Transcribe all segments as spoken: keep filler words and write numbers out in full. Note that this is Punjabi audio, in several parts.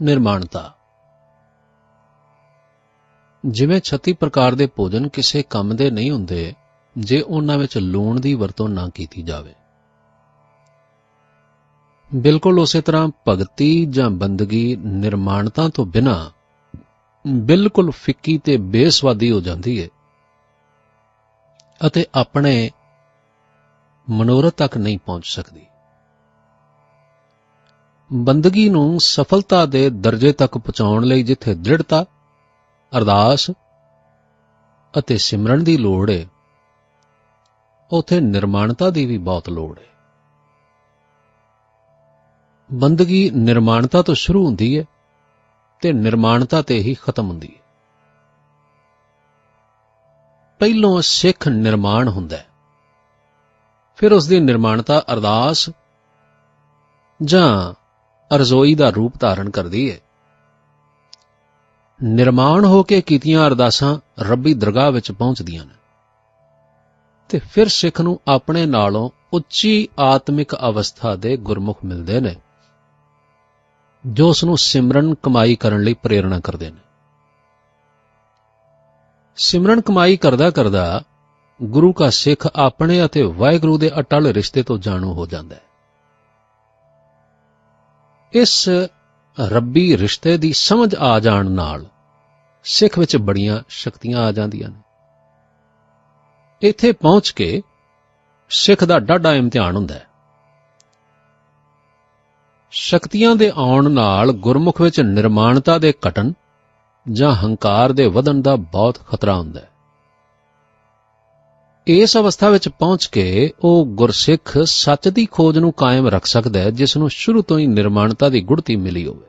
ਨਿਰਮਾਣਤਾ। ਜਿਵੇਂ ਛੱਤੀ ਪ੍ਰਕਾਰ ਦੇ ਭੋਜਨ ਕਿਸੇ ਕੰਮ ਦੇ ਨਹੀਂ ਹੁੰਦੇ ਜੇ ਉਹਨਾਂ ਵਿੱਚ ਲੂਣ ਦੀ ਵਰਤੋਂ ਨਾ ਕੀਤੀ ਜਾਵੇ, ਬਿਲਕੁਲ ਉਸੇ ਤਰ੍ਹਾਂ ਭਗਤੀ ਜਾਂ ਬੰਦਗੀ ਨਿਰਮਾਣਤਾ ਤੋਂ ਬਿਨਾਂ ਬਿਲਕੁਲ ਫਿੱਕੀ ਤੇ ਬੇਸਵਾਦੀ ਹੋ ਜਾਂਦੀ ਹੈ ਅਤੇ ਆਪਣੇ ਮਨੋਰਥ ਤੱਕ ਨਹੀਂ ਪਹੁੰਚ ਸਕਦੀ। ਬੰਦਗੀ ਨੂੰ ਸਫਲਤਾ ਦੇ ਦਰਜੇ ਤੱਕ ਪਹੁੰਚਾਉਣ ਲਈ ਜਿੱਥੇ ਦ੍ਰਿੜਤਾ, ਅਰਦਾਸ ਅਤੇ ਸਿਮਰਨ ਦੀ ਲੋੜ ਹੈ, ਉੱਥੇ ਨਿਰਮਾਣਤਾ ਦੀ ਵੀ ਬਹੁਤ ਲੋੜ ਹੈ। ਬੰਦਗੀ ਨਿਰਮਾਣਤਾ ਤੋਂ ਸ਼ੁਰੂ ਹੁੰਦੀ ਹੈ ਤੇ ਨਿਰਮਾਣਤਾ ਤੇ ਹੀ ਖਤਮ ਹੁੰਦੀ ਹੈ। ਪਹਿਲੋਂ ਸਿੱਖ ਨਿਰਮਾਣ ਹੁੰਦਾ ਹੈ, ਫਿਰ ਉਸ ਦੀ ਨਿਰਮਾਣਤਾ ਅਰਦਾਸ ਜਾਂ ਰਜ਼ੋਈ ਦਾ ਰੂਪ ਧਾਰਨ ਕਰਦੀ ਹੈ। ਨਿਰਮਾਣ ਹੋ ਕੇ ਕੀਤੀਆਂ ਅਰਦਾਸਾਂ ਰੱਬੀ ਦਰਗਾਹ ਵਿੱਚ ਪਹੁੰਚਦੀਆਂ ਨੇ ਤੇ ਫਿਰ ਸਿੱਖ ਨੂੰ ਆਪਣੇ ਨਾਲੋਂ ਉੱਚੀ ਆਤਮਿਕ ਅਵਸਥਾ ਦੇ ਗੁਰਮੁਖ ਮਿਲਦੇ ਨੇ ਜੋ ਉਸ ਨੂੰ ਸਿਮਰਨ ਕਮਾਈ ਕਰਨ ਲਈ ਪ੍ਰੇਰਣਾ ਕਰਦੇ ਨੇ। ਸਿਮਰਨ ਕਮਾਈ ਕਰਦਾ ਕਰਦਾ ਗੁਰੂ ਕਾ ਸਿੱਖ ਆਪਣੇ ਅਤੇ ਵਾਹਿਗੁਰੂ ਦੇ ਅਟਲ ਰਿਸ਼ਤੇ ਤੋਂ ਜਾਣੂ ਹੋ ਜਾਂਦਾ ਹੈ। ਇਸ ਰੱਬੀ ਰਿਸ਼ਤੇ ਦੀ ਸਮਝ ਆ ਜਾਣ ਨਾਲ ਸਿੱਖ ਵਿੱਚ ਬੜੀਆਂ ਸ਼ਕਤੀਆਂ ਆ ਜਾਂਦੀਆਂ ਨੇ। ਇੱਥੇ ਪਹੁੰਚ ਕੇ ਸਿੱਖ ਦਾ ਡਾਢਾ ਇਮਤਿਹਾਨ ਹੁੰਦਾ ਹੈ। ਸ਼ਕਤੀਆਂ ਦੇ ਆਉਣ ਨਾਲ ਗੁਰਮੁਖ ਵਿੱਚ ਨਿਰਮਾਣਤਾ ਦੇ ਘਟਣ ਜਾਂ ਹੰਕਾਰ ਦੇ ਵਧਣ ਦਾ ਬਹੁਤ ਖਤਰਾ ਹੁੰਦਾ ਹੈ। ਇਸ ਅਵਸਥਾ ਵਿੱਚ ਪਹੁੰਚ ਕੇ ਉਹ ਗੁਰਸਿੱਖ ਸੱਚ ਦੀ ਖੋਜ ਨੂੰ ਕਾਇਮ ਰੱਖ ਸਕਦਾ ਹੈ ਜਿਸ ਨੂੰ ਸ਼ੁਰੂ ਤੋਂ ਹੀ ਨਿਰਮਾਣਤਾ ਦੀ ਗੁੜਤੀ ਮਿਲੀ ਹੋਵੇ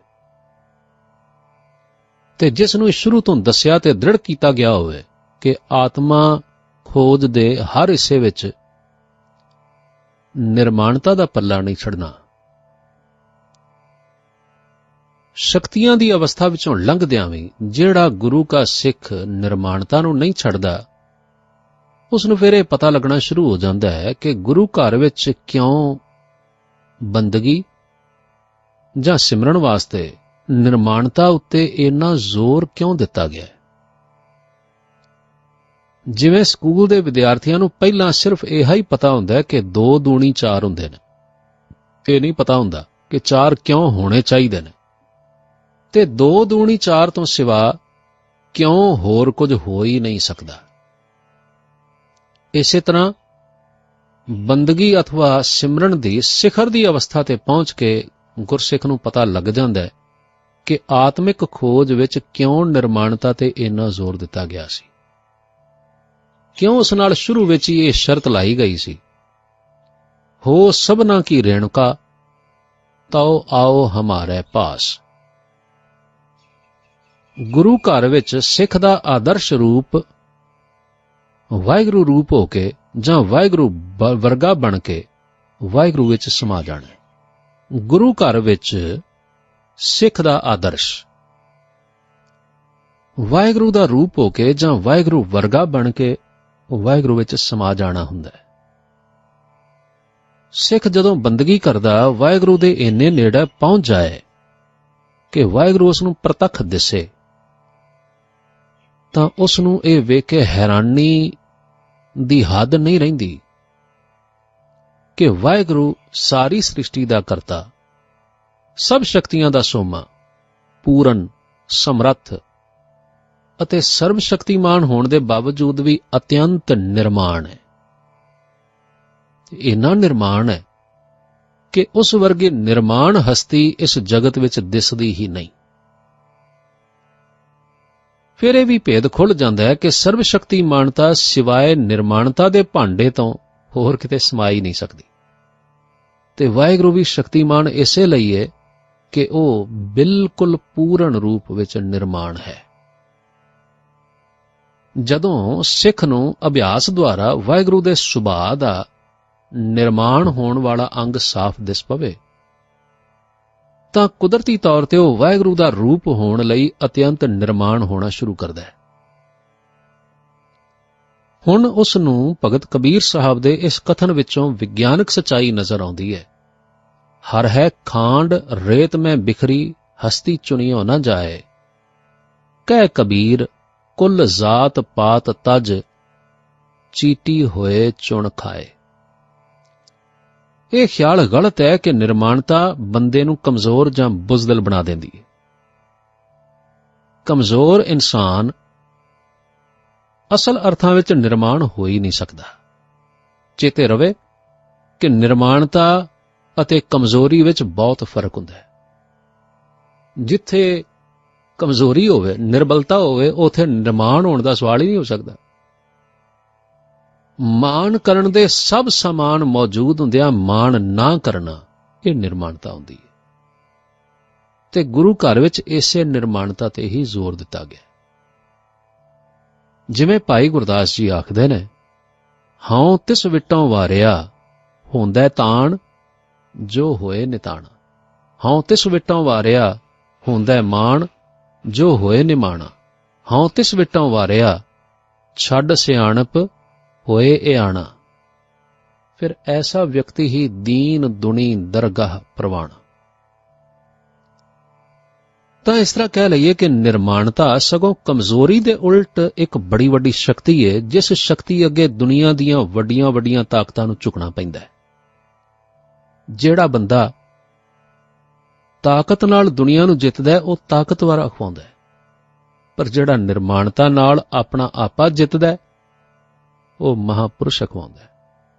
ਤੇ ਜਿਸ ਨੂੰ ਸ਼ੁਰੂ ਤੋਂ ਦੱਸਿਆ ਤੇ ਦ੍ਰਿੜ ਕੀਤਾ ਗਿਆ ਹੋਵੇ ਕਿ ਆਤਮਾ ਖੋਜ ਦੇ ਹਰ ਹਿੱਸੇ ਵਿੱਚ ਨਿਰਮਾਣਤਾ ਦਾ ਪੱਲਾ ਨਹੀਂ ਛੱਡਣਾ। ਸ਼ਕਤੀਆਂ ਦੀ ਅਵਸਥਾ ਵਿੱਚੋਂ ਲੰਘਦਿਆਂ ਵੀ ਜਿਹੜਾ ਗੁਰੂ ਕਾ ਸਿੱਖ ਨਿਰਮਾਣਤਾ ਨੂੰ ਨਹੀਂ ਛੱਡਦਾ, ਉਸ ਨੂੰ ਫਿਰ ਇਹ ਪਤਾ ਲੱਗਣਾ ਸ਼ੁਰੂ ਹੋ ਜਾਂਦਾ ਹੈ ਕਿ ਗੁਰੂ ਘਰ ਵਿੱਚ ਕਿਉਂ ਬੰਦਗੀ ਜਾਂ ਸਿਮਰਨ ਵਾਸਤੇ ਨਿਰਮਾਣਤਾ ਉੱਤੇ ਇੰਨਾ ਜ਼ੋਰ ਕਿਉਂ ਦਿੱਤਾ ਗਿਆ ਹੈ। ਜਿਵੇਂ ਸਕੂਲ ਦੇ ਵਿਦਿਆਰਥੀਆਂ ਨੂੰ ਪਹਿਲਾਂ ਸਿਰਫ ਇਹ ਹੀ ਪਤਾ ਹੁੰਦਾ ਹੈ ਕਿ ਦੋ ਦੂਣੀ ਚਾਰ ਹੁੰਦੇ ਨੇ, ਇਹ ਨਹੀਂ ਪਤਾ ਹੁੰਦਾ ਕਿ ਚਾਰ ਕਿਉਂ ਹੋਣੇ ਚਾਹੀਦੇ ਨੇ ਤੇ ਦੋ ਦੂਣੀ ਚਾਰ ਤੋਂ ਸਿਵਾ ਕਿਉਂ ਹੋਰ ਕੁਝ ਹੋ ਹੀ ਨਹੀਂ ਸਕਦਾ। ਇਸੇ ਤਰ੍ਹਾਂ ਬੰਦਗੀ ਅਥਵਾ ਸਿਮਰਨ ਦੀ ਸਿਖਰ ਦੀ ਅਵਸਥਾ ਤੇ ਪਹੁੰਚ ਕੇ ਗੁਰਸਿੱਖ ਨੂੰ ਪਤਾ ਲੱਗ ਜਾਂਦਾ ਹੈ ਕਿ ਆਤਮਿਕ ਖੋਜ ਵਿੱਚ ਕਿਉਂ ਨਿਰਮਾਣਤਾ ਤੇ ਇੰਨਾ ਜ਼ੋਰ ਦਿੱਤਾ ਗਿਆ ਸੀ, ਕਿਉਂ ਉਸ ਨਾਲ ਸ਼ੁਰੂ ਵਿੱਚ ਹੀ ਇਹ ਸ਼ਰਤ ਲਾਈ ਗਈ ਸੀ, ਹੋ ਸਭਨਾ ਕੀ ਰੇਣੁਕਾ ਤਉ ਆਓ ਹਮਾਰੇ ਪਾਸ। ਗੁਰੂ ਘਰ ਵਿੱਚ ਸਿੱਖ ਦਾ ਆਦਰਸ਼ ਰੂਪ ਵਾਹਿਗੁਰੂ ਰੂਪ ਹੋ ਕੇ ਜਾਂ ਵਾਹਿਗੁਰੂ ਵਰਗਾ ਬਣ ਕੇ ਵਾਹਿਗੁਰੂ ਵਿੱਚ ਸਮਾ ਜਾਣਾ। ਗੁਰੂ ਘਰ ਵਿੱਚ ਸਿੱਖ ਦਾ ਆਦਰਸ਼ ਵਾਹਿਗੁਰੂ ਦਾ ਰੂਪ ਹੋ ਕੇ ਜਾਂ ਵਾਹਿਗੁਰੂ ਵਰਗਾ ਬਣ ਕੇ ਵਾਹਿਗੁਰੂ ਵਿੱਚ ਸਮਾ ਜਾਣਾ ਹੁੰਦਾ ਹੈ। ਸਿੱਖ ਜਦੋਂ ਬੰਦਗੀ ਕਰਦਾ ਵਾਹਿਗੁਰੂ ਦੇ ਇੰਨੇ ਨੇੜੇ ਪਹੁੰਚ ਜਾਏ ਕਿ ਵਾਹਿਗੁਰੂ ਉਸ ਨੂੰ ਪ੍ਰਤੱਖ ਦਿਸੇ ਤਾਂ ਉਸ ਨੂੰ ਇਹ ਵੇਖ ਕੇ ਹੈਰਾਨੀ ਦੀ ਹੱਦ ਨਹੀਂ ਰਹਿੰਦੀ ਕਿ ਵਾਹਿਗੁਰੂ ਸਾਰੀ ਸ੍ਰਿਸ਼ਟੀ ਦਾ ਕਰਤਾ, ਸਭ ਸ਼ਕਤੀਆਂ ਦਾ ਸੋਮਾ, ਪੂਰਨ, ਸਮਰੱਥ ਅਤੇ ਸਰਬ ਸ਼ਕਤੀਮਾਨ ਹੋਣ ਦੇ ਬਾਵਜੂਦ ਵੀ ਅਤਿਅੰਤ ਨਿਰਮਾਣ ਹੈ। ਇੰਨਾ ਨਿਰਮਾਣ ਹੈ ਕਿ ਉਸ ਵਰਗੀ ਨਿਰਮਾਣ ਹਸਤੀ ਇਸ ਜਗਤ ਵਿੱਚ ਦਿਸਦੀ ਹੀ ਨਹੀਂ। ਫਿਰ ਇਹ ਵੀ ਭੇਦ ਖੁੱਲ੍ਹ ਜਾਂਦਾ ਹੈ ਕਿ ਸਰਬ ਸ਼ਕਤੀਮਾਨਤਾ ਸਿਵਾਏ ਨਿਰਮਾਣਤਾ ਦੇ ਭਾਂਡੇ ਤੋਂ ਹੋਰ ਕਿਤੇ ਸਮਾਈ ਨਹੀਂ ਸਕਦੀ ਤੇ ਵਾਹਿਗੁਰੂ ਵੀ ਸ਼ਕਤੀਮਾਨ ਇਸੇ ਲਈ ਹੈ ਕਿ ਉਹ ਬਿਲਕੁਲ ਪੂਰਨ ਰੂਪ ਵਿੱਚ ਨਿਰਮਾਣ ਹੈ। ਜਦੋਂ ਸਿੱਖ ਨੂੰ ਅਭਿਆਸ ਦੁਆਰਾ ਵਾਹਿਗੁਰੂ ਦੇ ਸੁਭਾਅ ਦਾ ਨਿਰਮਾਣ ਹੋਣ ਵਾਲਾ ਅੰਗ ਸਾਫ਼ ਦਿਸ ਪਵੇ ਤਾਂ ਕੁਦਰਤੀ ਤੌਰ ਤੇ ਉਹ ਵਾਹਿਗੁਰੂ ਦਾ ਰੂਪ ਹੋਣ ਲਈ ਅਤਿਅੰਤ ਨਿਰਮਾਣ ਹੋਣਾ ਸ਼ੁਰੂ ਕਰਦਾ ਹੈ। ਹੁਣ ਉਸ ਨੂੰ ਭਗਤ ਕਬੀਰ ਸਾਹਿਬ ਦੇ ਇਸ ਕਥਨ ਵਿੱਚੋਂ ਵਿਗਿਆਨਕ ਸੱਚਾਈ ਨਜ਼ਰ ਆਉਂਦੀ ਹੈ। ਹਰ ਹੈ ਖਾਂਡ ਰੇਤ ਮੈਂ ਬਿਖਰੀ हस्ती चुनियो न जाए। कह कबीर कुल जात पात तज, चीटी होए चुन खाए। यह ख्याल गलत है कि निर्माणता बंदे नूं कमजोर जां बुजदिल बना देंदी है। कमजोर इंसान असल अर्थां विच निर्माण हो ही नहीं सकदा। चेते रवे कि निर्माणता ਅਤੇ कमजोरी विच बहुत फर्क हुंदा है। जिथे कमजोरी होवे, निर्बलता होवे, उथे निर्माण होने का सवाल ही नहीं हो सकता। माण करन दे सब समान मौजूद हुंदियां माण ना करना, यह निर्माणता हुंदी है। ते गुरु घर विच इसे निर्माणता ते ही जोर दिता गया। जिवें भाई गुरदास जी आखदे ने, हां तिस विटों वारिया हुंदा ताण, जो होए निताणा। हां तिस विटों वारिया हुंदा माण, जो होए निमाणा। हां तिस विटों वारिया छड्ड सियाणप, होए इयाणा। फिर ऐसा व्यक्ति ही दीन दुनी दरगाह प्रवाणा। तो इस तरह कह लईए कि निर्माणता सगों कमजोरी दे उल्ट एक बड़ी वड्डी शक्ति है, जिस शक्ति अगे दुनिया दीयां वड्डियां वड्डियां ताकतां नूं झुकना पैंदा है। ਜਿਹੜਾ ਬੰਦਾ ਤਾਕਤ ਨਾਲ ਦੁਨੀਆ ਨੂੰ ਜਿੱਤਦਾ ਹੈ, ਉਹ ਤਾਕਤਵਰ ਅਖਵਾਉਂਦਾ ਹੈ, ਪਰ ਜਿਹੜਾ ਨਿਰਮਾਣਤਾ ਨਾਲ ਆਪਣਾ ਆਪਾ ਜਿੱਤਦਾ ਹੈ, ਉਹ ਮਹਾਪੁਰਸ਼ ਅਖਵਾਉਂਦਾ ਹੈ।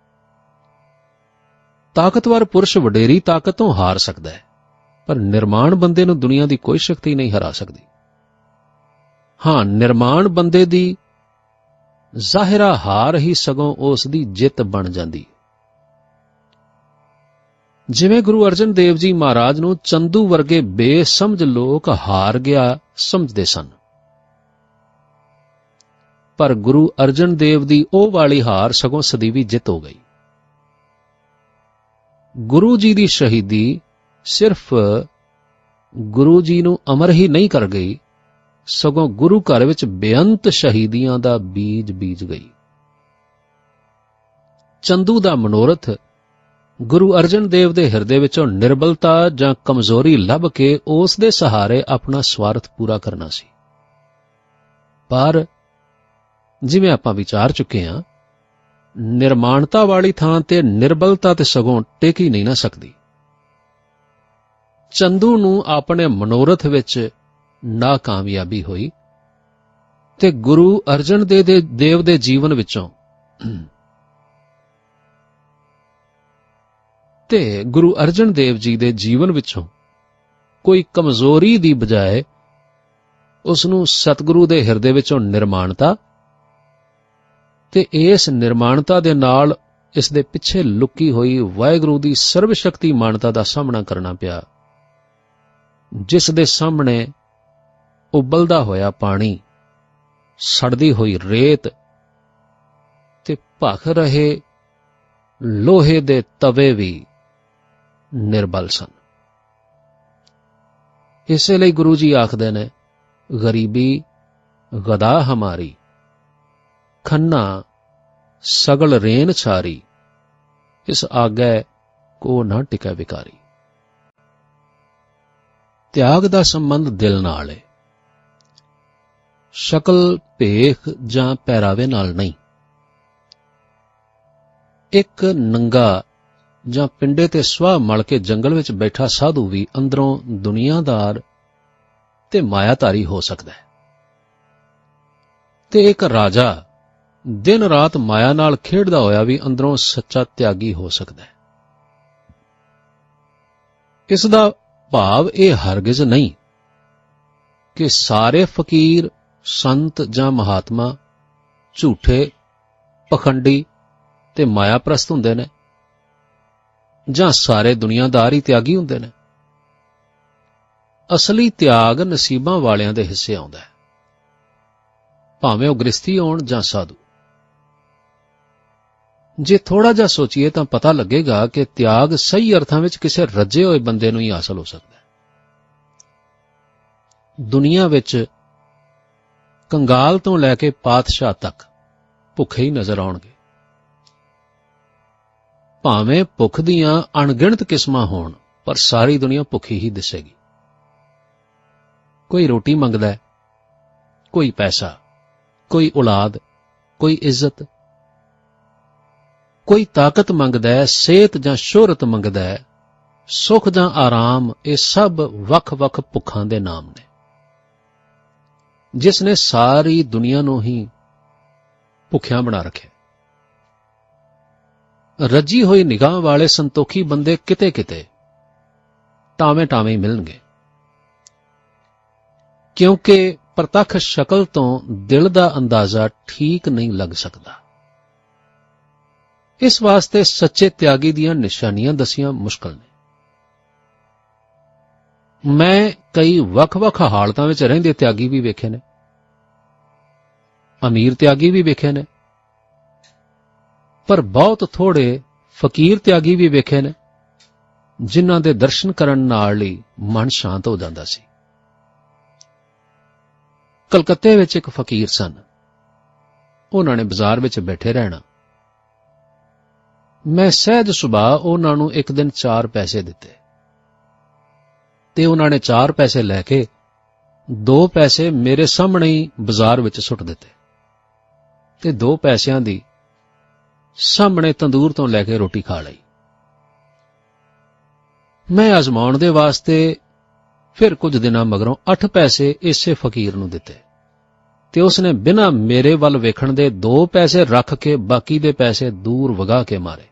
ਤਾਕਤਵਰ ਪੁਰਸ਼ ਵਡੇਰੀ ਤਾਕਤ ਤੋਂ ਹਾਰ ਸਕਦਾ ਹੈ, ਪਰ ਨਿਰਮਾਣ ਬੰਦੇ ਨੂੰ ਦੁਨੀਆ ਦੀ ਕੋਈ ਸ਼ਕਤੀ ਨਹੀਂ ਹਰਾ ਸਕਦੀ। ਹਾਂ, ਨਿਰਮਾਣ ਬੰਦੇ ਦੀ ਜ਼ਾਹਿਰਾ ਹਾਰ ਹੀ ਸਗੋਂ ਉਸ ਦੀ ਜਿੱਤ ਬਣ ਜਾਂਦੀ। जिवें गुरु अर्जन देव जी महाराज नूं चंदू वर्गे बेसमझ लोग हार गया समझते सन, पर गुरु अर्जन देव दी ओह वाली हार सगों सदीवी जित हो गई। गुरु जी दी शहीदी सिर्फ गुरु जी नूं अमर ही नहीं कर गई, सगों गुरु घर विच बेअंत शहीदियां दा बीज बीज गई। चंदू दा मनोरथ गुरु अर्जन देव दे हिरदे विचों निर्बलता जां कमजोरी लभ के उस दे सहारे अपना स्वार्थ पूरा करना सी। पर जिवें आपां विचार चुके हां, निर्माणता वाली थां ते निर्बलता ते सगों टिक ही नहीं ना सकदी। चंदू नूं अपने मनोरथ विच नाकामयाबी होई ते गुरु अर्जन देव दे जीवन विचों ते गुरु अर्जन देव जी दे जीवन विचों कोई कमजोरी दी बजाए उसनूं सतगुरु दे हिरदे विचों निर्माणता ते इस निर्माणता दे नाल इस दे पिछे लुकी हुई वाहिगुरू दी सर्वशक्ति मानता दा सामना करना पिया, जिस दे सामने उबलदा होया पानी, सड़दी हुई रेत ते भख रहे लोहे दे तवे भी निर्बल सन। इसलिए गुरु जी आखदे ने, गरीबी गदा हमारी, खन्ना सगल रेन छारी, इस आगे को ना टिकै विकारी। त्याग दा संबंध दिल नाल है, शकल भेख जां पहरावे नाल नहीं। एक नंगा जां पिंडे ते सुआह मल के जंगल विच बैठा साधु भी अंदरों दुनियादार ते मायाधारी हो सकता है, ते एक राजा दिन रात माया नाल खेडदा होया भी अंदरों सच्चा त्यागी हो सकता है। इसदा भाव यह हरगिज नहीं कि सारे फकीर संत जां महात्मा झूठे पखंडी ते मायाप्रस्त हुंदे ने, जां सारे दुनियादार ही त्यागी हुंदे ने। असली त्याग नसीबां वालियां दे हिस्से आउंदा है, भावें वो गृहस्थी होण जां साधु। जे थोड़ा जा सोचीए तां पता लगेगा कि त्याग सही अर्थां विच किसी रजे होए बंदे नूं ही हासिल हो सकदा है। दुनिया विच कंगाल तो लैके पातशाह तक भुखे ही नजर आउणगे, भावें भुख दियां अणगिणत किस्मां होण, पर सारी दुनिया भुखी ही दिसेगी। कोई रोटी मंगदा है, कोई पैसा, कोई औलाद, कोई इज्जत, कोई ताकत मंगदा है, सेहत जां शोहरत मंगदा है, सुख जां आराम। ये सब वख-वख भुखां दे नाम ने। जिसने सारी दुनिया नूं ही भुखियां बना रखे। रजी हुई निगाह वाले संतोखी बंदे किते किते टावें टावें ही मिलणगे, क्योंकि प्रतख शक्ल तो दिल दा अंदाजा ठीक नहीं लग सकता। इस वास्ते सच्चे त्यागी दियां निशानियां दसियां मुश्किल ने। मैं कई वख-वख हालतां विच रहिंदे त्यागी भी वेखे ने, अमीर त्यागी भी वेखे ने, पर बहुत थोड़े फकीर त्यागी भी वेखे ने, जिन्हां दे दर्शन करन नाल ही मन शांत हो जांदा सी। कलकत्ते विच एक फकीर सन। उन्हां ने बाजार विच बैठे रहना। मैं सहज सुभाਅ उन्हां नूं एक दिन चार पैसे दिते ते उन्हां ने चार पैसे लैके दो पैसे मेरे सामने ही बाजार विच सुट दिते ते दो पैसिਆਂ दी सामने तंदूर तो लैके रोटी खा लई। मैं आजमाउण दे वास्ते फिर कुछ दिनां मगरों अठ पैसे इसे फकीर नूं दिते ते उसने बिना मेरे वल वेखण दे दो पैसे रख के बाकी दे पैसे दूर वगा के मारे।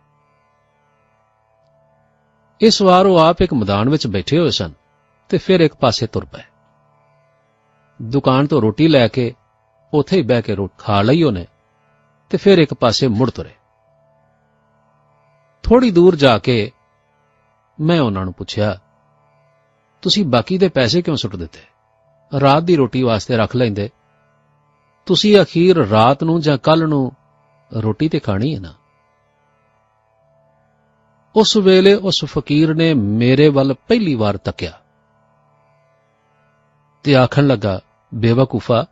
इस वार वो आप एक मैदान विच बैठे हुए सन ते फिर एक पासे तुर पए। दुकान तो रोटी लैके उथे ही बह के रोटी खा लई उन्हें ते फिर एक पासे मुड़ तुरे। थोड़ी दूर जाके मैं उन्हां नूं पुछया, तुसीं बाकी दे पैसे क्यों सुट दिते? रात दी रोटी वास्ते रख लैंदे। तुसीं अखीर रात नूं जां कल नूं रोटी ते खाणी है ना। उस वेले उस फकीर ने मेरे वल पहली वार तक्या ते आखण लगा, बेवकूफा,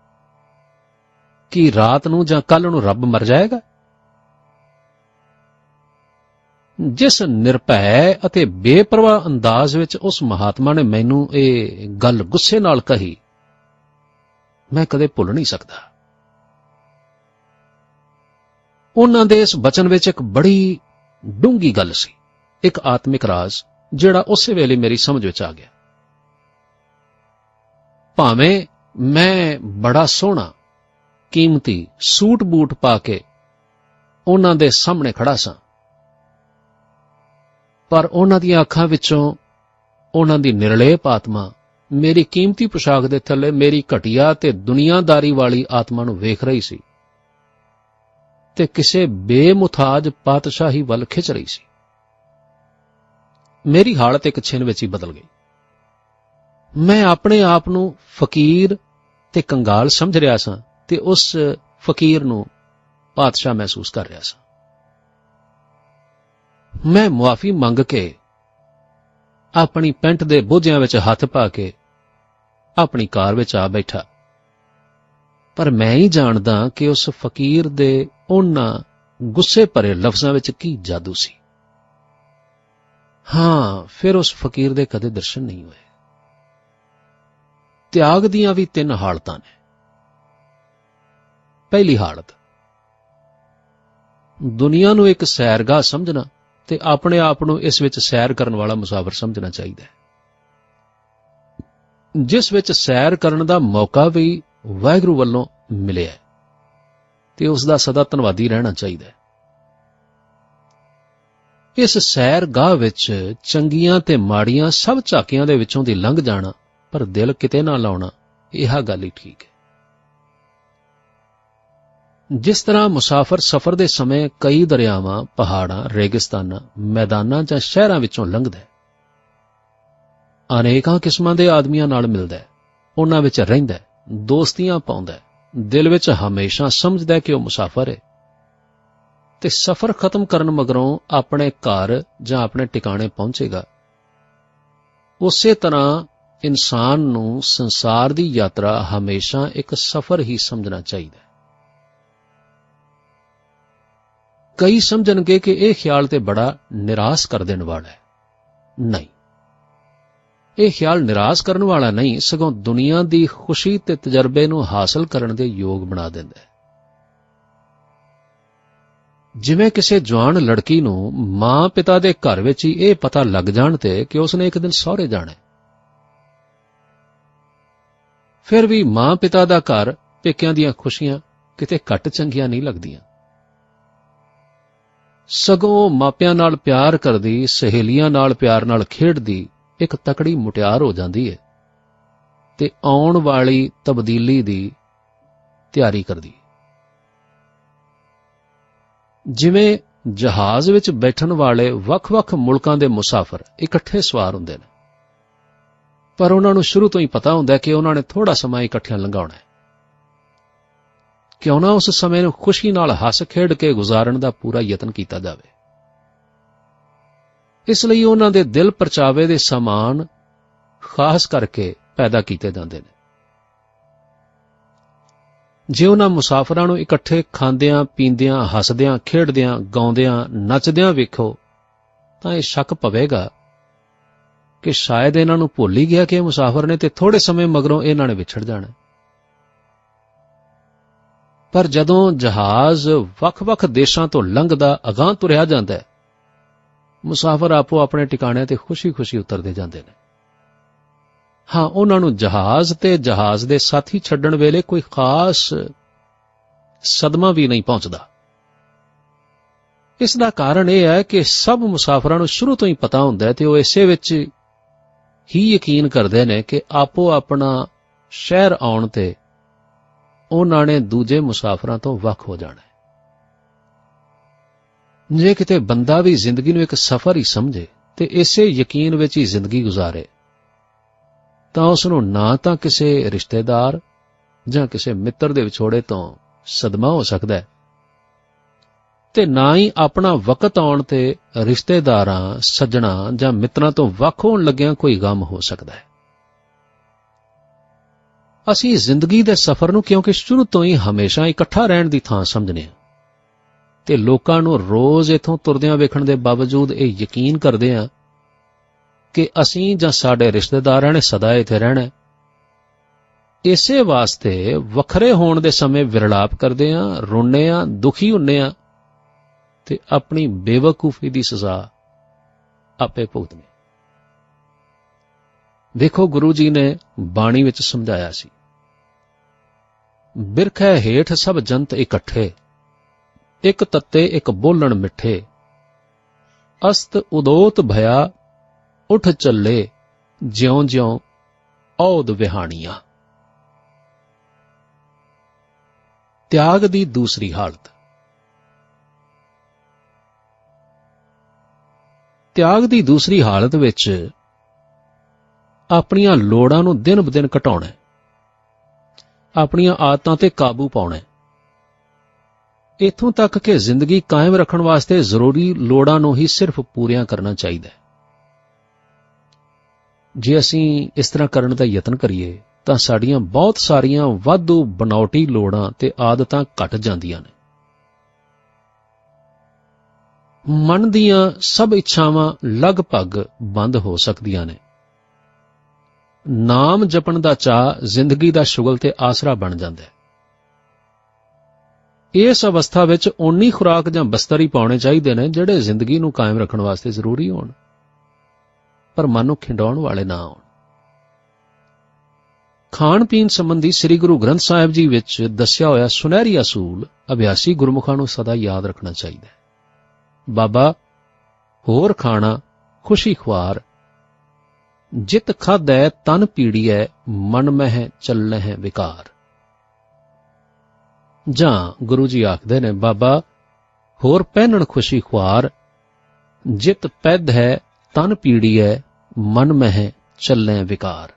कि रात नूं जां कल नूं रब मर जाएगा? जिस निरभै अते बेपरवाह अंदाज विच उस महात्मा ने मैनू ये गल गुस्से नाल कही, मैं कदे भुल नहीं सकदा। उन्हां दे इस वचन विच एक बड़ी डूंगी गल सी, एक आत्मिक राज जिहड़ा उस वेले मेरी समझ विच आ गया। भावें मैं बड़ा सोहना कीमती सूट बूट पा के उन्हां दे सामने खड़ा सां, पर उन्हां दी अखां विचों उन्हां दी निरलेप आत्मा मेरी कीमती पोशाक दे थल्ले मेरी घटिया ते दुनियादारी वाली आत्मा नूं वेख रही सी ते किसे बेमुथाज पातशाही वल खिच रही सी। मेरी हालत एक छिन विच ही बदल गई। मैं अपने आप नूं फकीर ते कंगाल समझ रहा सां ते उस फकीर नूं पातशाह महसूस कर रहा सां। मैं मुआफी मंग के अपनी पेंट दे बोझियां विच हथ पा के अपनी कार विच आ बैठा, पर मैं ही जानदा कि उस फकीर दे उन्हां गुस्से भरे लफ्जां विच की जादू सी। हां, फिर उस फकीर दे कदे दर्शन नहीं होए। त्याग दियां भी तीन हालतां ने। पहली हालत, दुनिया नूं एक सैरगाह समझना ते अपने आप नूं इस विच सैर करन वाला मुसाफिर समझना चाहिए, जिस विच सैर करन दा मौका भी वाहिगुरू वल्लों मिलिया ते उसदा सदा धन्नवादी रहना चाहिए। इस सैरगाह विच चंगियां ते माड़ियां सब झाकियां दे विचों दी लंघ जाना, पर दिल किते ना लाउणा, यह गल ही ठीक है। जिस तरह मुसाफिर सफर दे समय कई दरियावां, पहाड़ां, रेगिस्तानां, मैदानां जां शहरां विचों लंघदा है, अनेकां किस्मां दे आदमियां नाल मिलदा है, उन्हां विच रहिंदा है, दोस्तियां पाउंदा है, दिल विच हमेशा समझदा है कि वह मुसाफिर है, ते सफर खत्म करन मगरों अपने घर जां अपने टिकाणे पहुंचेगा। उसे तरह इंसान नूं संसार दी यात्रा हमेशा एक सफर ही समझना चाहिए। कई समझणगे कि यह ख्याल ते बड़ा निराश कर देने वाला है। नहीं, ਇਹ ਖਿਆਲ ਨਿਰਾਸ਼ ਕਰਨ ਵਾਲਾ ਨਹੀਂ, ਸਗੋਂ ਦੁਨੀਆ ਦੀ ਖੁਸ਼ੀ ਤੇ ਤਜਰਬੇ ਨੂੰ ਹਾਸਲ ਕਰਨ ਦੇ ਯੋਗ ਬਣਾ ਦਿੰਦਾ ਹੈ। ਜਿਵੇਂ ਕਿਸੇ ਜਵਾਨ ਲੜਕੀ ਨੂੰ ਮਾਂ ਪਿਤਾ ਦੇ ਘਰ ਵਿੱਚ ਹੀ ਇਹ ਪਤਾ ਲੱਗ ਜਾਣ ਤੇ ਕਿ ਉਸਨੇ ਇੱਕ ਦਿਨ ਸਹੁਰੇ ਜਾਣਾ, ਫਿਰ ਵੀ ਮਾਂ ਪਿਤਾ ਦਾ ਘਰ, ਪੇਕਿਆਂ ਦੀਆਂ ਖੁਸ਼ੀਆਂ ਕਿਤੇ ਘੱਟ ਚੰਗੀਆਂ ਨਹੀਂ ਲੱਗਦੀਆਂ। ਸਗੋਂ ਮਾਪਿਆਂ ਨਾਲ ਪਿਆਰ ਕਰਦੀ, ਸਹੇਲੀਆਂ ਨਾਲ ਪਿਆਰ ਨਾਲ ਖੇਡਦੀ ਇੱਕ ਤਕੜੀ ਮੁਟਿਆਰ ਹੋ ਜਾਂਦੀ ਹੈ ਤੇ ਆਉਣ ਵਾਲੀ ਤਬਦੀਲੀ ਦੀ ਤਿਆਰੀ ਕਰਦੀ। ਜਿਵੇਂ ਜਹਾਜ਼ ਵਿੱਚ ਬੈਠਣ ਵਾਲੇ ਵੱਖ-ਵੱਖ ਮੁਲਕਾਂ ਦੇ ਮੁਸਾਫਰ ਇਕੱਠੇ ਸਵਾਰ ਹੁੰਦੇ ਨੇ, ਪਰ ਉਹਨਾਂ ਨੂੰ ਸ਼ੁਰੂ ਤੋਂ ਹੀ ਪਤਾ ਹੁੰਦਾ ਕਿ ਉਹਨਾਂ ਨੇ ਥੋੜਾ ਸਮਾਂ ਇਕੱਠਿਆਂ ਲੰਘਾਉਣਾ ਹੈ। ਕਿਉਂ ਨਾ ਉਸ ਸਮੇਂ ਨੂੰ ਖੁਸ਼ੀ ਨਾਲ ਹੱਸ ਖੇਡ ਕੇ ਗੁਜ਼ਾਰਨ ਦਾ ਪੂਰਾ ਯਤਨ ਕੀਤਾ ਜਾਵੇ। ਇਸ ਲਈ ਉਹਨਾਂ ਦੇ ਦਿਲ ਪਰਚਾਵੇ ਦੇ ਸਾਮਾਨ ਖਾਸ ਕਰਕੇ ਪੈਦਾ ਕੀਤੇ ਜਾਂਦੇ ਨੇ। ਜੇ ਉਹਨਾਂ ਮੁਸਾਫਰਾਂ ਨੂੰ ਇਕੱਠੇ ਖਾਂਦਿਆਂ, ਪੀਂਦਿਆਂ, ਹੱਸਦਿਆਂ, ਖੇਡਦਿਆਂ, ਗਾਉਂਦਿਆਂ, ਨੱਚਦਿਆਂ ਵੇਖੋ ਤਾਂ ਇਹ ਸ਼ੱਕ ਪਵੇਗਾ ਕਿ ਸ਼ਾਇਦ ਇਹਨਾਂ ਨੂੰ ਭੁੱਲ ਹੀ ਗਿਆ ਕਿ ਇਹ ਮੁਸਾਫਰ ਨੇ ਤੇ ਥੋੜੇ ਸਮੇਂ ਮਗਰੋਂ ਇਹਨਾਂ ਨੇ ਵਿਛੜ ਜਾਣਾ। ਪਰ ਜਦੋਂ ਜਹਾਜ਼ ਵੱਖ-ਵੱਖ ਦੇਸ਼ਾਂ ਤੋਂ ਲੰਘਦਾ ਅਗਾਂਹ ਤੁਰਿਆ ਜਾਂਦਾ ਹੈ, ਮੁਸਾਫਰ ਆਪੋ ਆਪਣੇ ਟਿਕਾਣਿਆਂ ਤੇ ਖੁਸ਼ੀ-ਖੁਸ਼ੀ ਉਤਰਦੇ ਜਾਂਦੇ ਨੇ। ਹਾਂ, ਉਹਨਾਂ ਨੂੰ ਜਹਾਜ਼ ਤੇ ਜਹਾਜ਼ ਦੇ ਸਾਥੀ ਛੱਡਣ ਵੇਲੇ ਕੋਈ ਖਾਸ ਸਦਮਾ ਵੀ ਨਹੀਂ ਪਹੁੰਚਦਾ। ਇਸ ਦਾ ਕਾਰਨ ਇਹ ਹੈ ਕਿ ਸਭ ਮੁਸਾਫਰਾਂ ਨੂੰ ਸ਼ੁਰੂ ਤੋਂ ਹੀ ਪਤਾ ਹੁੰਦਾ ਹੈ ਤੇ ਉਹ ਇਸੇ ਵਿੱਚ ਹੀ ਯਕੀਨ ਕਰਦੇ ਨੇ ਕਿ ਆਪੋ ਆਪਣਾ ਸ਼ਹਿਰ ਆਉਣ ਤੇ ਉਹਨਾਂ ਨੇ ਦੂਜੇ ਮੁਸਾਫਰਾਂ ਤੋਂ ਵੱਖ ਹੋ ਜਾਣਾ ਹੈ। ਜੇ ਕਿਤੇ ਬੰਦਾ ਵੀ ਜ਼ਿੰਦਗੀ ਨੂੰ ਇੱਕ ਸਫ਼ਰ ਹੀ ਸਮਝੇ ਤੇ ਇਸੇ ਯਕੀਨ ਵਿੱਚ ਹੀ ਜ਼ਿੰਦਗੀ ਗੁਜ਼ਾਰੇ ਤਾਂ ਉਸ ਨੂੰ ਨਾ ਤਾਂ ਕਿਸੇ ਰਿਸ਼ਤੇਦਾਰ ਜਾਂ ਕਿਸੇ ਮਿੱਤਰ ਦੇ ਵਿਛੋੜੇ ਤੋਂ ਸਦਮਾ ਹੋ ਸਕਦਾ ਹੈ ਤੇ ਨਾ ਹੀ ਆਪਣਾ ਵਕਤ ਆਉਣ ਤੇ ਰਿਸ਼ਤੇਦਾਰਾਂ, ਸੱਜਣਾਂ ਜਾਂ ਮਿੱਤਰਾਂ ਤੋਂ ਵੱਖ ਹੋਣ ਲੱਗਿਆਂ ਕੋਈ ਗਮ ਹੋ ਸਕਦਾ ਹੈ। ਅਸੀਂ ਜ਼ਿੰਦਗੀ ਦੇ ਸਫ਼ਰ ਨੂੰ ਕਿਉਂਕਿ ਸ਼ੁਰੂ ਤੋਂ ਹੀ ਹਮੇਸ਼ਾ ਇਕੱਠਾ ਰਹਿਣ ਦੀ ਥਾਂ ਸਮਝਦੇ ਹਾਂ ਤੇ ਲੋਕਾਂ ਨੂੰ ਰੋਜ਼ ਇੱਥੋਂ ਤੁਰਦਿਆਂ ਵੇਖਣ ਦੇ ਬਾਵਜੂਦ ਇਹ ਯਕੀਨ ਕਰਦੇ ਹਾਂ ਕਿ ਅਸੀਂ ਜਾਂ ਸਾਡੇ ਰਿਸ਼ਤੇਦਾਰਾਂ ਨੇ ਸਦਾ ਇੱਥੇ ਰਹਿਣਾ। ਇਸੇ ਵਾਸਤੇ ਵੱਖਰੇ ਹੋਣ ਦੇ ਸਮੇਂ ਵਿਰਲਾਪ ਕਰਦੇ ਹਾਂ, ਰੋਂਦੇ ਹਾਂ, ਦੁਖੀ ਹੁੰਦੇ ਹਾਂ ਤੇ ਆਪਣੀ ਬੇਵਕੂਫੀ ਦੀ ਸਜ਼ਾ ਆਪੇ ਭੁਗਤਦੇ। ਦੇਖੋ, ਗੁਰੂ ਜੀ ਨੇ ਬਾਣੀ ਵਿੱਚ ਸਮਝਾਇਆ ਸੀ, ਬਿਰਖੈ ਹੇਠ ਸਭ ਜੰਤ ਇਕੱਠੇ, ਇੱਕ ਤੱਤੇ ਇੱਕ ਬੋਲਣ ਮਿੱਠੇ, ਅਸਤ ਉਦੋਤ ਭਇਆ ਉੱਠ ਚੱਲੇ, ਜਿਉਂ ਜਿਉਂ ਔਦ ਵਿਹਾਣੀਆਂ। ਤਿਆਗ ਦੀ ਦੂਸਰੀ ਹਾਲਤ। ਤਿਆਗ ਦੀ ਦੂਸਰੀ ਹਾਲਤ ਵਿੱਚ ਆਪਣੀਆਂ ਲੋੜਾਂ ਨੂੰ ਦਿਨ ਬ ਦਿਨ ਘਟਾਉਣਾ, ਆਪਣੀਆਂ ਆਦਤਾਂ ਤੇ ਕਾਬੂ ਪਾਉਣਾ, ਇੱਥੋਂ ਤੱਕ ਕਿ ਜ਼ਿੰਦਗੀ ਕਾਇਮ ਰੱਖਣ ਵਾਸਤੇ ਜ਼ਰੂਰੀ ਲੋੜਾਂ ਨੂੰ ਹੀ ਸਿਰਫ ਪੂਰੀਆਂ ਕਰਨਾ ਚਾਹੀਦਾ ਹੈ। ਜੇ ਅਸੀਂ ਇਸ ਤਰ੍ਹਾਂ ਕਰਨ ਦਾ ਯਤਨ ਕਰੀਏ ਤਾਂ ਸਾਡੀਆਂ ਬਹੁਤ ਸਾਰੀਆਂ ਵਾਧੂ ਬਨਾਵਟੀ ਲੋੜਾਂ ਤੇ ਆਦਤਾਂ ਘਟ ਜਾਂਦੀਆਂ ਨੇ। ਮਨ ਦੀਆਂ ਸਭ ਇੱਛਾਵਾਂ ਲਗਭਗ ਬੰਦ ਹੋ ਸਕਦੀਆਂ ਨੇ। ਨਾਮ ਜਪਣ ਦਾ ਚਾਅ ਜ਼ਿੰਦਗੀ ਦਾ ਸ਼ੁਗਲ ਤੇ ਆਸਰਾ ਬਣ ਜਾਂਦਾ ਹੈ। ਇਸ ਅਵਸਥਾ ਵਿੱਚ ਓਨੀ ਖੁਰਾਕ ਜਾਂ ਬਸਤਰ ਹੀ ਪਾਉਣੇ ਚਾਹੀਦੇ ਨੇ ਜਿਹੜੇ ਜ਼ਿੰਦਗੀ ਨੂੰ ਕਾਇਮ ਰੱਖਣ ਵਾਸਤੇ ਜ਼ਰੂਰੀ ਹੋਣ, ਪਰ ਮਨ ਨੂੰ ਖਿੰਡਾਉਣ ਵਾਲੇ ਨਾ ਹੋਣ। ਖਾਣ ਪੀਣ ਸੰਬੰਧੀ ਸ੍ਰੀ ਗੁਰੂ ਗ੍ਰੰਥ ਸਾਹਿਬ ਜੀ ਵਿੱਚ ਦੱਸਿਆ ਹੋਇਆ ਸੁਨਹਿਰੀ ਅਸੂਲ ਅਭਿਆਸੀ ਗੁਰਮੁਖਾਂ ਨੂੰ ਸਦਾ ਯਾਦ ਰੱਖਣਾ ਚਾਹੀਦਾ ਹੈ। ਬਾਬਾ, ਹੋਰ ਖਾਣਾ ਖੁਸ਼ੀ ਖੁਆਰ, ਜਿਤ ਖਾਧੈ ਤਨ ਪੀੜੀਐ, ਮਨ ਮਹਿ ਚੱਲਹਿ ਵਿਕਾਰ। ਜਾਂ ਗੁਰੂ ਜੀ ਆਖਦੇ ਨੇ, ਬਾਬਾ, ਹੋਰ ਪਹਿਨਣ ਖੁਸ਼ੀ ਖੁਆਰ, ਜਿਤ ਪੈਦ ਹੈ ਤਨ ਪੀੜੀਐ, ਮਨ ਮਹਿ ਚੱਲੈ ਵਿਕਾਰ।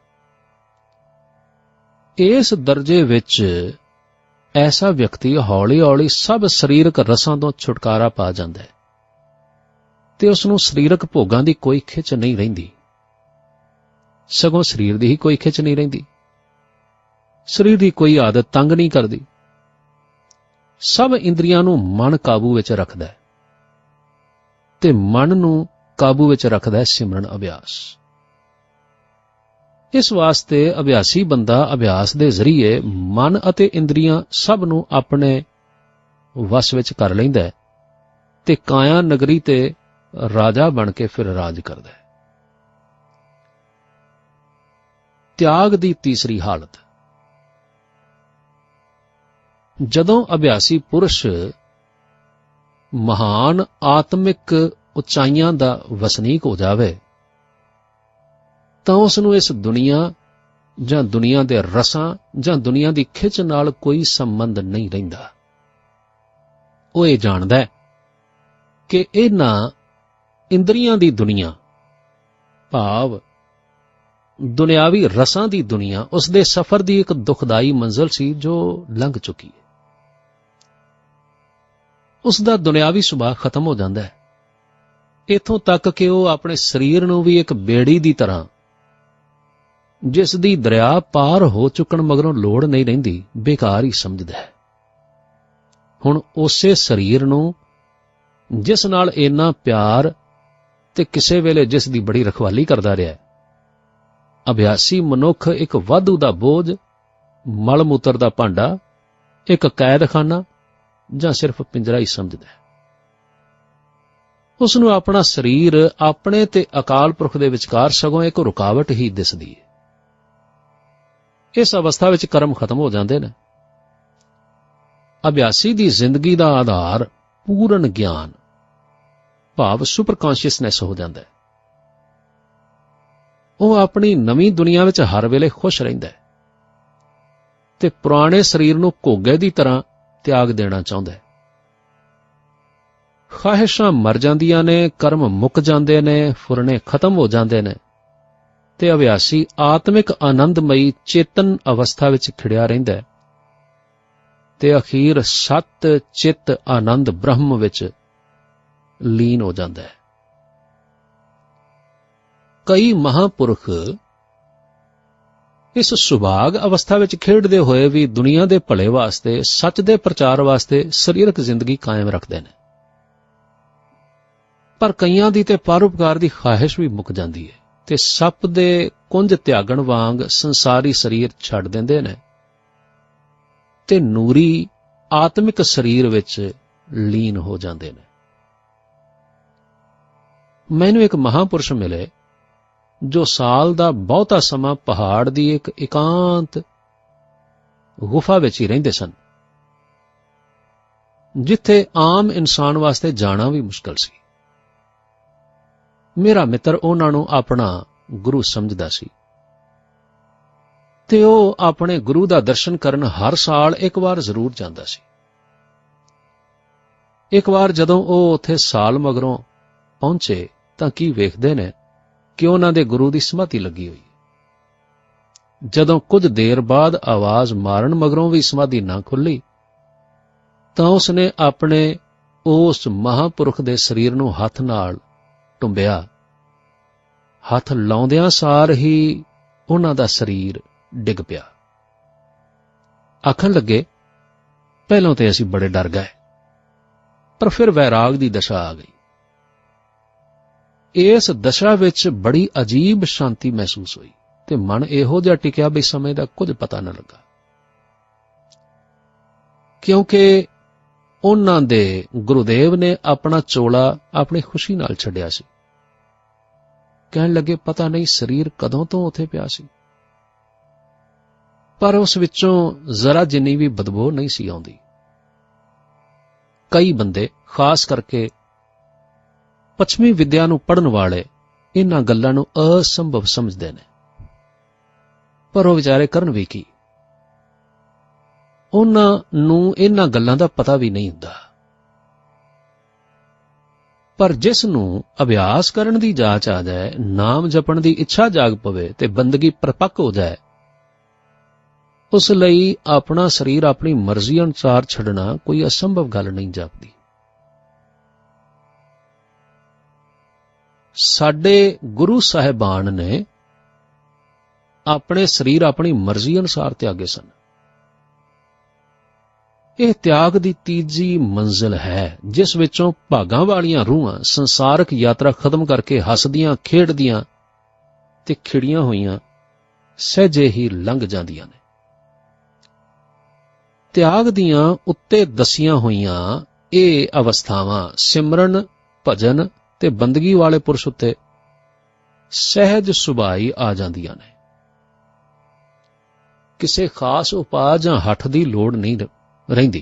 ਇਸ ਦਰਜੇ ਵਿੱਚ ਐਸਾ ਵਿਅਕਤੀ ਹੌਲੀ ਹੌਲੀ ਸਭ ਸਰੀਰਕ ਰਸਾਂ ਤੋਂ ਛੁਟਕਾਰਾ ਪਾ ਜਾਂਦਾ ਹੈ ਤੇ ਉਸ ਨੂੰ ਸਰੀਰਕ ਭੋਗਾਂ ਦੀ ਕੋਈ ਖਿੱਚ ਨਹੀਂ ਰਹਿੰਦੀ, ਸਗੋਂ ਸਰੀਰ ਦੀ ਹੀ ਕੋਈ ਖਿੱਚ ਨਹੀਂ ਰਹਿੰਦੀ। ਸਰੀਰ ਦੀ ਕੋਈ ਆਦਤ ਤੰਗ ਨਹੀਂ ਕਰਦੀ। ਸਭ ਇੰਦਰੀਆਂ ਨੂੰ ਮਨ ਕਾਬੂ ਵਿੱਚ ਰੱਖਦਾ ਹੈ ਤੇ ਮਨ ਨੂੰ ਕਾਬੂ ਵਿੱਚ ਰੱਖਦਾ ਹੈ ਸਿਮਰਨ ਅਭਿਆਸ। ਇਸ ਵਾਸਤੇ ਅਭਿਆਸੀ ਬੰਦਾ ਅਭਿਆਸ ਦੇ ਜ਼ਰੀਏ ਮਨ ਅਤੇ ਇੰਦਰੀਆਂ ਸਭ ਨੂੰ ਆਪਣੇ ਵਸ ਵਿੱਚ ਕਰ ਲੈਂਦਾ ਹੈ ਤੇ ਕਾਇਆ ਨਗਰੀ ਤੇ ਰਾਜਾ ਬਣ ਕੇ ਫਿਰ ਰਾਜ ਕਰਦਾ ਹੈ। ਤਿਆਗ ਦੀ ਤੀਸਰੀ ਹਾਲਤ। ਜਦੋਂ ਅਭਿਆਸੀ ਪੁਰਸ਼ ਮਹਾਨ ਆਤਮਿਕ ਉਚਾਈਆਂ ਦਾ ਵਸਨੀਕ ਹੋ ਜਾਵੇ ਤਾਂ ਉਸ ਨੂੰ ਇਸ ਦੁਨੀਆ ਜਾਂ ਦੁਨੀਆ ਦੇ ਰਸਾਂ ਜਾਂ ਦੁਨੀਆ ਦੀ ਖਿੱਚ ਨਾਲ ਕੋਈ ਸੰਬੰਧ ਨਹੀਂ ਰਹਿੰਦਾ। ਉਹ ਇਹ ਜਾਣਦਾ ਹੈ ਕਿ ਇਹਨਾਂ ਇੰਦਰੀਆਂ ਦੀ ਦੁਨੀਆ ਭਾਵ ਦੁਨਿਆਵੀ ਰਸਾਂ ਦੀ ਦੁਨੀਆ ਉਸ ਦੇ ਸਫ਼ਰ ਦੀ ਇੱਕ ਦੁਖਦਾਈ ਮੰਜ਼ਲ ਸੀ ਜੋ ਲੰਘ ਚੁੱਕੀ ਹੈ। ਉਸ ਦਾ ਦੁਨਿਆਵੀ ਸੁਭਾਅ ਖਤਮ ਹੋ ਜਾਂਦਾ ਹੈ, ਇੱਥੋਂ ਤੱਕ ਕਿ ਉਹ ਆਪਣੇ ਸਰੀਰ ਨੂੰ ਵੀ ਇੱਕ ਬੇੜੀ ਦੀ ਤਰ੍ਹਾਂ ਜਿਸ ਦੀ ਦਰਿਆ ਪਾਰ ਹੋ ਚੁੱਕਣ ਮਗਰੋਂ ਲੋੜ ਨਹੀਂ ਰਹਿੰਦੀ ਬੇਕਾਰ ਹੀ ਸਮਝਦਾ ਹੈ। ਹੁਣ ਉਸੇ ਸਰੀਰ ਨੂੰ ਜਿਸ ਨਾਲ ਇੰਨਾ ਪਿਆਰ ਤੇ ਕਿਸੇ ਵੇਲੇ ਜਿਸ ਦੀ ਬੜੀ ਰਖਵਾਲੀ ਕਰਦਾ ਰਿਹਾ, ਅਭਿਆਸੀ ਮਨੁੱਖ ਇੱਕ ਵਾਧੂ ਦਾ ਬੋਝ, ਮਲ ਮੂਤਰ ਦਾ ਭਾਂਡਾ, ਇੱਕ ਕੈਦਖਾਨਾ ਜਾਂ ਸਿਰਫ ਪਿੰਜਰਾ ਹੀ ਸਮਝਦਾ ਹੈ। ਉਸ ਨੂੰ ਆਪਣਾ ਸਰੀਰ ਆਪਣੇ ਤੇ ਅਕਾਲ ਪੁਰਖ ਦੇ ਵਿਚਕਾਰ ਸਗੋਂ ਇੱਕ ਰੁਕਾਵਟ ਹੀ ਦਿਸਦੀ ਹੈ। ਇਸ ਅਵਸਥਾ ਵਿੱਚ ਕਰਮ ਖਤਮ ਹੋ ਜਾਂਦੇ ਨੇ। ਅਭਿਆਸੀ ਦੀ ਜ਼ਿੰਦਗੀ ਦਾ ਆਧਾਰ ਪੂਰਨ ਗਿਆਨ ਭਾਵ ਸੁਪਰ ਕੌਂਸ਼ੀਅਸਨੈਸ ਹੋ ਜਾਂਦਾ ਹੈ। ਉਹ ਆਪਣੀ ਨਵੀਂ ਦੁਨੀਆ ਵਿੱਚ ਹਰ ਵੇਲੇ ਖੁਸ਼ ਰਹਿੰਦਾ ਹੈ ਤੇ ਪੁਰਾਣੇ ਸਰੀਰ ਨੂੰ ਘੋਗੇ ਦੀ ਤਰ੍ਹਾਂ ਤਿਆਗ ਦੇਣਾ ਚਾਹੁੰਦਾ ਹੈ। ਖਾਹਿਸ਼ਾਂ ਮਰ ਜਾਂਦੀਆਂ ਨੇ, ਕਰਮ ਮੁੱਕ ਜਾਂਦੇ ਨੇ, ਫੁਰਨੇ ਖਤਮ ਹੋ ਜਾਂਦੇ ਨੇ ਤੇ ਅਭਿਆਸੀ ਆਤਮਿਕ ਆਨੰਦਮਈ ਚੇਤਨ ਅਵਸਥਾ ਵਿੱਚ ਖਿੜਿਆ ਰਹਿੰਦਾ ਹੈ ਤੇ ਅਖੀਰ ਸਤ ਚਿੱਤ ਆਨੰਦ ਬ੍ਰਹਮ ਵਿੱਚ ਲੀਨ ਹੋ ਜਾਂਦਾ ਹੈ। ਕਈ ਮਹਾਂਪੁਰਖ ਇਸ ਸੁਭਾਗ ਅਵਸਥਾ ਵਿੱਚ ਖੇਡਦੇ ਹੋਏ ਵੀ ਦੁਨੀਆ ਦੇ ਭਲੇ ਵਾਸਤੇ, ਸੱਚ ਦੇ ਪ੍ਰਚਾਰ ਵਾਸਤੇ ਸਰੀਰਕ ਜ਼ਿੰਦਗੀ ਕਾਇਮ ਰੱਖਦੇ ਨੇ, ਪਰ ਕਈਆਂ ਦੀ ਤੇ ਪਰਉਪਕਾਰ ਦੀ ਖਾਹਿਸ਼ ਵੀ ਮੁੱਕ ਜਾਂਦੀ ਹੈ ਤੇ ਸੱਪ ਦੇ ਕੁੰਜ ਤਿਆਗਣ ਵਾਂਗ ਸੰਸਾਰੀ ਸਰੀਰ ਛੱਡ ਦਿੰਦੇ ਨੇ ਤੇ ਨੂਰੀ ਆਤਮਿਕ ਸਰੀਰ ਵਿੱਚ ਲੀਨ ਹੋ ਜਾਂਦੇ ਨੇ। ਮੈਨੂੰ ਇੱਕ ਮਹਾਂਪੁਰਸ਼ ਮਿਲੇ ਜੋ ਸਾਲ ਦਾ ਬਹੁਤਾ ਸਮਾਂ ਪਹਾੜ ਦੀ ਇੱਕ ਇਕਾਂਤ ਗੁਫਾ ਵਿੱਚ ਹੀ ਰਹਿੰਦੇ ਸਨ, ਜਿੱਥੇ ਆਮ ਇਨਸਾਨ ਵਾਸਤੇ ਜਾਣਾ ਵੀ ਮੁਸ਼ਕਲ ਸੀ। ਮੇਰਾ ਮਿੱਤਰ ਉਹਨਾਂ ਨੂੰ ਆਪਣਾ ਗੁਰੂ ਸਮਝਦਾ ਸੀ ਤੇ ਉਹ ਆਪਣੇ ਗੁਰੂ ਦਾ ਦਰਸ਼ਨ ਕਰਨ ਹਰ ਸਾਲ ਇੱਕ ਵਾਰ ਜ਼ਰੂਰ ਜਾਂਦਾ ਸੀ। ਇੱਕ ਵਾਰ ਜਦੋਂ ਉਹ ਉੱਥੇ ਸਾਲ ਮਗਰੋਂ ਪਹੁੰਚੇ ਤਾਂ ਕੀ ਵੇਖਦੇ ਨੇ ਕਿ ਉਹਨਾਂ ਦੇ ਗੁਰੂ ਦੀ ਸਮਾਧੀ ਲੱਗੀ ਹੋਈ। ਜਦੋਂ ਕੁਝ ਦੇਰ ਬਾਅਦ ਆਵਾਜ਼ ਮਾਰਨ ਮਗਰੋਂ ਵੀ ਸਮਾਧੀ ਨਾ ਖੁੱਲੀ ਤਾਂ ਉਸਨੇ ਆਪਣੇ ਉਸ ਮਹਾਂਪੁਰਖ ਦੇ ਸਰੀਰ ਨੂੰ ਹੱਥ ਨਾਲ ਟੁੰਬਿਆ। ਹੱਥ ਲਾਉਂਦਿਆਂ ਸਾਰ ਹੀ ਉਹਨਾਂ ਦਾ ਸਰੀਰ ਡਿੱਗ ਪਿਆ। ਆਖਣ ਲੱਗੇ, ਪਹਿਲਾਂ ਤੇ ਅਸੀਂ ਬੜੇ ਡਰ ਗਏ, ਪਰ ਫਿਰ ਵੈਰਾਗ ਦੀ ਦਸ਼ਾ ਆ ਗਈ। ਇਸ ਦਸ਼ਾ ਵਿੱਚ ਬੜੀ ਅਜੀਬ ਸ਼ਾਂਤੀ ਮਹਿਸੂਸ ਹੋਈ ਤੇ ਮਨ ਇਹੋ ਜਿਹਾ ਟਿਕਿਆ ਵੀ ਸਮੇਂ ਦਾ ਕੁਝ ਪਤਾ ਨਾ ਲੱਗਾ, ਕਿਉਂਕਿ ਉਹਨਾਂ ਦੇ ਗੁਰੂਦੇਵ ਨੇ ਆਪਣਾ ਚੋਲਾ ਆਪਣੀ ਖੁਸ਼ੀ ਨਾਲ ਛੱਡਿਆ ਸੀ। ਕਹਿਣ ਲੱਗੇ, ਪਤਾ ਨਹੀਂ ਸਰੀਰ ਕਦੋਂ ਤੋਂ ਉੱਥੇ ਪਿਆ ਸੀ, ਪਰ ਉਸ ਵਿੱਚੋਂ ਜ਼ਰਾ ਜਿੰਨੀ ਵੀ ਬਦਬੂ ਨਹੀਂ ਸੀ ਆਉਂਦੀ। ਕਈ ਬੰਦੇ, ਖਾਸ ਕਰਕੇ ਪੱਛਮੀ ਵਿਦਿਆ ਨੂੰ ਪੜ੍ਹਨ ਵਾਲੇ, ਇਹਨਾਂ ਗੱਲਾਂ ਨੂੰ ਅਸੰਭਵ ਸਮਝਦੇ ਨੇ, ਪਰ ਉਹ ਵਿਚਾਰੇ ਕਰਨ ਵੀ ਕੀ। ਉਹਨਾਂ ਨੂੰ ਇਹਨਾਂ ਗੱਲਾਂ ਦਾ ਪਤਾ ਵੀ ਨਹੀਂ ਹੁੰਦਾ। ਪਰ ਜਿਸ ਨੂੰ ਅਭਿਆਸ ਕਰਨ ਦੀ ਜਾਚ ਆ ਜਾਏ, ਨਾਮ ਜਪਣ ਦੀ ਇੱਛਾ ਜਾਗ ਪਵੇ ਤੇ ਬੰਦਗੀ ਪਰਪੱਕ ਹੋ ਜਾਏ, ਉਸ ਲਈ ਆਪਣਾ ਸਰੀਰ ਆਪਣੀ ਮਰਜ਼ੀ ਅਨੁਸਾਰ ਛੱਡਣਾ ਕੋਈ ਅਸੰਭਵ ਗੱਲ ਨਹੀਂ ਜਾਪਦੀ। ਸਾਡੇ ਗੁਰੂ ਸਾਹਿਬਾਨ ਨੇ ਆਪਣੇ ਸਰੀਰ ਆਪਣੀ ਮਰਜ਼ੀ ਅਨੁਸਾਰ ਤਿਆਗੇ ਸਨ। ਇਹ ਤਿਆਗ ਦੀ ਤੀਜੀ ਮੰਜ਼ਿਲ ਹੈ, ਜਿਸ ਵਿੱਚੋਂ ਭਾਗਾਂ ਵਾਲੀਆਂ ਰੂਹਾਂ ਸੰਸਾਰਕ ਯਾਤਰਾ ਖਤਮ ਕਰਕੇ ਹੱਸਦੀਆਂ, ਖੇਡਦੀਆਂ ਤੇ ਖਿੜੀਆਂ ਹੋਈਆਂ ਸਹਿਜੇ ਹੀ ਲੰਘ ਜਾਂਦੀਆਂ ਨੇ। ਤਿਆਗ ਦੀਆਂ ਉੱਤੇ ਦਸੀਆਂ ਹੋਈਆਂ ਇਹ ਅਵਸਥਾਵਾਂ ਸਿਮਰਨ, ਭਜਨ ਤੇ ਬੰਦਗੀ ਵਾਲੇ ਪੁਰਸ਼ ਉੱਤੇ ਸਹਿਜ ਸੁਭਾਈ ਆ ਜਾਂਦੀਆਂ ਨੇ। ਕਿਸੇ ਖਾਸ ਉਪਾਅ ਜਾਂ ਹੱਠ ਦੀ ਲੋੜ ਨਹੀਂ ਰਹਿੰਦੀ।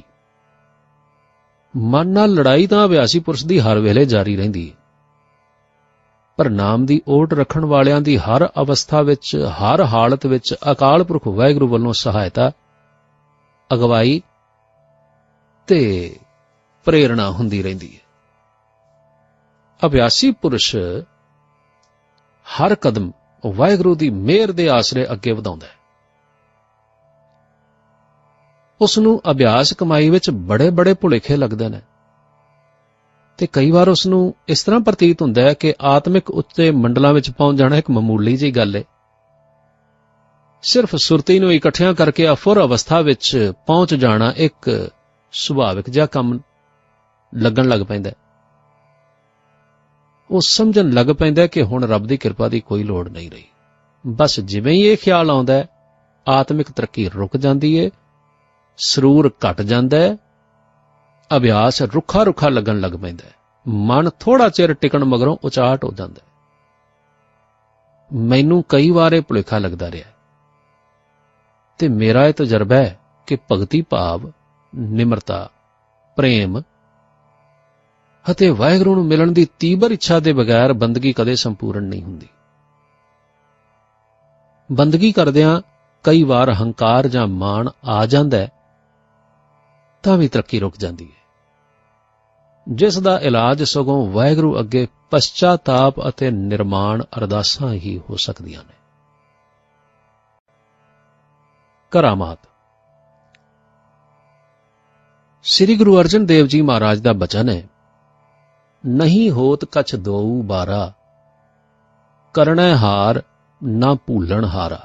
ਮਨ ਨਾਲ ਲੜਾਈ ਤਾਂ ਅਭਿਆਸੀ ਪੁਰਸ਼ ਦੀ ਹਰ ਵੇਲੇ ਜਾਰੀ ਰਹਿੰਦੀ ਹੈ, ਪਰ ਨਾਮ ਦੀ ਓਟ ਰੱਖਣ ਵਾਲਿਆਂ ਦੀ ਹਰ ਅਵਸਥਾ ਵਿੱਚ, ਹਰ ਹਾਲਤ ਵਿੱਚ ਅਕਾਲ ਪੁਰਖ ਵਾਹਿਗੁਰੂ ਵੱਲੋਂ ਸਹਾਇਤਾ, ਅਗਵਾਈ ਤੇ ਪ੍ਰੇਰਣਾ ਹੁੰਦੀ ਰਹਿੰਦੀ ਹੈ। ਅਭਿਆਸੀ ਪੁਰਸ਼ ਹਰ ਕਦਮ ਵਾਹਿਗੁਰੂ ਦੀ ਮਿਹਰ ਦੇ ਆਸਰੇ ਅੱਗੇ ਵਧਾਉਂਦਾ ਹੈ। ਉਸ ਨੂੰ ਅਭਿਆਸ ਕਮਾਈ ਵਿੱਚ ਬੜੇ ਬੜੇ ਭੁਲੇਖੇ ਲੱਗਦੇ ਨੇ ਤੇ ਕਈ ਵਾਰ ਉਸ ਨੂੰ ਇਸ ਤਰ੍ਹਾਂ ਪ੍ਰਤੀਤ ਹੁੰਦਾ ਹੈ ਕਿ ਆਤਮਿਕ ਉੱਚੇ ਮੰਡਲਾਂ ਵਿੱਚ ਪਹੁੰਚ ਜਾਣਾ ਇੱਕ ਮਾਮੂਲੀ ਜਿਹੀ ਗੱਲ ਹੈ। ਸਿਰਫ ਸੁਰਤੀ ਨੂੰ ਇਕੱਠਿਆਂ ਕਰਕੇ ਅਫੁਰ ਅਵਸਥਾ ਵਿੱਚ ਪਹੁੰਚ ਜਾਣਾ ਇੱਕ ਸੁਭਾਵਿਕ ਜਿਹਾ ਕੰਮ ਲੱਗਣ ਲੱਗ ਪੈਂਦਾ। ਉਹ ਸਮਝਣ ਲੱਗ ਪੈਂਦਾ ਕਿ ਹੁਣ ਰੱਬ ਦੀ ਕਿਰਪਾ ਦੀ ਕੋਈ ਲੋੜ ਨਹੀਂ ਰਹੀ। ਬਸ ਜਿਵੇਂ ਹੀ ਇਹ ਖਿਆਲ ਆਉਂਦਾ ਹੈ, ਆਤਮਿਕ ਤਰੱਕੀ ਰੁਕ ਜਾਂਦੀ ਹੈ, ਸਰੂਰ ਘਟ ਜਾਂਦਾ ਹੈ, ਅਭਿਆਸ ਰੁੱਖਾ ਰੁੱਖਾ ਲੱਗਣ ਲੱਗ ਪੈਂਦਾ ਹੈ, ਮਨ ਥੋੜਾ ਚਿਰ ਟਿਕਣ ਮਗਰੋਂ ਉਚਾਟ ਹੋ ਜਾਂਦਾ ਹੈ। ਮੈਨੂੰ ਕਈ ਵਾਰ ਇਹ ਭੁਲੇਖਾ ਲੱਗਦਾ ਰਿਹਾ ਤੇ ਮੇਰਾ ਇਹ ਤਜਰਬਾ ਹੈ ਕਿ ਭਗਤੀ ਭਾਵ, ਨਿਮਰਤਾ, ਪ੍ਰੇਮ ਅਤੇ ਵਾਹਿਗੁਰੂ ਨੂੰ ਮਿਲਣ ਦੀ ਤੀਬਰ ਇੱਛਾ ਦੇ ਬਗੈਰ ਬੰਦਗੀ ਕਦੇ ਸੰਪੂਰਨ ਨਹੀਂ ਹੁੰਦੀ। ਬੰਦਗੀ ਕਰਦਿਆਂ ਕਈ ਵਾਰ ਹੰਕਾਰ ਜਾਂ ਮਾਣ ਆ ਜਾਂਦਾ ਹੈ ਤਾਂ ਵੀ ਤਰੱਕੀ ਰੁਕ ਜਾਂਦੀ ਹੈ, ਜਿਸ ਦਾ ਇਲਾਜ ਸਗੋਂ ਵਾਹਿਗੁਰੂ ਅੱਗੇ ਪਛਚਾਤਾਪ ਅਤੇ ਨਿਰਮਾਣ ਅਰਦਾਸਾਂ ਹੀ ਹੋ ਸਕਦੀਆਂ ਨੇ। ਕਰਾਮਾਤ। ਸ੍ਰੀ ਗੁਰੂ ਅਰਜਨ ਦੇਵ ਜੀ ਮਹਾਰਾਜ ਦਾ ਬਚਨ ਹੈ, ਨਹੀਂ ਹੋਤ ਕਛ ਦੋਊ ਬਾਰਾ, ਕਰਣੈ ਹਾਰ ਨਾ ਭੂਲਣ ਹਾਰਾ।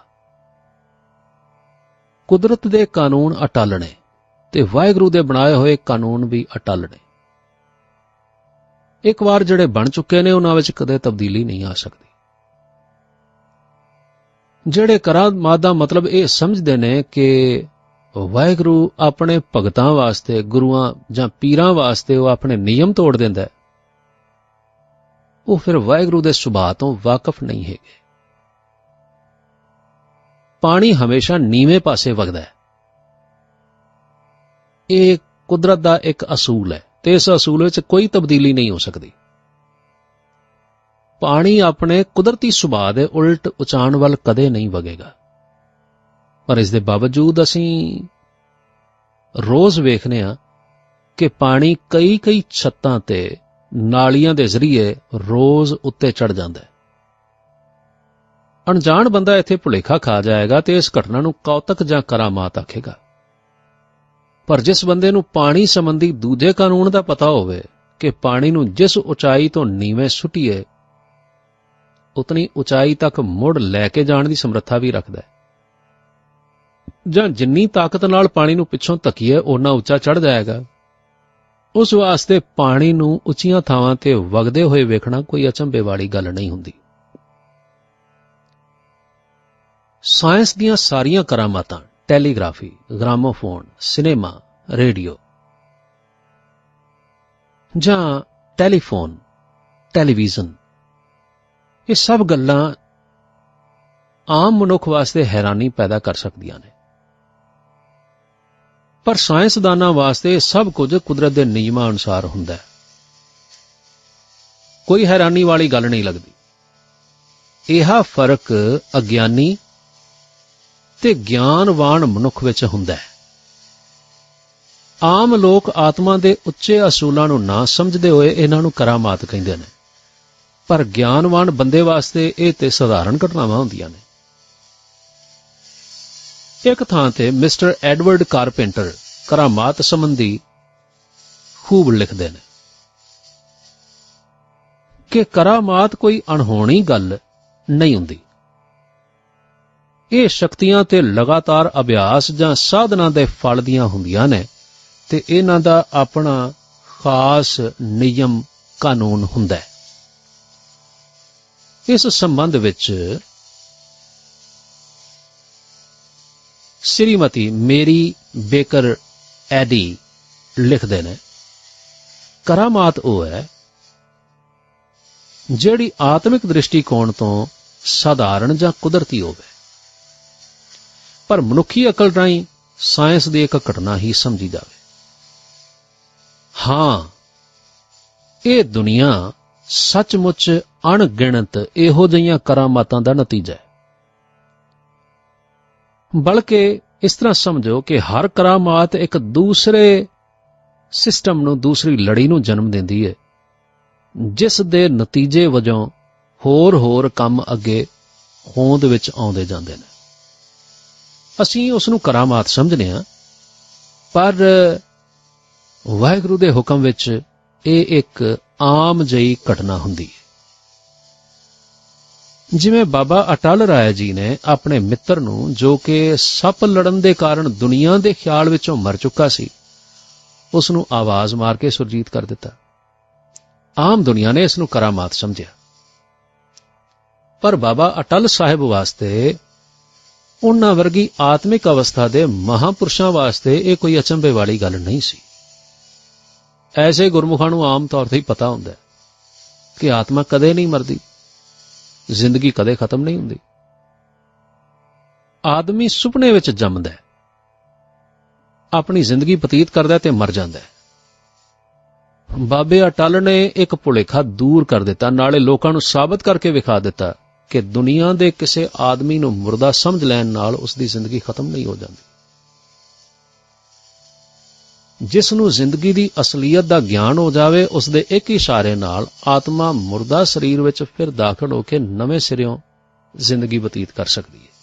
ਕੁਦਰਤ ਦੇ ਕਾਨੂੰਨ ਅਟੱਲ ਨੇ ਤੇ ਵਾਹਿਗੁਰੂ ਦੇ ਬਣਾਏ ਹੋਏ ਕਾਨੂੰਨ ਵੀ ਅਟੱਲ ਨੇ। ਇੱਕ ਵਾਰ ਜਿਹੜੇ ਬਣ ਚੁੱਕੇ ਨੇ ਉਹਨਾਂ ਵਿੱਚ ਕਦੇ ਤਬਦੀਲੀ ਨਹੀਂ ਆ ਸਕਦੀ। ਜਿਹੜੇ ਕਰਾਮਾਤ ਦਾ ਮਤਲਬ ਇਹ ਸਮਝਦੇ ਨੇ ਕਿ ਵਾਹਿਗੁਰੂ ਆਪਣੇ ਭਗਤਾਂ ਵਾਸਤੇ, ਗੁਰੂਆਂ ਜਾਂ ਪੀਰਾਂ ਵਾਸਤੇ ਉਹ ਆਪਣੇ ਨਿਯਮ ਤੋੜ ਦਿੰਦਾ, ਉਹ ਫਿਰ ਵਾਹਿਗੁਰੂ ਦੇ ਸੁਭਾਅ ਤੋਂ ਵਾਕਿਫ ਨਹੀਂ ਹੈਗੇ। ਪਾਣੀ ਹਮੇਸ਼ਾ ਨੀਵੇਂ ਪਾਸੇ ਵਗਦਾ ਹੈ, ਇਹ ਕੁਦਰਤ ਦਾ ਇੱਕ ਅਸੂਲ ਹੈ ਤੇ ਇਸ ਅਸੂਲ ਵਿੱਚ ਕੋਈ ਤਬਦੀਲੀ ਨਹੀਂ ਹੋ ਸਕਦੀ। ਪਾਣੀ ਆਪਣੇ ਕੁਦਰਤੀ ਸੁਭਾਅ ਦੇ ਉਲਟ ਉਚਾਣ ਵੱਲ ਕਦੇ ਨਹੀਂ ਵਗੇਗਾ, ਪਰ ਇਸ ਦੇ ਬਾਵਜੂਦ ਅਸੀਂ ਰੋਜ਼ ਵੇਖਦੇ ਹਾਂ ਕਿ ਪਾਣੀ ਕਈ ਕਈ ਛੱਤਾਂ ਤੇ ਨਾਲੀਆਂ ਦੇ ਜ਼ਰੀਏ ਰੋਜ਼ ਉੱਤੇ ਚੜ ਜਾਂਦਾ ਹੈ। ਅਣਜਾਣ ਬੰਦਾ ਇੱਥੇ ਭੁਲੇਖਾ ਖਾ ਜਾਏਗਾ ਤੇ ਇਸ ਘਟਨਾ ਨੂੰ ਕੌਤਕ ਜਾਂ ਕਰਾਮਾਤ ਆਖੇਗਾ, ਪਰ ਜਿਸ ਬੰਦੇ ਨੂੰ ਪਾਣੀ ਸੰਬੰਧੀ ਦੂਜੇ ਕਾਨੂੰਨ ਦਾ ਪਤਾ ਹੋਵੇ ਕਿ ਪਾਣੀ ਨੂੰ ਜਿਸ ਉਚਾਈ ਤੋਂ ਨੀਵੇਂ ਸੁੱਟੀਏ ਉਤਨੀ ਉਚਾਈ ਤੱਕ ਮੁੜ ਲੈ ਕੇ ਜਾਣ ਦੀ ਸਮਰੱਥਾ ਵੀ ਰੱਖਦਾ ਹੈ, ਜਾਂ ਜਿੰਨੀ ਤਾਕਤ ਨਾਲ ਪਾਣੀ ਨੂੰ ਪਿੱਛੋਂ ਧੱਕੀਏ ਓਨਾ ਉੱਚਾ ਚੜ ਜਾਏਗਾ, ਉਸ ਵਾਸਤੇ ਪਾਣੀ ਨੂੰ ਉੱਚੀਆਂ ਥਾਵਾਂ ਤੇ ਵਗਦੇ ਹੋਏ ਵੇਖਣਾ ਕੋਈ ਅਚੰਭੇ ਵਾਲੀ ਗੱਲ ਨਹੀਂ ਹੁੰਦੀ। ਸਾਇੰਸ ਦੀਆਂ ਸਾਰੀਆਂ ਕਰਾਮਾਤਾਂ, ਟੈਲੀਗ੍ਰਾਫੀ, ਗ੍ਰਾਮੋਫੋਨ, ਸਿਨੇਮਾ, ਰੇਡੀਓ ਜਾਂ ਟੈਲੀਫੋਨ, ਟੈਲੀਵਿਜ਼ਨ, ਇਹ ਸਭ ਗੱਲਾਂ ਆਮ ਮਨੁੱਖ ਵਾਸਤੇ ਹੈਰਾਨੀ ਪੈਦਾ ਕਰ ਸਕਦੀਆਂ ਨੇ, ਪਰ ਸਾਇੰਸਦਾਨਾਂ ਵਾਸਤੇ ਸਭ ਕੁਝ ਕੁਦਰਤ ਦੇ ਨਿਯਮਾਂ ਅਨੁਸਾਰ ਹੁੰਦਾ ਹੈ। ਕੋਈ ਹੈਰਾਨੀ ਵਾਲੀ ਗੱਲ ਨਹੀਂ ਲੱਗਦੀ। ਇਹ ਫਰਕ ਅਗਿਆਨੀ ਤੇ ਗਿਆਨਵਾਨ ਮਨੁੱਖ ਵਿੱਚ ਹੁੰਦਾ ਹੈ। ਆਮ ਲੋਕ ਆਤਮਾ ਦੇ ਉੱਚੇ ਅਸੂਲਾਂ ਨੂੰ ਨਾ ਸਮਝਦੇ ਹੋਏ ਇਹਨਾਂ ਨੂੰ ਕਰਾਮਾਤ ਕਹਿੰਦੇ ਨੇ, ਪਰ ਗਿਆਨਵਾਨ ਬੰਦੇ ਵਾਸਤੇ ਇਹ ਤੇ ਸਧਾਰਨ ਘਟਨਾਵਾਂ ਹੁੰਦੀਆਂ ਨੇ। ਇੱਕ ਥਾਂ ਤੇ ਮਿਸਟਰ ਐਡਵਰਡ ਕਾਰਪੈਂਟਰ ਕਰਾਮਾਤ ਸੰਬੰਧੀ ਖੂਬ ਲਿਖਦੇ ਨੇ ਕਿ ਕਰਾਮਾਤ ਕੋਈ ਅਣਹੋਣੀ ਗੱਲ ਨਹੀਂ ਹੁੰਦੀ। ਇਹ ਸ਼ਕਤੀਆਂ ਤੇ ਲਗਾਤਾਰ ਅਭਿਆਸ ਜਾਂ ਸਾਧਨਾ ਦੇ ਫਲ ਦੀਆਂ ਹੁੰਦੀਆਂ ਨੇ ਤੇ ਇਹਨਾਂ ਦਾ ਆਪਣਾ ਖਾਸ ਨਿਯਮ ਕਾਨੂੰਨ ਹੁੰਦਾ ਹੈ। ਇਸ ਸੰਬੰਧ ਵਿੱਚ श्रीमती मेरी बेकर एडी लिखते हैं, करामात वो है जिहड़ी आत्मिक दृष्टिकोण तो साधारण जां कुदरती होवे, पर मनुखी अकल राहीं साइंस की एक घटना ही समझी जाए। हाँ, ये दुनिया सचमुच अणगिणत इहो जिहियां करामातां दा नतीजा है। बल्कि इस तरह समझो कि हर करामात एक दूसरे सिस्टम नूं, दूसरी लड़ी नूं जन्म दिंदी है, जिस दे नतीजे वजों होर होर काम अगे होंद विच आउंदे जांदे ने। असीं उस नूं करामात समझने हां, पर वाहिगुरू दे हुक्म विच ਇਹ एक आम जही घटना हुंदी है। जिवें बाबा अटल राय जी ने अपने मित्र नूं, जो कि सप लड़न दे कारण दुनिया दे ख्याल विचों मर चुका सी, उस नूं आवाज मार के सुरजीत कर दिता। आम दुनिया ने इस नूं करामात समझिया, पर बाबा अटल साहिब वास्ते, उन्हां वर्गी आत्मिक अवस्था दे महापुरुषां वास्ते ये कोई अचंभे वाली गल नहीं सी। ऐसे गुरमुखां नूं आम तौर ते ही पता हुंदा है कि आत्मा कदे नहीं मरदी, जिंदगी कदे खत्म नहीं हुंदी। आदमी सुपने विच जमदा है, अपनी जिंदगी बतीत करदा ते मर जांदा है। बाबे अटल ने एक भुलेखा दूर कर दिता, नाले लोकां नूं साबित करके विखा दिता कि दुनिया दे किसी आदमी नूं मुर्दा समझ लैण नाल उसदी जिंदगी खत्म नहीं हो जाती। जिस नूं जिंदगी दी असलीयत दा ज्ञान हो जावे, उस दे एक इशारे नाल आत्मा मुर्दा शरीर विच फिर दाखल होकर नवें सिरों जिंदगी बतीत कर सकती है।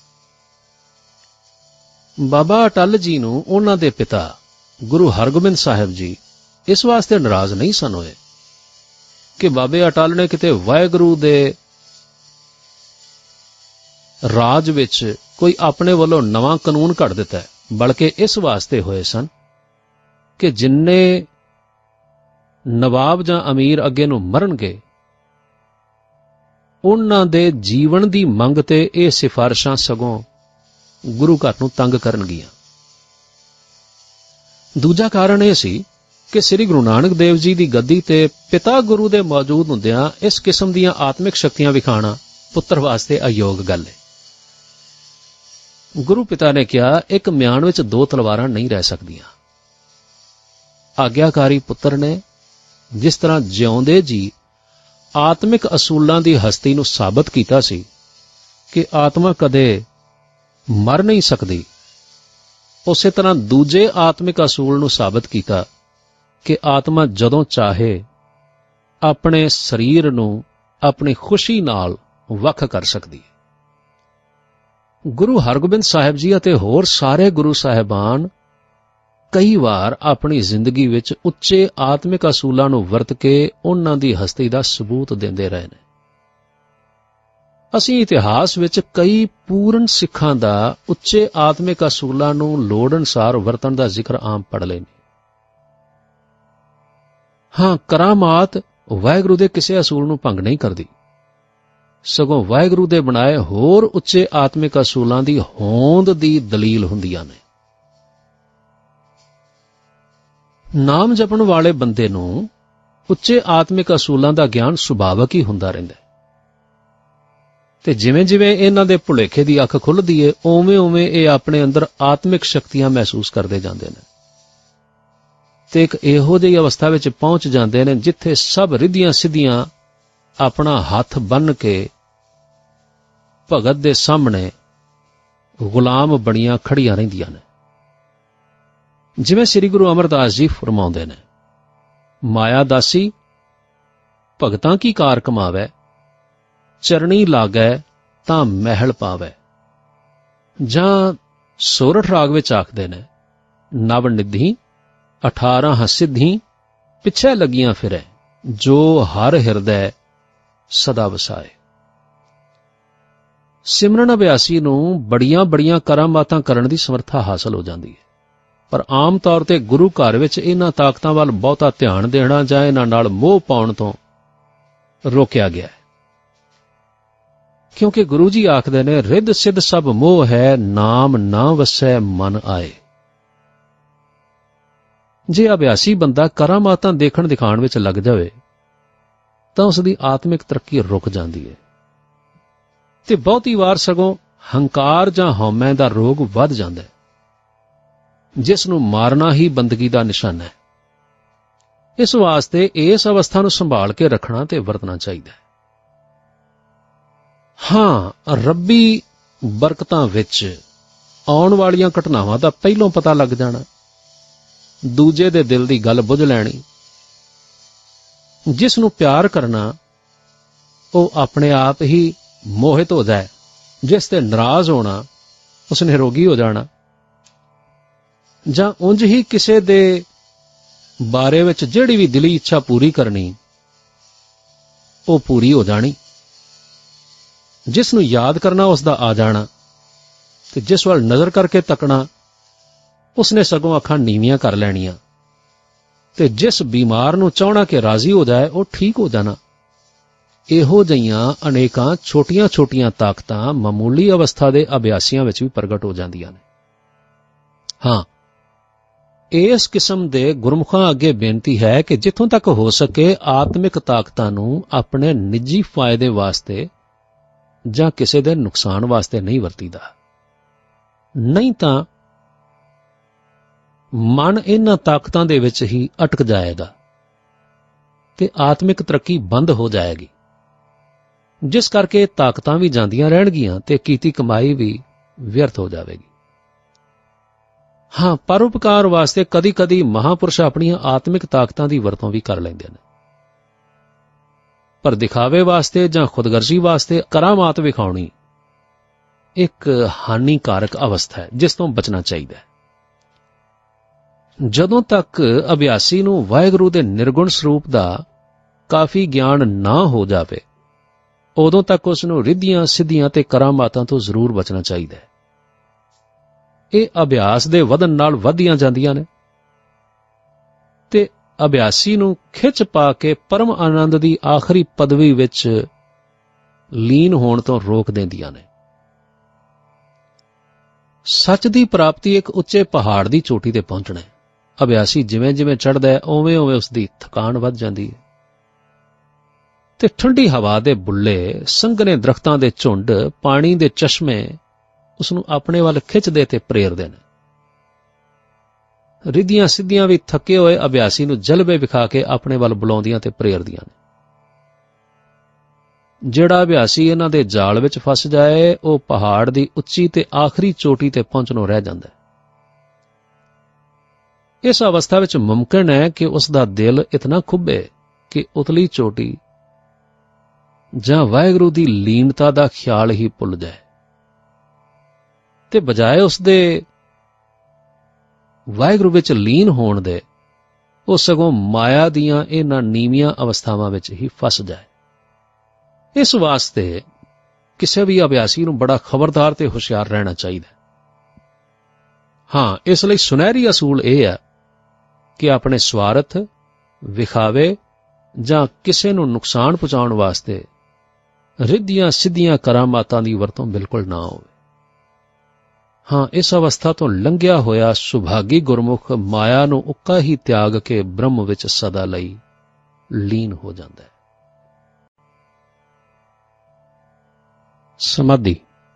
बाबा अटल जी नूं उन्हां दे पिता गुरु हरगोबिंद साहिब जी इस वास्ते नाराज नहीं सन होए कि बाबे अटल ने किते वाहिगुरू दे राज विच कोई अपने वालों नवां कानून घड़ दिता है, बल्कि इस वास्ते होए सन कि जिन्ने नवाब जां अमीर अगे नूं मरनगे, उन्हां दे जीवन दी मंग ते ये सिफारिशां सगों गुरु घर नूं तंग करनगियां। दूजा कारण यह सी कि श्री गुरु नानक देव जी दी गद्दी ते पिता गुरु दे मौजूद हुंदियां इस किस्म दीयां आत्मिक शक्तियां विखाणा पुत्र वास्ते अयोग गल है। गुरु पिता ने कहा, एक म्यान विच दो तलवारां नहीं रह सकदियां। आग्याकारी पुत्र ने जिस तरह जिउंदे जी आत्मिक असूलों की हस्ती नूं साबित कीता सी कि आत्मा कदे मर नहीं सकती, उस तरह दूजे आत्मिक असूल नूं साबित कीता कि आत्मा जदों चाहे अपने शरीर नूं अपनी खुशी नाल वख कर सकती है। गुरु हरगोबिंद साहिब जी अते होर सारे गुरु साहिबान कई बार अपनी जिंदगी विच उच्चे आत्मिक असूलों नूं वरत के उन्हां दी हस्ती दा सबूत देंदे रहे ने। असीं इतिहास विच कई पूर्ण सिखां दा उच्चे आत्मिक असूलों नूं लोड़ अनुसार वरतण दा जिक्र आम पढ़ लए ने। हाँ, करामात वाहिगुरू दे किसी असूल नूं भंग नहीं करदी, सगों वाहिगुरू दे बनाए होर उच्चे आत्मिक असूलों दी होंद दी दलील हुंदियां ने। नाम जपण वाले बंदे नूं उच्चे आत्मिक असूलों का ज्ञान सुभावक ही हुंदा रहिंदा है, ते जिवें जिवें इन्हां दे भुलेखे दी अख खुलदी है, उवें उवें ये अपने अंदर आत्मिक शक्तियां महसूस करते जांदे ने ते एक इहो जिही अवस्था विच पहुंच जांदे ने जिथे सब रिद्धियां सिद्धियां अपना हथ बन के भगत दे सामने गुलाम बणियां खड़ियां रहिंदियां ने। जिवें श्री गुरु अमरदास जी फरमाउंदे ने, माया दासी भगतां की कार कमावै, चरणी लागै तां महल पावै। जां सोरठ राग विच आखदे ने, नव निधि अठारह सिद्धि पिछे लगियां फिरै, जो हर हिरदै सदा वसाए। सिमरन अभ्यासी नूं बड़ियां बड़ियां करामातां करन दी समर्था हासिल हो जाती है, पर आम तौर ते गुरु घर विच इन्हां ताकतां वल बहुता ध्यान देना जां इन्हां नाल मोह पाउण तों रोकिया गया है, क्योंकि गुरु जी आखदे ने रिद सिद्ध सब मोह है, नाम ना वसै मन आए। जे अभ्यासी बंदा करामातां देखण दिखाण विच लग जावे तां उसदी आत्मिक तरक्की रुक जांदी है ते बहुती वार सगों हंकार जां हौमै दा रोग वध जांदा है, जिस नूं मारना ही बंदगी दा निशाना है। इस वास्ते इस अवस्था नूं संभाल के रखना ते वरतना चाहिदा है। हाँ, रब्बी बरकतां विच आउण वालीआं घटनावां दा पहिलों पता लग जाना, दूजे दे दिल दी गल बुझ लैणी। जिस नूं प्यार करना ਉਹ ਆਪਣੇ ਆਪ ਹੀ ਮੋਹਿਤ ਹੋ ਜਾਏ, ਜਿਸ ਤੇ ਨਾਰਾਜ਼ ਹੋਣਾ ਉਸਨੇ ਰੋਗੀ ਹੋ ਜਾਣਾ, ਜਾਂ ਉਂਝ ਹੀ ਕਿਸੇ ਦੇ ਬਾਰੇ ਵਿੱਚ ਜਿਹੜੀ ਵੀ ਦਿਲੀ ਇੱਛਾ ਪੂਰੀ ਕਰਨੀ ਉਹ ਪੂਰੀ ਹੋ ਜਾਣੀ। ਜਿਸ ਨੂੰ ਯਾਦ ਕਰਨਾ ਉਸ ਦਾ ਆ ਜਾਣਾ ਤੇ ਜਿਸ ਵੱਲ ਨਜ਼ਰ ਕਰਕੇ ਤੱਕਣਾ ਉਸਨੇ ਸਗੋਂ ਅੱਖਾਂ ਨੀਵੀਆਂ ਕਰ ਲੈਣੀਆਂ ਤੇ ਜਿਸ ਬਿਮਾਰ ਨੂੰ ਚਾਹਣਾ ਕਿ ਰਾਜ਼ੀ ਹੋ ਜਾਏ ਉਹ ਠੀਕ ਹੋ ਜਾਣਾ। ਇਹੋ ਜਿਹੀਆਂ ਅਨੇਕਾਂ ਛੋਟੀਆਂ-ਛੋਟੀਆਂ ਤਾਕਤਾਂ ਮਾਮੂਲੀ ਅਵਸਥਾ ਦੇ ਅਭਿਆਸੀਆਂ ਵਿੱਚ ਵੀ ਪ੍ਰਗਟ ਹੋ ਜਾਂਦੀਆਂ ਨੇ। ਹਾਂ, ਇਸ ਕਿਸਮ ਦੇ ਗੁਰਮੁਖਾਂ ਅੱਗੇ ਬੇਨਤੀ ਹੈ ਕਿ ਜਿੱਥੋਂ ਤੱਕ ਹੋ ਸਕੇ ਆਤਮਿਕ ਤਾਕਤਾਂ ਨੂੰ ਆਪਣੇ ਨਿੱਜੀ ਫਾਇਦੇ ਵਾਸਤੇ ਜਾਂ ਕਿਸੇ ਦੇ ਨੁਕਸਾਨ ਵਾਸਤੇ ਨਹੀਂ ਵਰਤੀਦਾ, ਨਹੀਂ ਤਾਂ ਮਨ ਇਹਨਾਂ ਤਾਕਤਾਂ ਦੇ ਵਿੱਚ ਹੀ ਅਟਕ ਜਾਏਗਾ ਤੇ ਆਤਮਿਕ ਤਰੱਕੀ ਬੰਦ ਹੋ ਜਾਏਗੀ, ਜਿਸ ਕਰਕੇ ਤਾਕਤਾਂ ਵੀ ਜਾਂਦੀਆਂ ਰਹਿਣਗੀਆਂ ਤੇ ਕੀਤੀ ਕਮਾਈ ਵੀ ਵਿਅਰਥ ਹੋ ਜਾਵੇਗੀ। ਹਾਂ, ਪਰਉਪਕਾਰ ਵਾਸਤੇ ਕਦੀ-ਕਦੀ ਮਹਾਂਪੁਰਸ਼ ਆਪਣੀਆਂ ਆਤਮਿਕ ਤਾਕਤਾਂ ਦੀ ਵਰਤੋਂ ਵੀ ਕਰ ਲੈਂਦੇ ਨੇ, ਪਰ ਦਿਖਾਵੇ ਵਾਸਤੇ ਜਾਂ ਖੁਦਗਰਜ਼ੀ ਵਾਸਤੇ ਕਰਾਮਾਤ ਵਿਖਾਉਣੀ ਇੱਕ ਹਾਨੀਕਾਰਕ ਅਵਸਥਾ ਹੈ ਜਿਸ ਤੋਂ ਬਚਣਾ ਚਾਹੀਦਾ ਹੈ। ਜਦੋਂ ਤੱਕ ਅਭਿਆਸੀ ਨੂੰ ਵਾਹਿਗੁਰੂ ਦੇ ਨਿਰਗੁਣ ਸਰੂਪ ਦਾ ਕਾਫੀ ਗਿਆਨ ਨਾ ਹੋ ਜਾਵੇ ਉਦੋਂ ਤੱਕ ਉਸ ਨੂੰ ਰਿੱਧੀਆਂ ਸਿੱਧੀਆਂ ਤੇ ਕਰਾਮਾਤਾਂ ਤੋਂ ਜ਼ਰੂਰ ਬਚਣਾ ਚਾਹੀਦਾ ਹੈ। ਇਹ ਅਭਿਆਸ ਦੇ ਵਧਣ ਨਾਲ ਵਧਦੀਆਂ ਜਾਂਦੀਆਂ ਨੇ ਤੇ ਅਭਿਆਸੀ ਨੂੰ ਖਿੱਚ ਪਾ ਕੇ ਪਰਮ ਆਨੰਦ ਦੀ ਆਖਰੀ ਪਦਵੀ ਵਿੱਚ ਲੀਨ ਹੋਣ ਤੋਂ ਰੋਕ ਦਿੰਦੀਆਂ ਨੇ। ਸੱਚ ਦੀ ਪ੍ਰਾਪਤੀ ਇੱਕ ਉੱਚੇ ਪਹਾੜ ਦੀ ਚੋਟੀ ਤੇ ਪਹੁੰਚਣਾ ਹੈ। ਅਭਿਆਸੀ ਜਿਵੇਂ ਜਿਵੇਂ ਚੜ੍ਹਦਾ ਹੈ ਉਵੇਂ ਉਵੇਂ ਉਸ ਦੀ ਥਕਾਨ ਵੱਧ ਜਾਂਦੀ ਹੈ ਤੇ ਠੰਡੀ ਹਵਾ ਦੇ ਬੁੱਲੇ, ਸੰਘਣੇ ਦਰਖਤਾਂ ਦੇ ਝੁੰਡ, ਪਾਣੀ ਦੇ ਚਸ਼ਮੇ ਉਸ ਨੂੰ ਆਪਣੇ ਵੱਲ ਖਿੱਚਦੇ ਤੇ ਪ੍ਰੇਰਦੇ ਨੇ। ਰਿੱਧੀਆਂ ਸਿੱਧੀਆਂ ਵੀ ਥੱਕੇ ਹੋਏ ਅਭਿਆਸੀ ਨੂੰ ਜਲਵੇ ਵਿਖਾ ਕੇ ਆਪਣੇ ਵੱਲ ਬੁਲਾਉਂਦੀਆਂ ਤੇ ਪ੍ਰੇਰਦੀਆਂ ਨੇ। ਜਿਹੜਾ ਅਭਿਆਸੀ ਇਹਨਾਂ ਦੇ ਜਾਲ ਵਿੱਚ ਫਸ ਜਾਏ ਉਹ ਪਹਾੜ ਦੀ ਉੱਚੀ ਤੇ ਆਖਰੀ ਚੋਟੀ ਤੇ ਪਹੁੰਚਣੋਂ ਰਹਿ ਜਾਂਦਾ ਹੈ। ਇਸ ਅਵਸਥਾ ਵਿੱਚ ਮੁਮਕਿਨ ਹੈ ਕਿ ਉਸ ਦਾ ਦਿਲ ਇਤਨਾ ਖੁੱਭੇ ਕਿ ਉਤਲੀ ਚੋਟੀ ਜਾਂ ਵਾਹਿਗੁਰੂ ਦੀ ਲੀਨਤਾ ਦਾ ਖਿਆਲ ਹੀ ਭੁੱਲ ਜਾਏ ਤੇ ਬਜਾਏ ਉਸ ਦੇ ਵਾਹਿਗੁਰੂ ਵਿੱਚ ਲੀਨ ਹੋਣ ਦੇ ਉਹ ਸਗੋਂ ਮਾਇਆ ਦੀਆਂ ਇਹਨਾਂ ਨੀਵੀਆਂ ਅਵਸਥਾਵਾਂ ਵਿੱਚ ਹੀ ਫਸ ਜਾਏ। ਇਸ ਵਾਸਤੇ ਕਿਸੇ ਵੀ ਅਭਿਆਸੀ ਨੂੰ ਬੜਾ ਖਬਰਦਾਰ ਤੇ ਹੁਸ਼ਿਆਰ ਰਹਿਣਾ ਚਾਹੀਦਾ। ਹਾਂ, ਇਸ ਲਈ ਸੁਨਹਿਰੀ ਅਸੂਲ ਇਹ ਹੈ ਕਿ ਆਪਣੇ ਸਵਾਰਥ, ਵਿਖਾਵੇ ਜਾਂ ਕਿਸੇ ਨੂੰ ਨੁਕਸਾਨ ਪਹੁੰਚਾਉਣ ਵਾਸਤੇ ਰਿੱਧੀਆਂ ਸਿੱਧੀਆਂ ਕਰਾਮਾਤਾਂ ਦੀ ਵਰਤੋਂ ਬਿਲਕੁਲ ਨਾ ਹੋਵੇ। ਹਾਂ, ਇਸ ਅਵਸਥਾ ਤੋਂ ਲੰਘਿਆ ਹੋਇਆ ਸੁਭਾਗੀ ਗੁਰਮੁਖ ਮਾਇਆ ਨੂੰ ਉੱਕਾ ਹੀ ਤਿਆਗ ਕੇ ਬ੍ਰਹਮ ਵਿੱਚ ਸਦਾ ਲਈ ਲੀਨ ਹੋ ਜਾਂਦਾ ਹੈ। ਸਮਾਧੀ।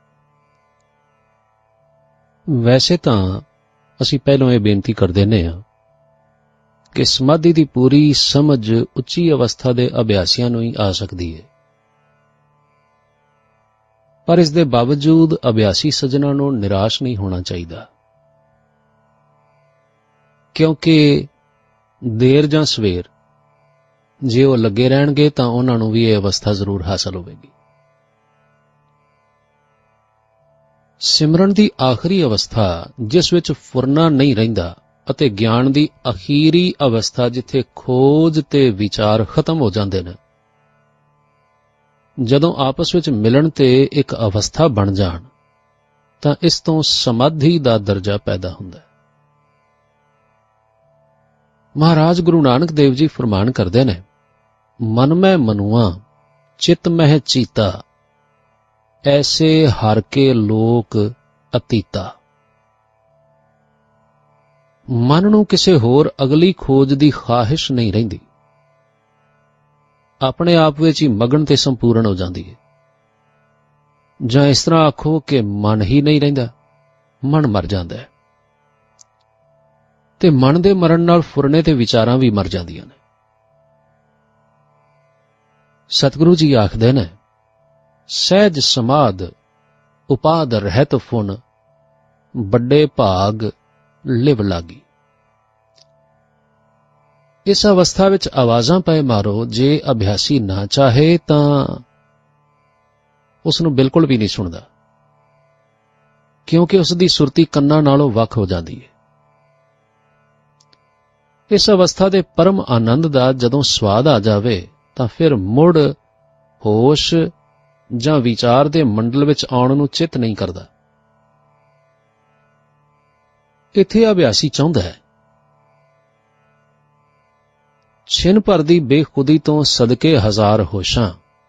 ਵੈਸੇ ਤਾਂ ਅਸੀਂ ਪਹਿਲਾਂ ਇਹ ਬੇਨਤੀ ਕਰ ਦਿੰਦੇ ਹਾਂ ਕਿ ਸਮਾਧੀ ਦੀ ਪੂਰੀ ਸਮਝ ਉੱਚੀ ਅਵਸਥਾ ਦੇ ਅਭਿਆਸੀਆਂ ਨੂੰ ਹੀ ਆ ਸਕਦੀ ਹੈ, ਪਰ ਇਸ ਦੇ ਬਾਵਜੂਦ ਅਭਿਆਸੀ ਸੱਜਣਾਂ ਨੂੰ ਨਿਰਾਸ਼ ਨਹੀਂ ਹੋਣਾ ਚਾਹੀਦਾ, ਕਿਉਂਕਿ ਦੇਰ ਜਾਂ ਸਵੇਰ ਜੇ ਉਹ ਲੱਗੇ ਰਹਿਣਗੇ ਤਾਂ ਉਹਨਾਂ ਨੂੰ ਵੀ ਇਹ ਅਵਸਥਾ ਜ਼ਰੂਰ ਹਾਸਲ ਹੋਵੇਗੀ। ਸਿਮਰਨ ਦੀ ਆਖਰੀ ਅਵਸਥਾ ਜਿਸ ਵਿੱਚ ਫੁਰਨਾ ਨਹੀਂ ਰਹਿੰਦਾ ਅਤੇ ਗਿਆਨ ਦੀ ਅਖੀਰੀ ਅਵਸਥਾ ਜਿੱਥੇ ਖੋਜ ਤੇ ਵਿਚਾਰ ਖਤਮ ਹੋ ਜਾਂਦੇ ਨੇ, ਜਦੋਂ ਆਪਸ ਵਿੱਚ ਮਿਲਣ ਤੇ ਇੱਕ ਅਵਸਥਾ ਬਣ ਜਾਣ ਤਾਂ ਇਸ ਤੋਂ ਸਮਾਧੀ ਦਾ ਦਰਜਾ ਪੈਦਾ ਹੁੰਦਾ ਹੈ। ਮਹਾਰਾਜ ਗੁਰੂ ਨਾਨਕ ਦੇਵ ਜੀ ਫਰਮਾਨ ਕਰਦੇ ਨੇ, ਮਨ ਮੈਂ ਮਨੁਆ ਚਿਤ ਮਹਿ ਚੀਤਾ, ਐਸੇ ਹਰ ਕੇ ਲੋਕ ਅਤੀਤਾ। ਮਨ ਨੂੰ ਕਿਸੇ ਹੋਰ ਅਗਲੀ ਖੋਜ ਦੀ ਖਾਹਿਸ਼ ਨਹੀਂ ਰਹਿੰਦੀ, ਆਪਣੇ ਆਪ ਵਿੱਚ ਹੀ ਮਗਨ ਤੇ ਸੰਪੂਰਨ ਹੋ ਜਾਂਦੀ ਹੈ। ਜਾਂ ਇਸ ਤਰ੍ਹਾਂ ਆਖੋ ਕਿ ਮਨ ਹੀ ਨਹੀਂ ਰਹਿੰਦਾ, ਮਨ ਮਰ ਜਾਂਦਾ ਹੈ, ਤੇ ਮਨ ਦੇ ਮਰਨ ਨਾਲ ਫੁਰਨੇ ਤੇ ਵਿਚਾਰਾਂ ਵੀ ਮਰ ਜਾਂਦੀਆਂ ਨੇ। ਸਤਿਗੁਰੂ ਜੀ ਆਖਦੇ ਨੇ, ਸਹਿਜ ਸਮਾਧ ਉਪਾਦ ਰਹਿਤ ਫੁਨ, ਵੱਡੇ ਭਾਗ ਲਿਵ ਲਾਗੀ। ਇਸ ਅਵਸਥਾ ਵਿੱਚ ਆਵਾਜ਼ਾਂ ਪਏ ਮਾਰੋ, ਜੇ ਅਭਿਆਸੀ ਨਾ ਚਾਹੇ ਤਾਂ ਉਸ ਨੂੰ ਬਿਲਕੁਲ ਵੀ ਨਹੀਂ ਸੁਣਦਾ, ਕਿਉਂਕਿ ਉਸ ਦੀ ਸੁਰਤੀ ਕੰਨਾਂ ਨਾਲੋਂ ਵੱਖ ਹੋ ਜਾਂਦੀ ਹੈ। ਇਸ ਅਵਸਥਾ ਦੇ ਪਰਮ ਆਨੰਦ ਦਾ ਜਦੋਂ ਸਵਾਦ ਆ ਜਾਵੇ ਤਾਂ ਫਿਰ ਮੁੜ ਹੋਸ਼ ਜਾਂ ਵਿਚਾਰ ਦੇ ਮੰਡਲ ਵਿੱਚ ਆਉਣ ਨੂੰ ਚਿੱਤ ਨਹੀਂ ਕਰਦਾ। ਇੱਥੇ ਅਭਿਆਸੀ ਚਾਹੁੰਦਾ ਹੈ, ਛਿਨ ਭਰ ਦੀ ਬੇਖੁਦੀ ਤੋਂ ਸਦਕੇ ਹਜ਼ਾਰ ਹੋਸ਼ਾਂ,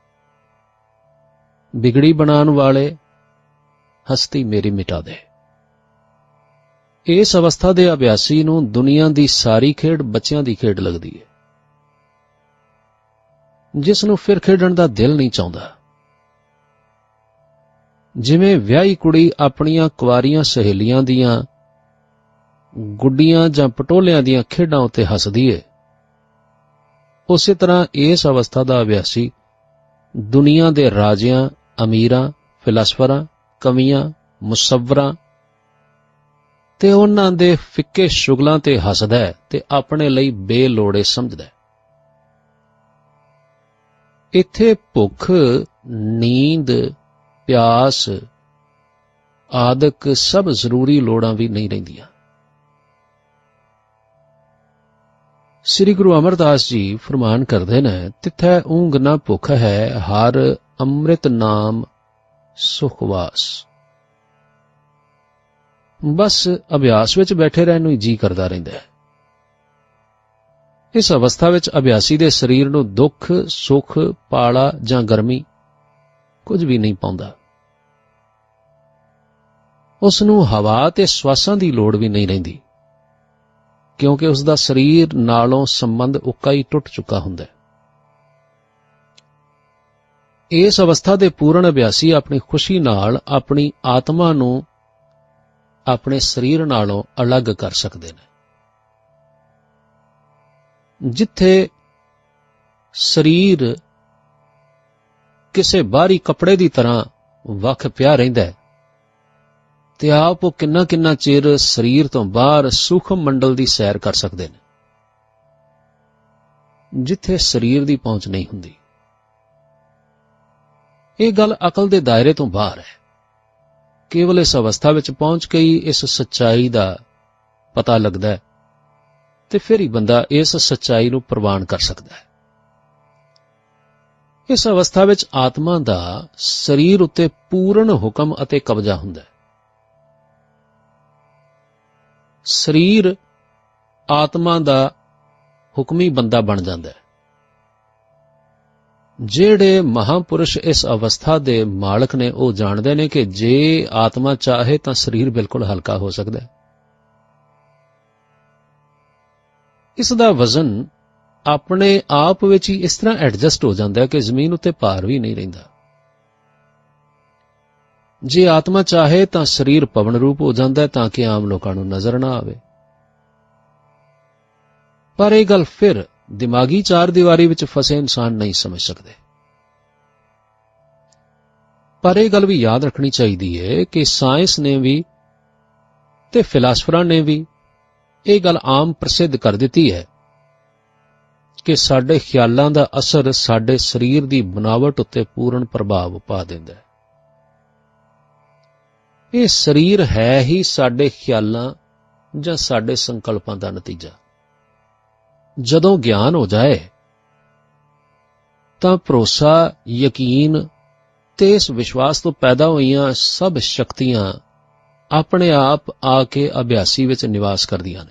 ਬਿਗੜੀ ਬਣਾਉਣ ਵਾਲੇ ਹਸਤੀ ਮੇਰੀ ਮਿਟਾ ਦੇ। ਇਸ ਅਵਸਥਾ ਦੇ ਅਭਿਆਸੀ ਨੂੰ ਦੁਨੀਆ ਦੀ ਸਾਰੀ ਖੇਡ ਬੱਚਿਆਂ ਦੀ ਖੇਡ ਲੱਗਦੀ ਹੈ, ਜਿਸ ਨੂੰ ਫਿਰ ਖੇਡਣ ਦਾ ਦਿਲ ਨਹੀਂ ਚਾਹੁੰਦਾ। ਜਿਵੇਂ ਵਿਆਹੀ ਕੁੜੀ ਆਪਣੀਆਂ ਕੁਆਰੀਆਂ ਸਹੇਲੀਆਂ ਦੀਆਂ ਗੁੱਡੀਆਂ ਜਾਂ ਪਟੋਲਿਆਂ ਦੀਆਂ ਖੇਡਾਂ ਉੱਤੇ ਹੱਸਦੀ ਹੈ, ਉਸੇ ਤਰ੍ਹਾਂ ਇਸ ਅਵਸਥਾ ਦਾ ਅਭਿਆਸੀ ਦੁਨੀਆ ਦੇ ਰਾਜਿਆਂ, ਅਮੀਰਾਂ, ਫਿਲਾਸਫਰਾਂ, ਕਵੀਆਂ, ਮੁਸੱਵਰਾਂ ਤੇ ਉਹਨਾਂ ਦੇ ਫਿੱਕੇ ਸ਼ੁਗਲਾਂ ਤੇ ਹੱਸਦਾ ਹੈ ਤੇ ਆਪਣੇ ਲਈ ਬੇਲੋੜੇ ਸਮਝਦਾ ਹੈ। ਇੱਥੇ ਭੁੱਖ, ਨੀਂਦ, ਪਿਆਸ ਆਦਿਕ ਸਭ ਜ਼ਰੂਰੀ ਲੋੜਾਂ ਵੀ ਨਹੀਂ ਰਹਿੰਦੀਆਂ। ਸ੍ਰੀ ਗੁਰੂ ਅਮਰਦਾਸ ਜੀ ਫਰਮਾਨ ਕਰਦੇ ਨੇ, ਤਿੱਥੈ ਊਂਘ ਨਾ ਭੁੱਖ ਹੈ, ਹਰ ਅੰਮ੍ਰਿਤ ਨਾਮ ਸੁਖਵਾਸ। ਬਸ ਅਭਿਆਸ ਵਿੱਚ ਬੈਠੇ ਰਹਿਣ ਨੂੰ ਹੀ ਜੀ ਕਰਦਾ ਰਹਿੰਦਾ ਹੈ। ਇਸ ਅਵਸਥਾ ਵਿੱਚ ਅਭਿਆਸੀ ਦੇ ਸਰੀਰ ਨੂੰ ਦੁੱਖ, ਸੁੱਖ, ਪਾਲਾ ਜਾਂ ਗਰਮੀ ਕੁਝ ਵੀ ਨਹੀਂ ਪਾਉਂਦਾ। ਉਸ ਨੂੰ ਹਵਾ ਤੇ ਸਵਾਸਾਂ ਦੀ ਲੋੜ ਵੀ ਨਹੀਂ ਰਹਿੰਦੀ, ਕਿਉਂਕਿ ਉਸ ਦਾ ਸਰੀਰ ਨਾਲੋਂ ਸੰਬੰਧ ਉੱਕਾ ਹੀ ਟੁੱਟ ਚੁੱਕਾ ਹੁੰਦਾ ਹੈ। ਇਸ ਅਵਸਥਾ ਦੇ ਪੂਰਨ ਅਭਿਆਸੀ ਆਪਣੀ ਖੁਸ਼ੀ ਨਾਲ ਆਪਣੀ ਆਤਮਾ ਨੂੰ ਆਪਣੇ ਸਰੀਰ ਨਾਲੋਂ ਅਲੱਗ ਕਰ ਸਕਦੇ ਨੇ। ਜਿੱਥੇ ਸਰੀਰ ਕਿਸੇ ਬਾਹਰੀ ਕੱਪੜੇ ਦੀ ਤਰ੍ਹਾਂ ਵੱਖ ਪਿਆ ਰਹਿੰਦਾ ਹੈ, ਤੇ ਆਪ ਉਹ ਕਿੰਨਾ ਕਿੰਨਾ ਚਿਰ ਸਰੀਰ ਤੋਂ ਬਾਹਰ ਸੂਖਮ ਮੰਡਲ ਦੀ ਸੈਰ ਕਰ ਸਕਦੇ ਨੇ, ਜਿੱਥੇ ਸਰੀਰ ਦੀ ਪਹੁੰਚ ਨਹੀਂ ਹੁੰਦੀ। ਇਹ ਗੱਲ ਅਕਲ ਦੇ ਦਾਇਰੇ ਤੋਂ ਬਾਹਰ ਹੈ। ਕੇਵਲ ਇਸ ਅਵਸਥਾ ਵਿੱਚ ਪਹੁੰਚ ਕੇ ਹੀ ਇਸ ਸੱਚਾਈ ਦਾ ਪਤਾ ਲੱਗਦਾ ਹੈ, ਤੇ ਫਿਰ ਹੀ ਬੰਦਾ ਇਸ ਸੱਚਾਈ ਨੂੰ ਪ੍ਰਵਾਨ ਕਰ ਸਕਦਾ ਹੈ। ਇਸ ਅਵਸਥਾ ਵਿੱਚ ਆਤਮਾ ਦਾ ਸਰੀਰ ਉੱਤੇ ਪੂਰਨ ਹੁਕਮ ਅਤੇ ਕਬਜ਼ਾ ਹੁੰਦਾ ਹੈ। ਸਰੀਰ ਆਤਮਾ ਦਾ ਹੁਕਮੀ ਬੰਦਾ ਬਣ ਜਾਂਦਾ ਹੈ। ਜਿਹੜੇ ਮਹਾਂਪੁਰਸ਼ ਇਸ ਅਵਸਥਾ ਦੇ ਮਾਲਕ ਨੇ, ਉਹ ਜਾਣਦੇ ਨੇ ਕਿ ਜੇ ਆਤਮਾ ਚਾਹੇ ਤਾਂ ਸਰੀਰ ਬਿਲਕੁਲ ਹਲਕਾ ਹੋ ਸਕਦਾ ਹੈ। ਇਸ ਦਾ ਵਜ਼ਨ ਆਪਣੇ ਆਪ ਵਿੱਚ ਹੀ ਇਸ ਤਰ੍ਹਾਂ ਐਡਜਸਟ ਹੋ ਜਾਂਦਾ ਹੈ ਕਿ ਜ਼ਮੀਨ ਉੱਤੇ ਭਾਰ ਵੀ ਨਹੀਂ ਰਹਿੰਦਾ। ਜੇ ਆਤਮਾ ਚਾਹੇ ਤਾਂ ਸਰੀਰ ਪਵਨ ਰੂਪ ਹੋ ਜਾਂਦਾ ਹੈ, ਤਾਂ ਕਿ ਆਮ ਲੋਕਾਂ ਨੂੰ ਨਜ਼ਰ ਨਾ ਆਵੇ। ਪਰ ਇਹ ਗੱਲ ਫਿਰ ਦਿਮਾਗੀ ਚਾਰ ਦੀਵਾਰੀ ਵਿੱਚ ਫਸੇ ਇਨਸਾਨ ਨਹੀਂ ਸਮਝ ਸਕਦੇ। ਪਰ ਇਹ ਗੱਲ ਵੀ ਯਾਦ ਰੱਖਣੀ ਚਾਹੀਦੀ ਹੈ ਕਿ ਸਾਇੰਸ ਨੇ ਵੀ ਤੇ ਫਿਲਾਸਫਰਾਂ ਨੇ ਵੀ ਇਹ ਗੱਲ ਆਮ ਪ੍ਰਸਿੱਧ ਕਰ ਦਿੱਤੀ ਹੈ ਕਿ ਸਾਡੇ ਖਿਆਲਾਂ ਦਾ ਅਸਰ ਸਾਡੇ ਸਰੀਰ ਦੀ ਬਣਾਵਟ ਉੱਤੇ ਪੂਰਨ ਪ੍ਰਭਾਵ ਪਾ ਦਿੰਦਾ ਹੈ। ਇਹ ਸਰੀਰ ਹੈ ਹੀ ਸਾਡੇ ਖਿਆਲਾਂ ਜਾਂ ਸਾਡੇ ਸੰਕਲਪਾਂ ਦਾ ਨਤੀਜਾ। ਜਦੋਂ ਗਿਆਨ ਹੋ ਜਾਏ ਤਾਂ ਭਰੋਸਾ, ਯਕੀਨ ਤੇ ਇਸ ਵਿਸ਼ਵਾਸ ਤੋਂ ਪੈਦਾ ਹੋਈਆਂ ਸਭ ਸ਼ਕਤੀਆਂ ਆਪਣੇ ਆਪ ਆ ਕੇ ਅਭਿਆਸੀ ਵਿੱਚ ਨਿਵਾਸ ਕਰਦੀਆਂ ਨੇ।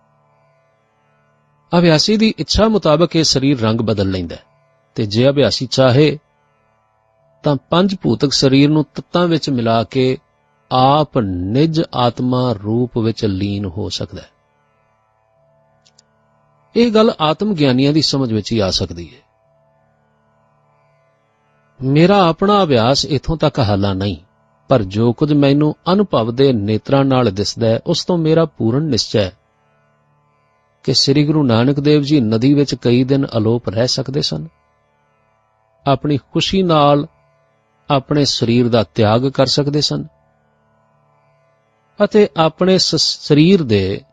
ਅਭਿਆਸੀ ਦੀ ਇੱਛਾ ਮੁਤਾਬਕ ਇਹ ਸਰੀਰ ਰੰਗ ਬਦਲ ਲੈਂਦਾ ਹੈ, ਤੇ ਜੇ ਅਭਿਆਸੀ ਚਾਹੇ ਤਾਂ ਪੰਜ ਭੂਤਕ ਸਰੀਰ ਨੂੰ ਤੱਤਾਂ ਵਿੱਚ ਮਿਲਾ ਕੇ ਆਪ ਨਿਜ ਆਤਮਾ ਰੂਪ ਵਿੱਚ ਲੀਨ ਹੋ ਸਕਦਾ ਹੈ। ਇਹ ਗੱਲ ਆਤਮ ਗਿਆਨੀਆਂ ਦੀ ਸਮਝ ਵਿੱਚ ਹੀ ਆ ਸਕਦੀ ਹੈ। ਮੇਰਾ ਆਪਣਾ ਅਭਿਆਸ ਇਥੋਂ ਤੱਕ ਹਾਲਾ ਨਹੀਂ, ਪਰ ਜੋ ਕੁਝ ਮੈਨੂੰ ਅਨੁਭਵ ਦੇ ਨੇਤਰਾਂ ਨਾਲ ਦਿਸਦਾ ਹੈ, ਉਸ ਤੋਂ ਮੇਰਾ ਪੂਰਨ ਨਿਸ਼ਚੈ ਹੈ ਕਿ ਸ੍ਰੀ ਗੁਰੂ ਨਾਨਕ ਦੇਵ ਜੀ ਨਦੀ ਵਿੱਚ ਕਈ ਦਿਨ ਅਲੋਪ ਰਹਿ ਸਕਦੇ ਸਨ, ਆਪਣੀ ਖੁਸ਼ੀ ਨਾਲ ਆਪਣੇ ਸਰੀਰ ਦਾ ਤਿਆਗ ਕਰ ਸਕਦੇ ਸਨ ਅਤੇ ਆਪਣੇ ਸਰੀਰ ਦੇ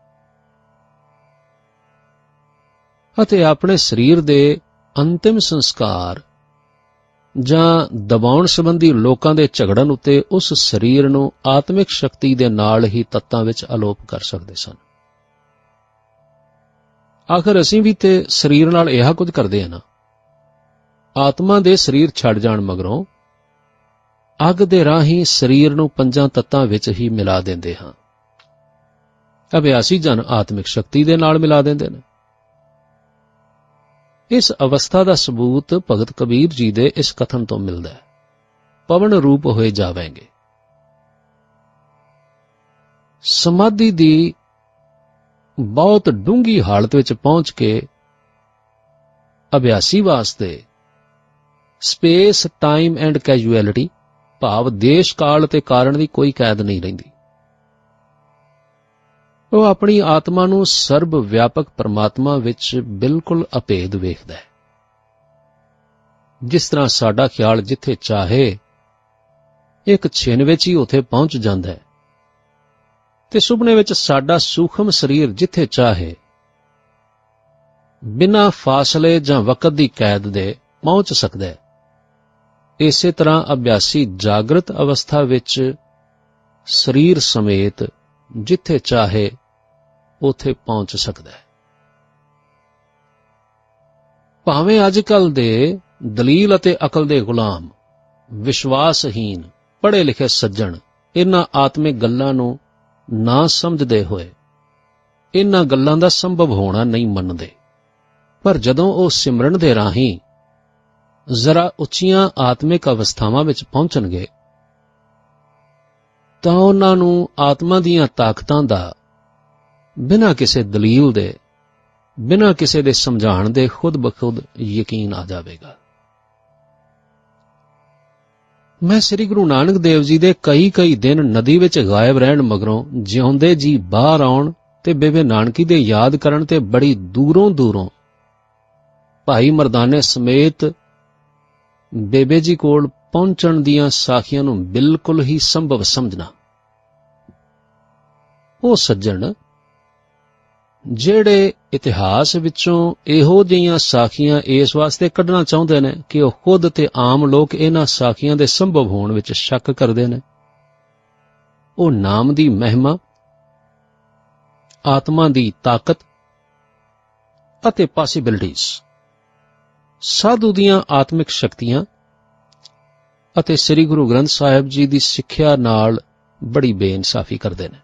ਅਤੇ ਆਪਣੇ ਸਰੀਰ ਦੇ ਅੰਤਿਮ ਸੰਸਕਾਰ ਜਾਂ ਦਬਾਉਣ ਸੰਬੰਧੀ ਲੋਕਾਂ ਦੇ ਝਗੜਨ ਉੱਤੇ ਉਸ ਸਰੀਰ ਨੂੰ ਆਤਮਿਕ ਸ਼ਕਤੀ ਦੇ ਨਾਲ ਹੀ ਤੱਤਾਂ ਵਿੱਚ ਅਲੋਪ ਕਰ ਸਕਦੇ ਸਨ। ਆਖਰ ਅਸੀਂ ਵੀ ਤੇ ਸਰੀਰ ਨਾਲ ਇਹ ਕੁਝ ਕਰਦੇ ਹਾਂ ਨਾ। ਆਤਮਾ ਦੇ ਸਰੀਰ ਛੱਡ ਜਾਣ ਮਗਰੋਂ ਅੱਗ ਦੇ ਰਾਹੀਂ ਸਰੀਰ ਨੂੰ ਪੰਜਾਂ ਤੱਤਾਂ ਵਿੱਚ ਹੀ ਮਿਲਾ ਦਿੰਦੇ ਹਾਂ। ਅਭਿਆਸੀ ਜਨ ਆਤਮਿਕ ਸ਼ਕਤੀ ਦੇ ਨਾਲ ਮਿਲਾ ਦਿੰਦੇ ਨੇ। ਇਸ ਅਵਸਥਾ ਦਾ ਸਬੂਤ ਭਗਤ ਕਬੀਰ ਜੀ ਦੇ ਇਸ ਕਥਨ ਤੋਂ ਮਿਲਦਾ ਹੈ, ਪਵਨ ਰੂਪ ਹੋਏ ਜਾਵੇਂਗੇ। ਸਮਾਧੀ ਦੀ ਬਹੁਤ ਡੂੰਘੀ ਹਾਲਤ ਵਿੱਚ ਪਹੁੰਚ ਕੇ ਅਭਿਆਸੀ ਵਾਸਤੇ ਸਪੇਸ, ਟਾਈਮ ਐਂਡ ਕੈਜੂਅਲਿਟੀ ਭਾਵ ਦੇਸ਼, ਕਾਲ ਅਤੇ ਕਾਰਨ ਦੀ ਕੋਈ ਕੈਦ ਨਹੀਂ ਰਹਿੰਦੀ। ਉਹ ਆਪਣੀ ਆਤਮਾ ਨੂੰ ਸਰਬ ਵਿਆਪਕ ਪਰਮਾਤਮਾ ਵਿੱਚ ਬਿਲਕੁਲ ਅਭੇਦ ਵੇਖਦਾ ਹੈ। ਜਿਸ ਤਰ੍ਹਾਂ ਸਾਡਾ ਖਿਆਲ ਜਿੱਥੇ ਚਾਹੇ ਇੱਕ ਛਿਨ ਵਿੱਚ ਹੀ ਉੱਥੇ ਪਹੁੰਚ ਜਾਂਦਾ ਹੈ, ਤੇ ਸੁਪਨੇ ਵਿੱਚ ਸਾਡਾ ਸੂਖਮ ਸਰੀਰ ਜਿੱਥੇ ਚਾਹੇ ਬਿਨਾਂ ਫਾਸਲੇ ਜਾਂ ਵਕਤ ਦੀ ਕੈਦ ਦੇ ਪਹੁੰਚ ਸਕਦਾ ਹੈ, ਇਸੇ ਤਰ੍ਹਾਂ ਅਭਿਆਸੀ ਜਾਗਰਤ ਅਵਸਥਾ ਵਿੱਚ ਸਰੀਰ ਸਮੇਤ ਜਿੱਥੇ ਚਾਹੇ ਉੱਥੇ ਪਹੁੰਚ ਸਕਦਾ ਹੈ। ਭਾਵੇਂ ਅੱਜ ਕੱਲ੍ਹ ਦੇ ਦਲੀਲ ਅਤੇ ਅਕਲ ਦੇ ਗੁਲਾਮ, ਵਿਸ਼ਵਾਸਹੀਨ, ਪੜ੍ਹੇ ਲਿਖੇ ਸੱਜਣ ਇਹਨਾਂ ਆਤਮਿਕ ਗੱਲਾਂ ਨੂੰ ਨਾ ਸਮਝਦੇ ਹੋਏ ਇਹਨਾਂ ਗੱਲਾਂ ਦਾ ਸੰਭਵ ਹੋਣਾ ਨਹੀਂ ਮੰਨਦੇ, ਪਰ ਜਦੋਂ ਉਹ ਸਿਮਰਨ ਦੇ ਰਾਹੀਂ ਜ਼ਰਾ ਉੱਚੀਆਂ ਆਤਮਿਕ ਅਵਸਥਾਵਾਂ ਵਿੱਚ ਪਹੁੰਚਣਗੇ ਤਾਂ ਉਹਨਾਂ ਨੂੰ ਆਤਮਾ ਦੀਆਂ ਤਾਕਤਾਂ ਦਾ ਬਿਨਾਂ ਕਿਸੇ ਦਲੀਲ ਦੇ, ਬਿਨਾਂ ਕਿਸੇ ਦੇ ਸਮਝਾਉਣ ਦੇ ਖੁਦ ਬਖੁਦ ਯਕੀਨ ਆ ਜਾਵੇਗਾ। ਮੈਂ ਸ੍ਰੀ ਗੁਰੂ ਨਾਨਕ ਦੇਵ ਜੀ ਦੇ ਕਈ ਕਈ ਦਿਨ ਨਦੀ ਵਿੱਚ ਗਾਇਬ ਰਹਿਣ ਮਗਰੋਂ ਜਿਉਂਦੇ ਜੀ ਬਾਹਰ ਆਉਣ ਤੇ ਬੇਬੇ ਨਾਨਕੀ ਦੇ ਯਾਦ ਕਰਨ ਤੇ ਬੜੀ ਦੂਰੋਂ ਦੂਰੋਂ ਭਾਈ ਮਰਦਾਨੇ ਸਮੇਤ ਬੇਬੇ ਜੀ ਕੋਲ ਪਹੁੰਚਣ ਦੀਆਂ ਸਾਖੀਆਂ ਨੂੰ ਬਿਲਕੁਲ ਹੀ ਸੰਭਵ ਸਮਝਣਾ। ਉਹ ਸੱਜਣ ਜਿਹੜੇ ਇਤਿਹਾਸ ਵਿੱਚੋਂ ਇਹੋ ਜਿਹੀਆਂ ਸਾਖੀਆਂ ਇਸ ਵਾਸਤੇ ਕੱਢਣਾ ਚਾਹੁੰਦੇ ਨੇ ਕਿ ਉਹ ਖੁਦ ਤੇ ਆਮ ਲੋਕ ਇਹਨਾਂ ਸਾਖੀਆਂ ਦੇ ਸੰਭਵ ਹੋਣ ਵਿੱਚ ਸ਼ੱਕ ਕਰਦੇ ਨੇ, ਉਹ ਨਾਮ ਦੀ ਮਹਿਮਾ, ਆਤਮਾ ਦੀ ਤਾਕਤ ਅਤੇ ਪੋਸੀਬਿਲਿਟੀਜ਼, ਸਾਧੂ ਦੀਆਂ ਆਤਮਿਕ ਸ਼ਕਤੀਆਂ ਅਤੇ ਸ੍ਰੀ ਗੁਰੂ ਗ੍ਰੰਥ ਸਾਹਿਬ ਜੀ ਦੀ ਸਿੱਖਿਆ ਨਾਲ ਬੜੀ ਬੇਇਨਸਾਫੀ ਕਰਦੇ ਨੇ।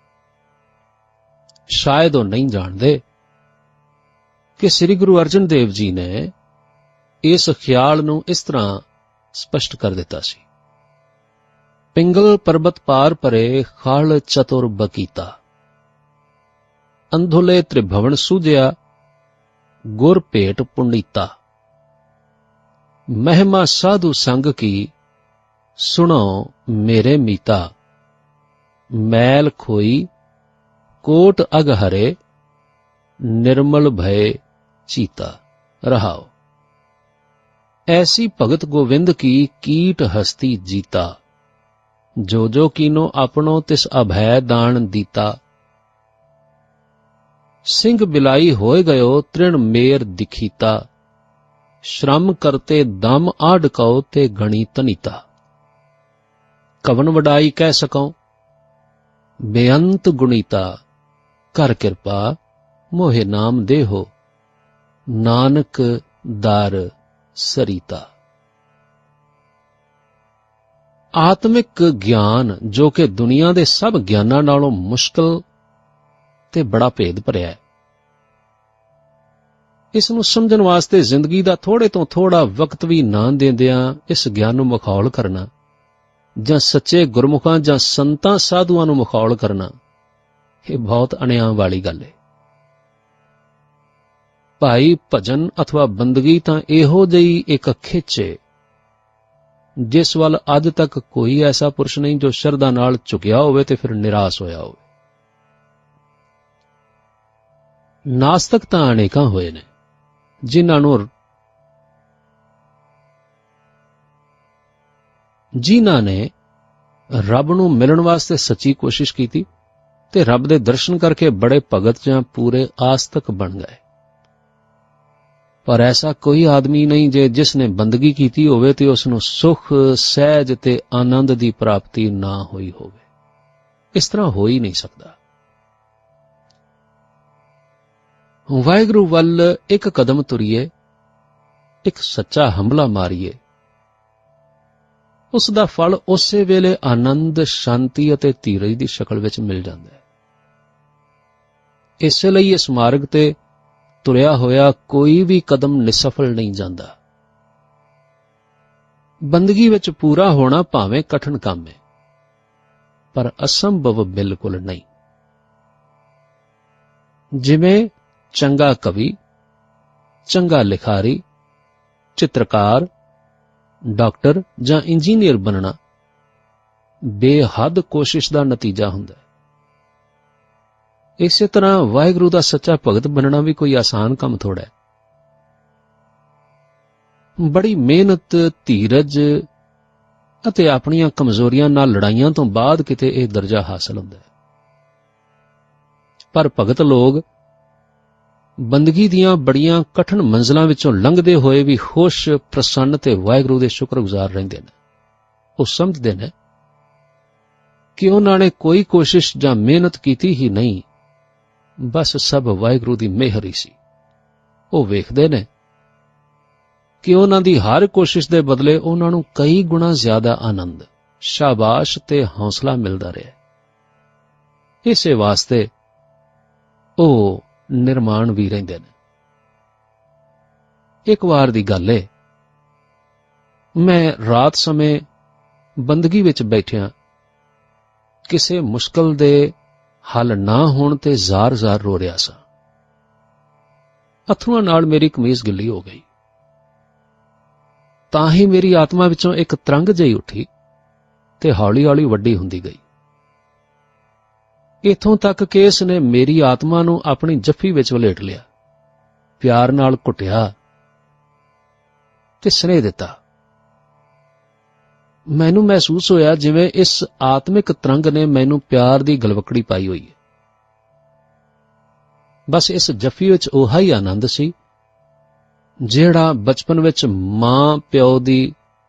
ਸ਼ਾਇਦ ਉਹ ਨਹੀਂ ਜਾਣਦੇ ਕਿ ਸ੍ਰੀ ਗੁਰੂ ਅਰਜਨ ਦੇਵ ਜੀ ਨੇ ਇਸ ਖਿਆਲ ਨੂੰ ਇਸ ਤਰ੍ਹਾਂ ਸਪਸ਼ਟ ਕਰ ਦਿੱਤਾ ਸੀ। ਪਿੰਗਲ ਪਰਬਤ ਪਾਰ ਪਰੇ ਖਾਲ ਚਤੁਰ ਬਕੀਤਾ, ਅੰਧੁਲੇ ਤ੍ਰਿਭਵਨ ਸੂਝਿਆ ਗੁਰ ਭੇਟ ਪੁੰਡੀਤਾ, ਮਹਿਮਾ ਸਾਧੂ ਸੰਗ ਕੀ ਸੁਣੋ ਮੇਰੇ ਮੀਤਾ, ਮੈਲ ਖੋਈ ਕੋਟ ਅਗ ਹਰੇ निर्मल भय चीता। रहाओ ऐसी भगत गोविंद की कीट हस्ती जीता, जो जो कीनो अपनो तिस अभय दान दीता। सिंह बिलाई होए गयो तृण मेर दिखीता, श्रम करते दम आडकाओ ते गणी तनीता। कवन वडाई कह सकूं बेअंत गुणीता, कर कृपा मोहे नाम देहो नानक दार सरीता। आत्मिक ज्ञान जो कि दुनिया के सब ज्ञानां नालों मुश्किल ते बड़ा भेद भरिया है, ਇਸ ਨੂੰ ਸਮਝਣ ਵਾਸਤੇ ਜ਼ਿੰਦਗੀ ਦਾ ਥੋੜੇ ਤੋਂ ਥੋੜਾ ਵਕਤ ਵੀ ਨਾ ਦਿੰਦਿਆਂ ਇਸ ਗਿਆਨ ਨੂੰ ਮਖੌਲ ਕਰਨਾ ਜਾਂ ਸੱਚੇ ਗੁਰਮੁਖਾਂ ਜਾਂ ਸੰਤਾਂ ਸਾਧੂਆਂ ਨੂੰ ਮਖੌਲ ਕਰਨਾ ਇਹ ਬਹੁਤ ਅਣਿਆਂ ਵਾਲੀ ਗੱਲ ਹੈ। ਭਾਈ ਭਜਨ ਅਥਵਾ ਬੰਦਗੀ ਤਾਂ ਇਹੋ ਜਿਹੀ ਇੱਕ ਖਿੱਚ ਹੈ ਜਿਸ ਵੱਲ ਅੱਜ ਤੱਕ ਕੋਈ ਐਸਾ ਪੁਰਸ਼ ਨਹੀਂ ਜੋ ਸ਼ਰਧਾ ਨਾਲ ਝੁਕਿਆ ਹੋਵੇ ਤੇ ਫਿਰ ਨਿਰਾਸ਼ ਹੋਇਆ ਹੋਵੇ। ਨਾਸਤਕ ਤਾਂ ਅਨੇਕਾਂ ਹੋਏ ਨੇ ਜਿਨ੍ਹਾਂ ਨੂੰ ਜਿਨ੍ਹਾਂ ਨੇ ਰੱਬ ਨੂੰ ਮਿਲਣ ਵਾਸਤੇ ਸੱਚੀ ਕੋਸ਼ਿਸ਼ ਕੀਤੀ ਤੇ ਰੱਬ ਦੇ ਦਰਸ਼ਨ ਕਰਕੇ ਬੜੇ ਭਗਤ ਜਾਂ ਪੂਰੇ ਆਸਤਕ ਬਣ ਗਏ। ਪਰ ਐਸਾ ਕੋਈ ਆਦਮੀ ਨਹੀਂ ਜੇ ਜਿਸ ਨੇ ਬੰਦਗੀ ਕੀਤੀ ਹੋਵੇ ਤੇ ਉਸ ਨੂੰ ਸੁਖ, ਸਹਿਜ ਤੇ ਆਨੰਦ ਦੀ ਪ੍ਰਾਪਤੀ ਨਾ ਹੋਈ ਹੋਵੇ। ਇਸ ਤਰ੍ਹਾਂ ਹੋ ਹੀ ਨਹੀਂ ਸਕਦਾ। ਵਾਹਿਗੁਰੂ ਵੱਲ ਇੱਕ ਕਦਮ ਤੁਰੀਏ, ਇੱਕ ਸੱਚਾ ਹੰਭਲਾ ਮਾਰੀਏ, ਉਸ ਦਾ ਫਲ ਉਸੇ ਵੇਲੇ ਆਨੰਦ, ਸ਼ਾਂਤੀ ਅਤੇ ਧੀਰਜ ਦੀ ਸ਼ਕਲ ਵਿੱਚ ਮਿਲ ਜਾਂਦਾ ਹੈ। ਇਸੇ ਲਈ ਇਸ ਮਾਰਗ ਤੇ ਤੁਰਿਆ ਹੋਇਆ ਕੋਈ ਵੀ ਕਦਮ ਨਿਸਫਲ ਨਹੀਂ ਜਾਂਦਾ। ਬੰਦਗੀ ਵਿੱਚ ਪੂਰਾ ਹੋਣਾ ਭਾਵੇਂ ਕਠਿਨ ਕੰਮ ਹੈ, ਪਰ ਅਸੰਭਵ ਬਿਲਕੁਲ ਨਹੀਂ। ਜਿਵੇਂ ਚੰਗਾ ਕਵੀ, ਚੰਗਾ ਲਿਖਾਰੀ, ਚਿੱਤਰਕਾਰ, ਡਾਕਟਰ ਜਾਂ ਇੰਜੀਨੀਅਰ ਬਣਨਾ ਬੇਹੱਦ ਕੋਸ਼ਿਸ਼ ਦਾ ਨਤੀਜਾ ਹੁੰਦਾ ਹੈ। ਇਸੇ ਤਰ੍ਹਾਂ ਵਾਹਿਗੁਰੂ ਦਾ ਸੱਚਾ ਭਗਤ ਬਣਨਾ ਵੀ ਕੋਈ ਆਸਾਨ ਕੰਮ ਥੋੜ੍ਹਾ ਹੈ। ਬੜੀ ਮਿਹਨਤ, ਧੀਰਜ ਅਤੇ ਆਪਣੀਆਂ ਕਮਜ਼ੋਰੀਆਂ ਨਾਲ ਲੜਾਈਆਂ ਤੋਂ ਬਾਅਦ ਕਿਤੇ ਇਹ ਦਰਜਾ ਹਾਸਲ ਹੁੰਦਾ ਹੈ। ਪਰ ਭਗਤ ਲੋਕ ਬੰਦਗੀ ਦੀਆਂ ਬੜੀਆਂ ਕਠਿਨ ਮੰਜ਼ਲਾਂ ਵਿੱਚੋਂ ਲੰਘਦੇ ਹੋਏ ਵੀ ਖੁਸ਼, ਪ੍ਰਸੰਨ ਤੇ ਵਾਹਿਗੁਰੂ ਦੇ ਸ਼ੁਕਰਗੁਜ਼ਾਰ ਰਹਿੰਦੇ ਨੇ। ਉਹ ਸਮਝਦੇ ਨੇ ਕਿ ਉਹਨਾਂ ਨੇ ਕੋਈ ਕੋਸ਼ਿਸ਼ ਜਾਂ ਮਿਹਨਤ ਕੀਤੀ ਹੀ ਨਹੀਂ, ਬਸ ਸਭ ਵਾਹਿਗੁਰੂ ਦੀ ਮਿਹਰ ਹੀ ਸੀ। ਉਹ ਵੇਖਦੇ ਨੇ ਕਿ ਉਹਨਾਂ ਦੀ ਹਰ ਕੋਸ਼ਿਸ਼ ਦੇ ਬਦਲੇ ਉਹਨਾਂ ਨੂੰ ਕਈ ਗੁਣਾ ਜ਼ਿਆਦਾ ਆਨੰਦ, ਸ਼ਾਬਾਸ਼ ਤੇ ਹੌਸਲਾ ਮਿਲਦਾ ਰਿਹਾ। ਇਸੇ ਵਾਸਤੇ ਉਹ ਨਿਰਮਾਣ ਵੀ ਰਹਿੰਦੇ ਨੇ। ਇੱਕ ਵਾਰ ਦੀ ਗੱਲ ਏ, ਮੈਂ ਰਾਤ ਸਮੇਂ ਬੰਦਗੀ ਵਿੱਚ ਬੈਠਿਆਂ ਕਿਸੇ ਮੁਸ਼ਕਲ ਦੇ ਹੱਲ ਨਾ ਹੋਣ ਤੇ ਜ਼ਾਰ-ਜ਼ਾਰ ਰੋ ਰਿਹਾ ਸਾਂ। ਅਥਰੂਆਂ ਨਾਲ ਮੇਰੀ ਕਮੀਜ਼ ਗਿੱਲੀ ਹੋ ਗਈ। ਤਾਂ ਹੀ ਮੇਰੀ ਆਤਮਾ ਵਿੱਚੋਂ ਇੱਕ ਤਰੰਗ ਜਿਹੀ ਉੱਠੀ ਤੇ ਹੌਲੀ-ਹੌਲੀ ਵੱਡੀ ਹੁੰਦੀ ਗਈ। ਇੱਥੋਂ ਤੱਕ ਕਿ ਇਸ ਨੇ ਮੇਰੀ ਆਤਮਾ ਨੂੰ ਆਪਣੀ ਜੱਫੀ ਵਿੱਚ ਵਲੇਟ ਲਿਆ, ਪਿਆਰ ਨਾਲ ਘੁੱਟਿਆ ਤੇ ਸਨੇਹ ਦਿੱਤਾ। ਮੈਨੂੰ ਮਹਿਸੂਸ ਹੋਇਆ ਜਿਵੇਂ ਇਸ ਆਤਮਿਕ ਤਰੰਗ ਨੇ ਮੈਨੂੰ ਪਿਆਰ ਦੀ ਗਲਵਕੜੀ ਪਾਈ ਹੋਈ ਹੈ। ਬਸ ਇਸ ਜੱਫੀ ਵਿੱਚ ਉਹੀ ਹੀ ਆਨੰਦ ਸੀ ਜਿਹੜਾ ਬਚਪਨ ਵਿੱਚ ਮਾਂ ਪਿਓ ਦੀ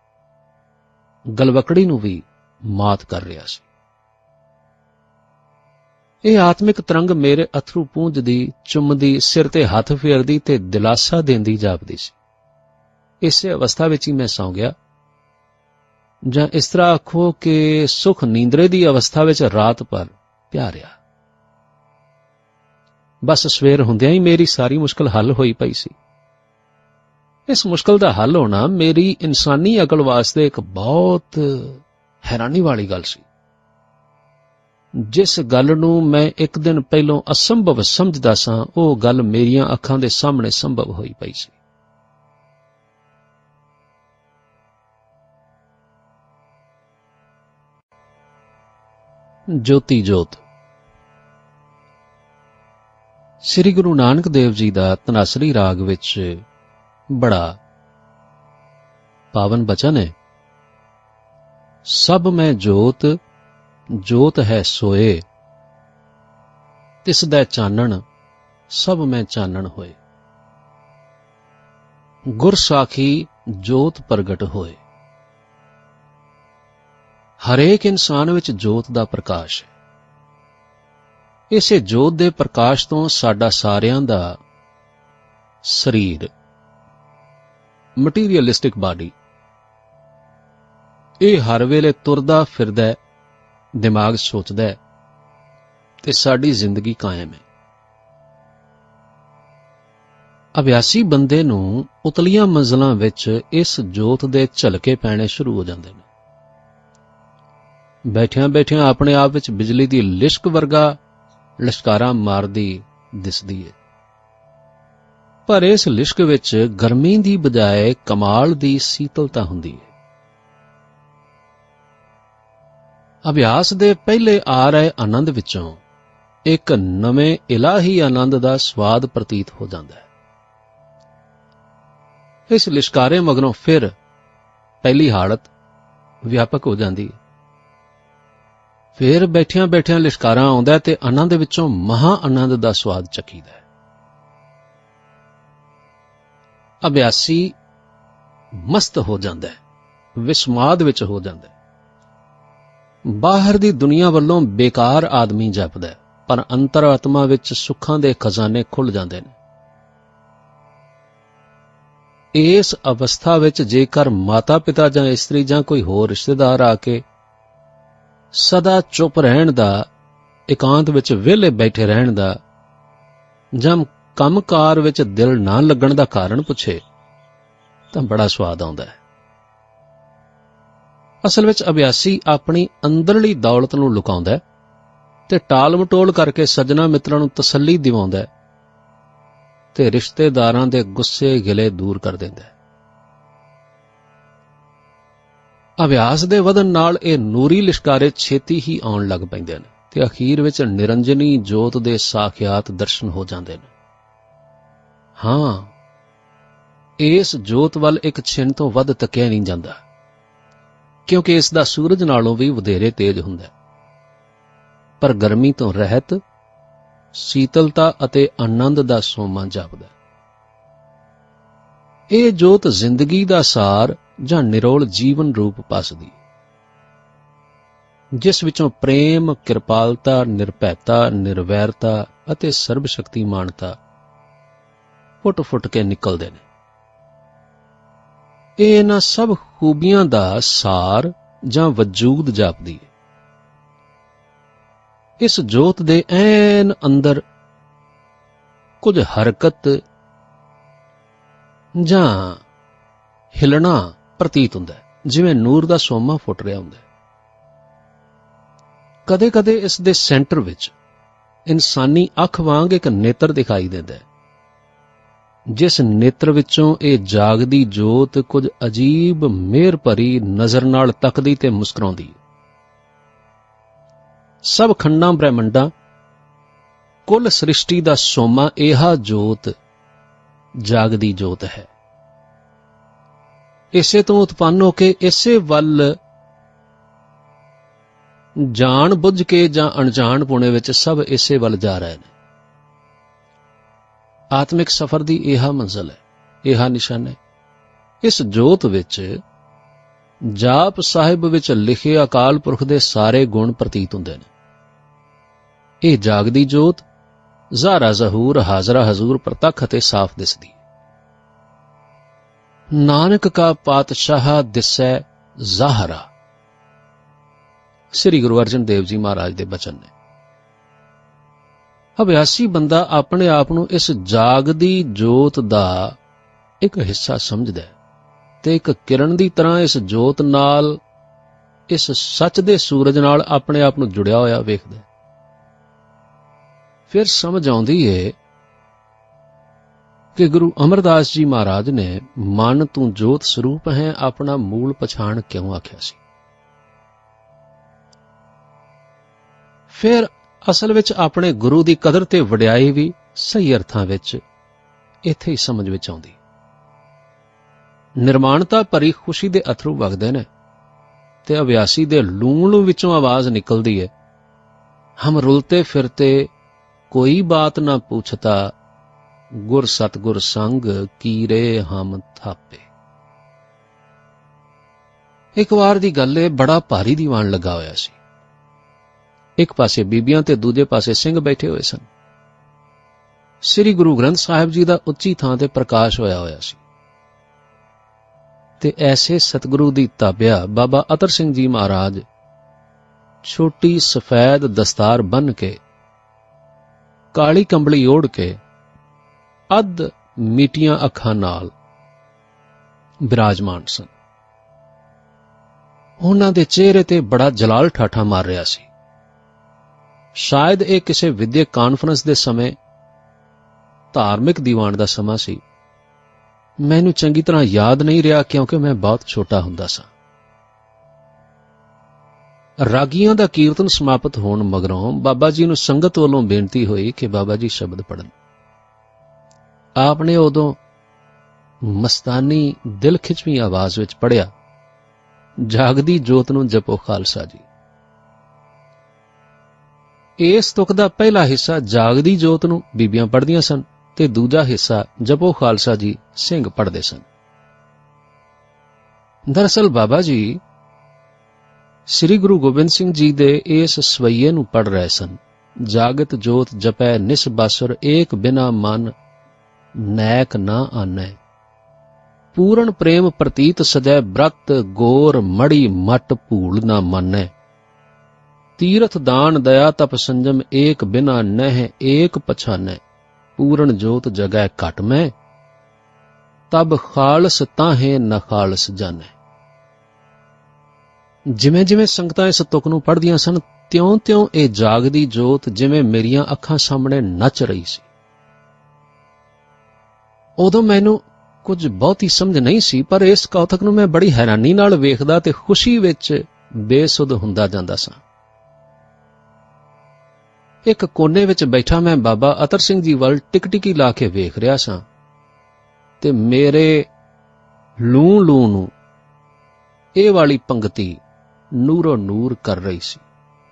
ਗਲਵਕੜੀ ਨੂੰ ਵੀ ਮਾਤ ਕਰ ਰਿਹਾ ਸੀ। ਇਹ ਆਤਮਿਕ ਤਰੰਗ ਮੇਰੇ ਅਥਰੂ ਪੂੰਝਦੀ, ਚੁੰਮਦੀ, ਸਿਰ ਤੇ ਹੱਥ ਫੇਰਦੀ ਤੇ ਦਿਲਾਸਾ ਦਿੰਦੀ ਜਾਪਦੀ ਸੀ। ਇਸੇ ਅਵਸਥਾ ਵਿੱਚ ਹੀ ਮੈਂ ਸੌਂ ਗਿਆ, ਜਾਂ ਇਸ ਤਰ੍ਹਾਂ ਆਖੋ ਕਿ ਸੁਖ ਨੀਂਦਰੇ ਦੀ ਅਵਸਥਾ ਵਿੱਚ ਰਾਤ ਭਰ ਪਿਆ ਰਿਹਾ। ਬਸ ਸਵੇਰ ਹੁੰਦਿਆਂ ਹੀ ਮੇਰੀ ਸਾਰੀ ਮੁਸ਼ਕਲ ਹੱਲ ਹੋਈ ਪਈ ਸੀ। ਇਸ ਮੁਸ਼ਕਲ ਦਾ ਹੱਲ ਹੋਣਾ ਮੇਰੀ ਇਨਸਾਨੀ ਅਕਲ ਵਾਸਤੇ ਇੱਕ ਬਹੁਤ ਹੈਰਾਨੀ ਵਾਲੀ ਗੱਲ ਸੀ। ਜਿਸ ਗੱਲ ਨੂੰ ਮੈਂ ਇੱਕ ਦਿਨ ਪਹਿਲੋਂ ਅਸੰਭਵ ਸਮਝਦਾ ਸਾਂ, ਉਹ ਗੱਲ ਮੇਰੀਆਂ ਅੱਖਾਂ ਦੇ ਸਾਹਮਣੇ ਸੰਭਵ ਹੋਈ ਪਈ ਸੀ। ਜੋਤੀ ਜੋਤ। ਸ੍ਰੀ ਗੁਰੂ ਨਾਨਕ ਦੇਵ ਜੀ ਦਾ ਧਨਾਸਰੀ ਰਾਗ ਵਿੱਚ ਬੜਾ ਪਾਵਨ ਬਚਨ ਹੈ। ਸਭ ਮੈਂ ਜੋਤ, ਜੋਤ ਹੈ ਸੋਏ, ਤਿਸ ਦਾ ਚਾਨਣ ਸਭ ਮੈਂ ਚਾਨਣ ਹੋਏ। ਗੁਰ ਸਾਖੀ ਜੋਤ ਪ੍ਰਗਟ ਹੋਏ। ਹਰੇਕ ਇਨਸਾਨ ਵਿੱਚ ਜੋਤ ਦਾ ਪ੍ਰਕਾਸ਼ ਹੈ। ਇਸੇ ਜੋਤ ਦੇ ਪ੍ਰਕਾਸ਼ ਤੋਂ ਸਾਡਾ ਸਾਰਿਆਂ ਦਾ ਸਰੀਰ, ਮਟੀਰੀਅਲਿਸਟਿਕ ਬਾਡੀ, ਇਹ ਹਰ ਵੇਲੇ ਤੁਰਦਾ ਫਿਰਦਾ ਹੈ, ਦਿਮਾਗ ਸੋਚਦਾ ਹੈ ਤੇ ਸਾਡੀ ਜ਼ਿੰਦਗੀ ਕਾਇਮ ਹੈ। ਅਭਿਆਸੀ ਬੰਦੇ ਨੂੰ ਉਤਲੀਆਂ ਮੰਜ਼ਲਾਂ ਵਿੱਚ ਇਸ ਜੋਤ ਦੇ ਝਲਕੇ ਪੈਣੇ ਸ਼ੁਰੂ ਹੋ ਜਾਂਦੇ ਨੇ। ਬੈਠਿਆਂ ਬੈਠਿਆਂ ਆਪਣੇ ਆਪ ਵਿੱਚ ਬਿਜਲੀ ਦੀ ਲਿਸ਼ਕ ਵਰਗਾ ਲਿਸ਼ਕਾਰਾ ਮਾਰਦੀ ਦਿਸਦੀ ਹੈ, ਪਰ ਇਸ ਲਿਸ਼ਕ ਵਿੱਚ ਗਰਮੀ ਦੀ ਬਜਾਏ ਕਮਾਲ ਦੀ ਸੀਤਲਤਾ ਹੁੰਦੀ ਹੈ। ਅਭਿਆਸ ਦੇ ਪਹਿਲੇ ਆ ਰਹੇ ਆਨੰਦ ਵਿੱਚੋਂ ਇੱਕ ਨਵੇਂ ਇਲਾਹੀ ਆਨੰਦ ਦਾ ਸਵਾਦ ਪ੍ਰਤੀਤ ਹੋ ਜਾਂਦਾ ਹੈ। ਇਸ ਲਿਸ਼ਕਾਰੇ ਮਗਰੋਂ ਫਿਰ ਪਹਿਲੀ ਹਾਲਤ ਵਿਆਪਕ ਹੋ ਜਾਂਦੀ ਹੈ। ਫਿਰ ਬੈਠਿਆਂ ਬੈਠਿਆਂ ਲਿਸ਼ਕਾਰਾ ਆਉਂਦਾ ਤੇ ਆਨੰਦ ਵਿੱਚੋਂ ਮਹਾ ਆਨੰਦ ਦਾ ਸਵਾਦ ਚੱਖੀਦਾ ਹੈ। ਅਭਿਆਸੀ ਮਸਤ ਹੋ ਜਾਂਦਾ ਹੈ, ਵਿਸਮਾਦ ਵਿੱਚ ਹੋ ਜਾਂਦਾ ਹੈ। ਬਾਹਰ ਦੀ ਦੁਨੀਆ ਵੱਲੋਂ ਬੇਕਾਰ ਆਦਮੀ ਜਾਪਦਾ ਹੈ, ਪਰ ਅੰਤਰ ਆਤਮਾ ਵਿੱਚ ਸੁੱਖਾਂ ਦੇ ਖਜ਼ਾਨੇ ਖੁੱਲ੍ਹ ਜਾਂਦੇ ਨੇ। ਇਸ ਅਵਸਥਾ ਵਿੱਚ ਜੇਕਰ ਮਾਤਾ ਪਿਤਾ ਜਾਂ ਇਸਤਰੀ ਜਾਂ ਕੋਈ ਹੋਰ ਰਿਸ਼ਤੇਦਾਰ ਆ ਕੇ ਸਦਾ ਚੁੱਪ ਰਹਿਣ ਦਾ, ਇਕਾਂਤ ਵਿੱਚ ਵਿਹਲੇ ਬੈਠੇ ਰਹਿਣ ਦਾ ਜਾਂ ਕੰਮਕਾਰ ਵਿੱਚ ਦਿਲ ਨਾ ਲੱਗਣ ਦਾ ਕਾਰਨ ਪੁੱਛੇ ਤਾਂ ਬੜਾ ਸਵਾਦ ਆਉਂਦਾ ਹੈ। ਅਸਲ ਵਿੱਚ ਅਭਿਆਸੀ ਆਪਣੀ ਅੰਦਰਲੀ ਦੌਲਤ ਨੂੰ ਲੁਕਾਉਂਦਾ ਹੈ ਤੇ ਟਾਲ ਮਟੋਲ ਕਰਕੇ ਸੱਜਣਾ ਮਿੱਤਰਾਂ ਨੂੰ ਤਸੱਲੀ ਦਿਵਾਉਂਦਾ ਹੈ ਤੇ ਰਿਸ਼ਤੇਦਾਰਾਂ ਦੇ ਗੁੱਸੇ ਗਿਲੇ ਦੂਰ ਕਰ ਦਿੰਦਾ ਹੈ। ਅਭਿਆਸ ਦੇ ਵਧਣ ਨਾਲ ਇਹ ਨੂਰੀ ਲਿਸ਼ਕਾਰੇ ਛੇਤੀ ਹੀ ਆਉਣ ਲੱਗ ਪੈਂਦੇ ਨੇ ਤੇ ਅਖੀਰ ਵਿੱਚ ਨਿਰੰਜਨੀ ਜੋਤ ਦੇ ਸਾਖਿਆਤ ਦਰਸ਼ਨ ਹੋ ਜਾਂਦੇ ਨੇ। ਹਾਂ, ਇਸ ਜੋਤ ਵੱਲ ਇੱਕ ਛਿਣ ਤੋਂ ਵੱਧ ਤੱਕਿਆ ਨਹੀਂ ਜਾਂਦਾ, ਕਿਉਂਕਿ ਇਸ ਦਾ ਸੂਰਜ ਨਾਲੋਂ ਵੀ ਵਧੇਰੇ ਤੇਜ਼ ਹੁੰਦਾ ਹੈ, ਪਰ ਗਰਮੀ ਤੋਂ ਰਹਿਤ ਸੀਤਲਤਾ ਅਤੇ ਆਨੰਦ ਦਾ ਸੋਮਾ ਜਾਪਦਾ। ਇਹ ਜੋਤ ਜ਼ਿੰਦਗੀ ਦਾ ਸਾਰ ਜਾਂ ਨਿਰੋਲ ਜੀਵਨ ਰੂਪ ਪਸਦੀ, ਜਿਸ ਵਿੱਚੋਂ ਪ੍ਰੇਮ, ਕਿਰਪਾਲਤਾ, ਨਿਰਭੈਤਾ, ਨਿਰਵੈਰਤਾ ਅਤੇ ਸਰਬ ਸ਼ਕਤੀਮਾਨਤਾ ਫੁੱਟ ਫੁੱਟ ਕੇ ਨਿਕਲਦੇ ਨੇ। ਇਹ ਇਹਨਾਂ ਸਭ ਖੂਬੀਆਂ ਦਾ ਸਾਰ ਜਾਂ ਵਜੂਦ ਜਾਪਦੀ ਹੈ। ਇਸ ਜੋਤ ਦੇ ਐਨ ਅੰਦਰ ਕੁਝ ਹਰਕਤ ਜਾਂ ਹਿਲਣਾ ਪ੍ਰਤੀਤ ਹੁੰਦਾ ਹੈ, ਜਿਵੇਂ ਨੂਰ ਦਾ ਸੋਮਾ ਫੁੱਟ ਰਿਹਾ ਹੁੰਦਾ ਹੈ। ਕਦੇ ਕਦੇ ਇਸ ਦੇ ਸੈਂਟਰ ਵਿੱਚ ਇਨਸਾਨੀ ਅੱਖ ਵਾਂਗ ਇੱਕ ਨੇਤਰ ਦਿਖਾਈ ਦਿੰਦਾ ਹੈ, ਜਿਸ ਨੇਤਰ ਵਿੱਚੋਂ ਇਹ ਜਾਗਦੀ ਜੋਤ ਕੁਝ ਅਜੀਬ ਮਿਹਰ ਭਰੀ ਨਜ਼ਰ ਨਾਲ ਤੱਕਦੀ ਤੇ ਮੁਸਕਰਾਉਂਦੀ। ਸਭ ਖੰਡਾਂ ਬ੍ਰਹਿਮੰਡਾਂ, ਕੁੱਲ ਸ੍ਰਿਸ਼ਟੀ ਦਾ ਸੋਮਾ ਇਹਾ ਜੋਤ ਜਾਗਦੀ ਜੋਤ ਹੈ। ਇਸੇ ਤੋਂ ਉਤਪੰਨ ਹੋ ਕੇ ਇਸੇ ਵੱਲ ਜਾਣ ਬੁੱਝ ਕੇ ਜਾਂ ਅਣਜਾਣ ਪੁਣੇ ਵਿੱਚ ਸਭ ਇਸੇ ਵੱਲ ਜਾ ਰਹੇ ਨੇ। ਆਤਮਿਕ ਸਫ਼ਰ ਦੀ ਇਹਾ ਮੰਜ਼ਿਲ ਹੈ, ਇਹਾ ਨਿਸ਼ਾਨ ਹੈ। ਇਸ ਜੋਤ ਵਿੱਚ ਜਾਪ ਸਾਹਿਬ ਵਿੱਚ ਲਿਖੇ ਅਕਾਲ ਪੁਰਖ ਦੇ ਸਾਰੇ ਗੁਣ ਪ੍ਰਤੀਤ ਹੁੰਦੇ ਨੇ। ਇਹ ਜਾਗਦੀ ਜੋਤ ਜ਼ਾਹਰਾ ਜ਼ਹੂਰ, ਹਾਜ਼ਰਾ ਹਜ਼ੂਰ, ਪ੍ਰਤੱਖ ਅਤੇ ਸਾਫ਼ ਦਿਸਦੀ। ਨਾਨਕ ਕਾ ਪਾਤਸ਼ਾਹ ਦਿਸੈ ਜ਼ਾਹਰਾ, ਸ੍ਰੀ ਗੁਰੂ ਅਰਜਨ ਦੇਵ ਜੀ ਮਹਾਰਾਜ ਦੇ ਬਚਨ ਨੇ। ਅਭਿਆਸੀ ਬੰਦਾ ਆਪਣੇ ਆਪ ਨੂੰ ਇਸ ਜਾਗਦੀ ਜੋਤ ਦਾ ਇੱਕ ਹਿੱਸਾ ਸਮਝਦਾ ਹੈ ਤੇ ਇੱਕ ਕਿਰਨ ਦੀ ਤਰ੍ਹਾਂ ਇਸ ਜੋਤ ਨਾਲ, ਇਸ ਸੱਚ ਦੇ ਸੂਰਜ ਨਾਲ ਆਪਣੇ ਆਪ ਨੂੰ ਜੁੜਿਆ ਹੋਇਆ ਵੇਖਦਾ ਹੈ। ਫਿਰ ਸਮਝ ਆਉਂਦੀ ਏ ਕਿ ਗੁਰੂ ਅਮਰਦਾਸ ਜੀ ਮਹਾਰਾਜ ਨੇ ਮਨ ਤੂੰ ਜੋਤ ਸਰੂਪ ਹੈ ਆਪਣਾ ਮੂਲ ਪਛਾਣ ਕਿਉਂ ਆਖਿਆ ਸੀ। ਫਿਰ ਅਸਲ ਵਿੱਚ ਆਪਣੇ ਗੁਰੂ ਦੀ ਕਦਰ ਤੇ ਵਡਿਆਈ ਵੀ ਸਹੀ ਅਰਥਾਂ ਵਿੱਚ ਇੱਥੇ ਹੀ ਸਮਝ ਵਿੱਚ ਆਉਂਦੀ। ਨਿਰਮਾਣਤਾ ਭਰੀ ਖੁਸ਼ੀ ਦੇ ਅਥਰੂ ਵਗਦੇ ਨੇ ਤੇ ਅਭਿਆਸੀ ਦੇ ਲੂਣ ਵਿੱਚੋਂ ਆਵਾਜ਼ ਨਿਕਲਦੀ ਹੈ, ਹਮ ਰੁਲਤੇ ਫਿਰਤੇ ਕੋਈ ਬਾਤ ਨਾ ਪੁੱਛਤਾ, ਗੁਰ ਸਤਗੁਰ ਸੰਗ ਕੀਰੇ ਹਮ ਥਾਪੇ। ਇੱਕ ਵਾਰ ਦੀ ਗੱਲ ਏ, ਬੜਾ ਭਾਰੀ ਦੀਵਾਨ ਲੱਗਾ ਹੋਇਆ ਸੀ। ਇੱਕ ਪਾਸੇ ਬੀਬੀਆਂ ਤੇ ਦੂਜੇ ਪਾਸੇ ਸਿੰਘ ਬੈਠੇ ਹੋਏ ਸਨ। ਸ੍ਰੀ ਗੁਰੂ ਗ੍ਰੰਥ ਸਾਹਿਬ ਜੀ ਦਾ ਉੱਚੀ ਥਾਂ ਤੇ ਪ੍ਰਕਾਸ਼ ਹੋਇਆ ਹੋਇਆ ਸੀ ਤੇ ਐਸੇ ਸਤਿਗੁਰੂ ਦੀ ਤਾਬਿਆ ਬਾਬਾ ਅਤਰ ਸਿੰਘ ਜੀ ਮਹਾਰਾਜ ਛੋਟੀ ਸਫੈਦ ਦਸਤਾਰ ਬੰਨ੍ਹ ਕੇ, ਕਾਲੀ ਕੰਬਲੀ ਓੜ ਕੇ, ਅੱਧ ਮੀਟੀਆਂ ਅੱਖਾਂ ਨਾਲ ਬਿਰਾਜਮਾਨ ਸਨ। ਉਹਨਾਂ ਦੇ ਚਿਹਰੇ ਤੇ ਬੜਾ ਜਲਾਲ ਠਾਠਾ ਮਾਰ ਰਿਹਾ ਸੀ। ਸ਼ਾਇਦ ਇਹ ਕਿਸੇ ਵਿਦਿਅਕ ਕਾਨਫਰੰਸ ਦੇ ਸਮੇਂ ਧਾਰਮਿਕ ਦੀਵਾਨ ਦਾ ਸਮਾਂ ਸੀ। ਮੈਨੂੰ ਚੰਗੀ ਤਰ੍ਹਾਂ ਯਾਦ ਨਹੀਂ ਰਿਹਾ ਕਿਉਂਕਿ ਮੈਂ ਬਹੁਤ ਛੋਟਾ ਹੁੰਦਾ ਸਾਂ। ਰਾਗੀਆਂ ਦਾ ਕੀਰਤਨ ਸਮਾਪਤ ਹੋਣ ਮਗਰੋਂ ਬਾਬਾ ਜੀ ਨੂੰ ਸੰਗਤ ਵੱਲੋਂ ਬੇਨਤੀ ਹੋਈ ਕਿ ਬਾਬਾ ਜੀ ਸ਼ਬਦ ਪੜ੍ਹਨ। ਆਪ ਨੇ ਉਦੋਂ ਮਸਤਾਨੀ ਦਿਲ ਖਿੱਚਵੀਂ ਆਵਾਜ਼ ਵਿੱਚ ਪੜ੍ਹਿਆ, ਜਾਗਦੀ ਜੋਤ ਨੂੰ ਜਪੋ ਖਾਲਸਾ ਜੀ। ਇਸ ਤੁਕ ਦਾ ਪਹਿਲਾ ਹਿੱਸਾ ਜਾਗਦੀ ਜੋਤ ਨੂੰ ਬੀਬੀਆਂ ਪੜ੍ਹਦੀਆਂ ਸਨ ਤੇ ਦੂਜਾ ਹਿੱਸਾ ਜਪੋ ਖਾਲਸਾ ਜੀ ਸਿੰਘ ਪੜ੍ਹਦੇ ਸਨ। ਦਰਅਸਲ ਬਾਬਾ ਜੀ ਸ੍ਰੀ ਗੁਰੂ ਗੋਬਿੰਦ ਸਿੰਘ ਜੀ ਦੇ ਇਸ ਸਵਈਏ ਨੂੰ ਪੜ੍ਹ ਰਹੇ ਸਨ। ਜਾਗਤ ਜੋਤ ਜਪੈ ਨਿਸ ਬਾਸੁਰ, ਏਕ ਬਿਨਾ ਮਨ ਨੈਕ ਨਾ ਆਨੈ। ਪੂਰਨ ਪ੍ਰੇਮ ਪ੍ਰਤੀਤ ਸਜੈ ਬ੍ਰਤ, ਗੋਰ ਮੜੀ ਮਟ ਭੂਲ ਨਾ ਮਾਨੈ। ਤੀਰਥ ਦਾਨ ਦਇਆ ਤਪ ਸੰਜਮ, ਏਕ ਬਿਨਾ ਨਹਿ ਏਕ ਪਛਾਨੈ। ਪੂਰਨ ਜੋਤ ਜਗੈ ਘਟ ਮੈਂ, ਤਬ ਖਾਲਸ ਤਾਹੇ ਨ ਖਾਲਸ ਜਾਣੈ। ਜਿਵੇਂ ਜਿਵੇਂ ਸੰਗਤਾਂ ਇਸ ਤੁਕ ਨੂੰ ਪੜ੍ਹਦੀਆਂ ਸਨ, ਤਿਉਂ ਤਿਉਂ ਇਹ ਜਾਗਦੀ ਜੋਤ ਜਿਵੇਂ ਮੇਰੀਆਂ ਅੱਖਾਂ ਸਾਹਮਣੇ ਨੱਚ ਰਹੀ ਸੀ। ਉਦੋਂ ਮੈਨੂੰ ਕੁਝ ਬਹੁਤੀ ਸਮਝ ਨਹੀਂ ਸੀ, ਪਰ ਇਸ ਕੌਤਕ ਨੂੰ ਮੈਂ ਬੜੀ ਹੈਰਾਨੀ ਨਾਲ ਵੇਖਦਾ ਤੇ ਖੁਸ਼ੀ ਵਿੱਚ ਬੇਸੁੱਧ ਹੁੰਦਾ ਜਾਂਦਾ ਸਾਂ। ਇੱਕ ਕੋਨੇ ਵਿੱਚ ਬੈਠਾ ਮੈਂ ਬਾਬਾ ਅਤਰ ਸਿੰਘ ਜੀ ਵੱਲ ਟਿਕਟਿਕੀ ਲਾ ਕੇ ਵੇਖ ਰਿਹਾ ਸਾਂ ਤੇ ਮੇਰੇ ਲੂੰ ਲੂੰ ਨੂੰ ਇਹ ਵਾਲੀ ਪੰਗਤੀ ਨੂਰੋ ਨੂਰ ਕਰ ਰਹੀ ਸੀ।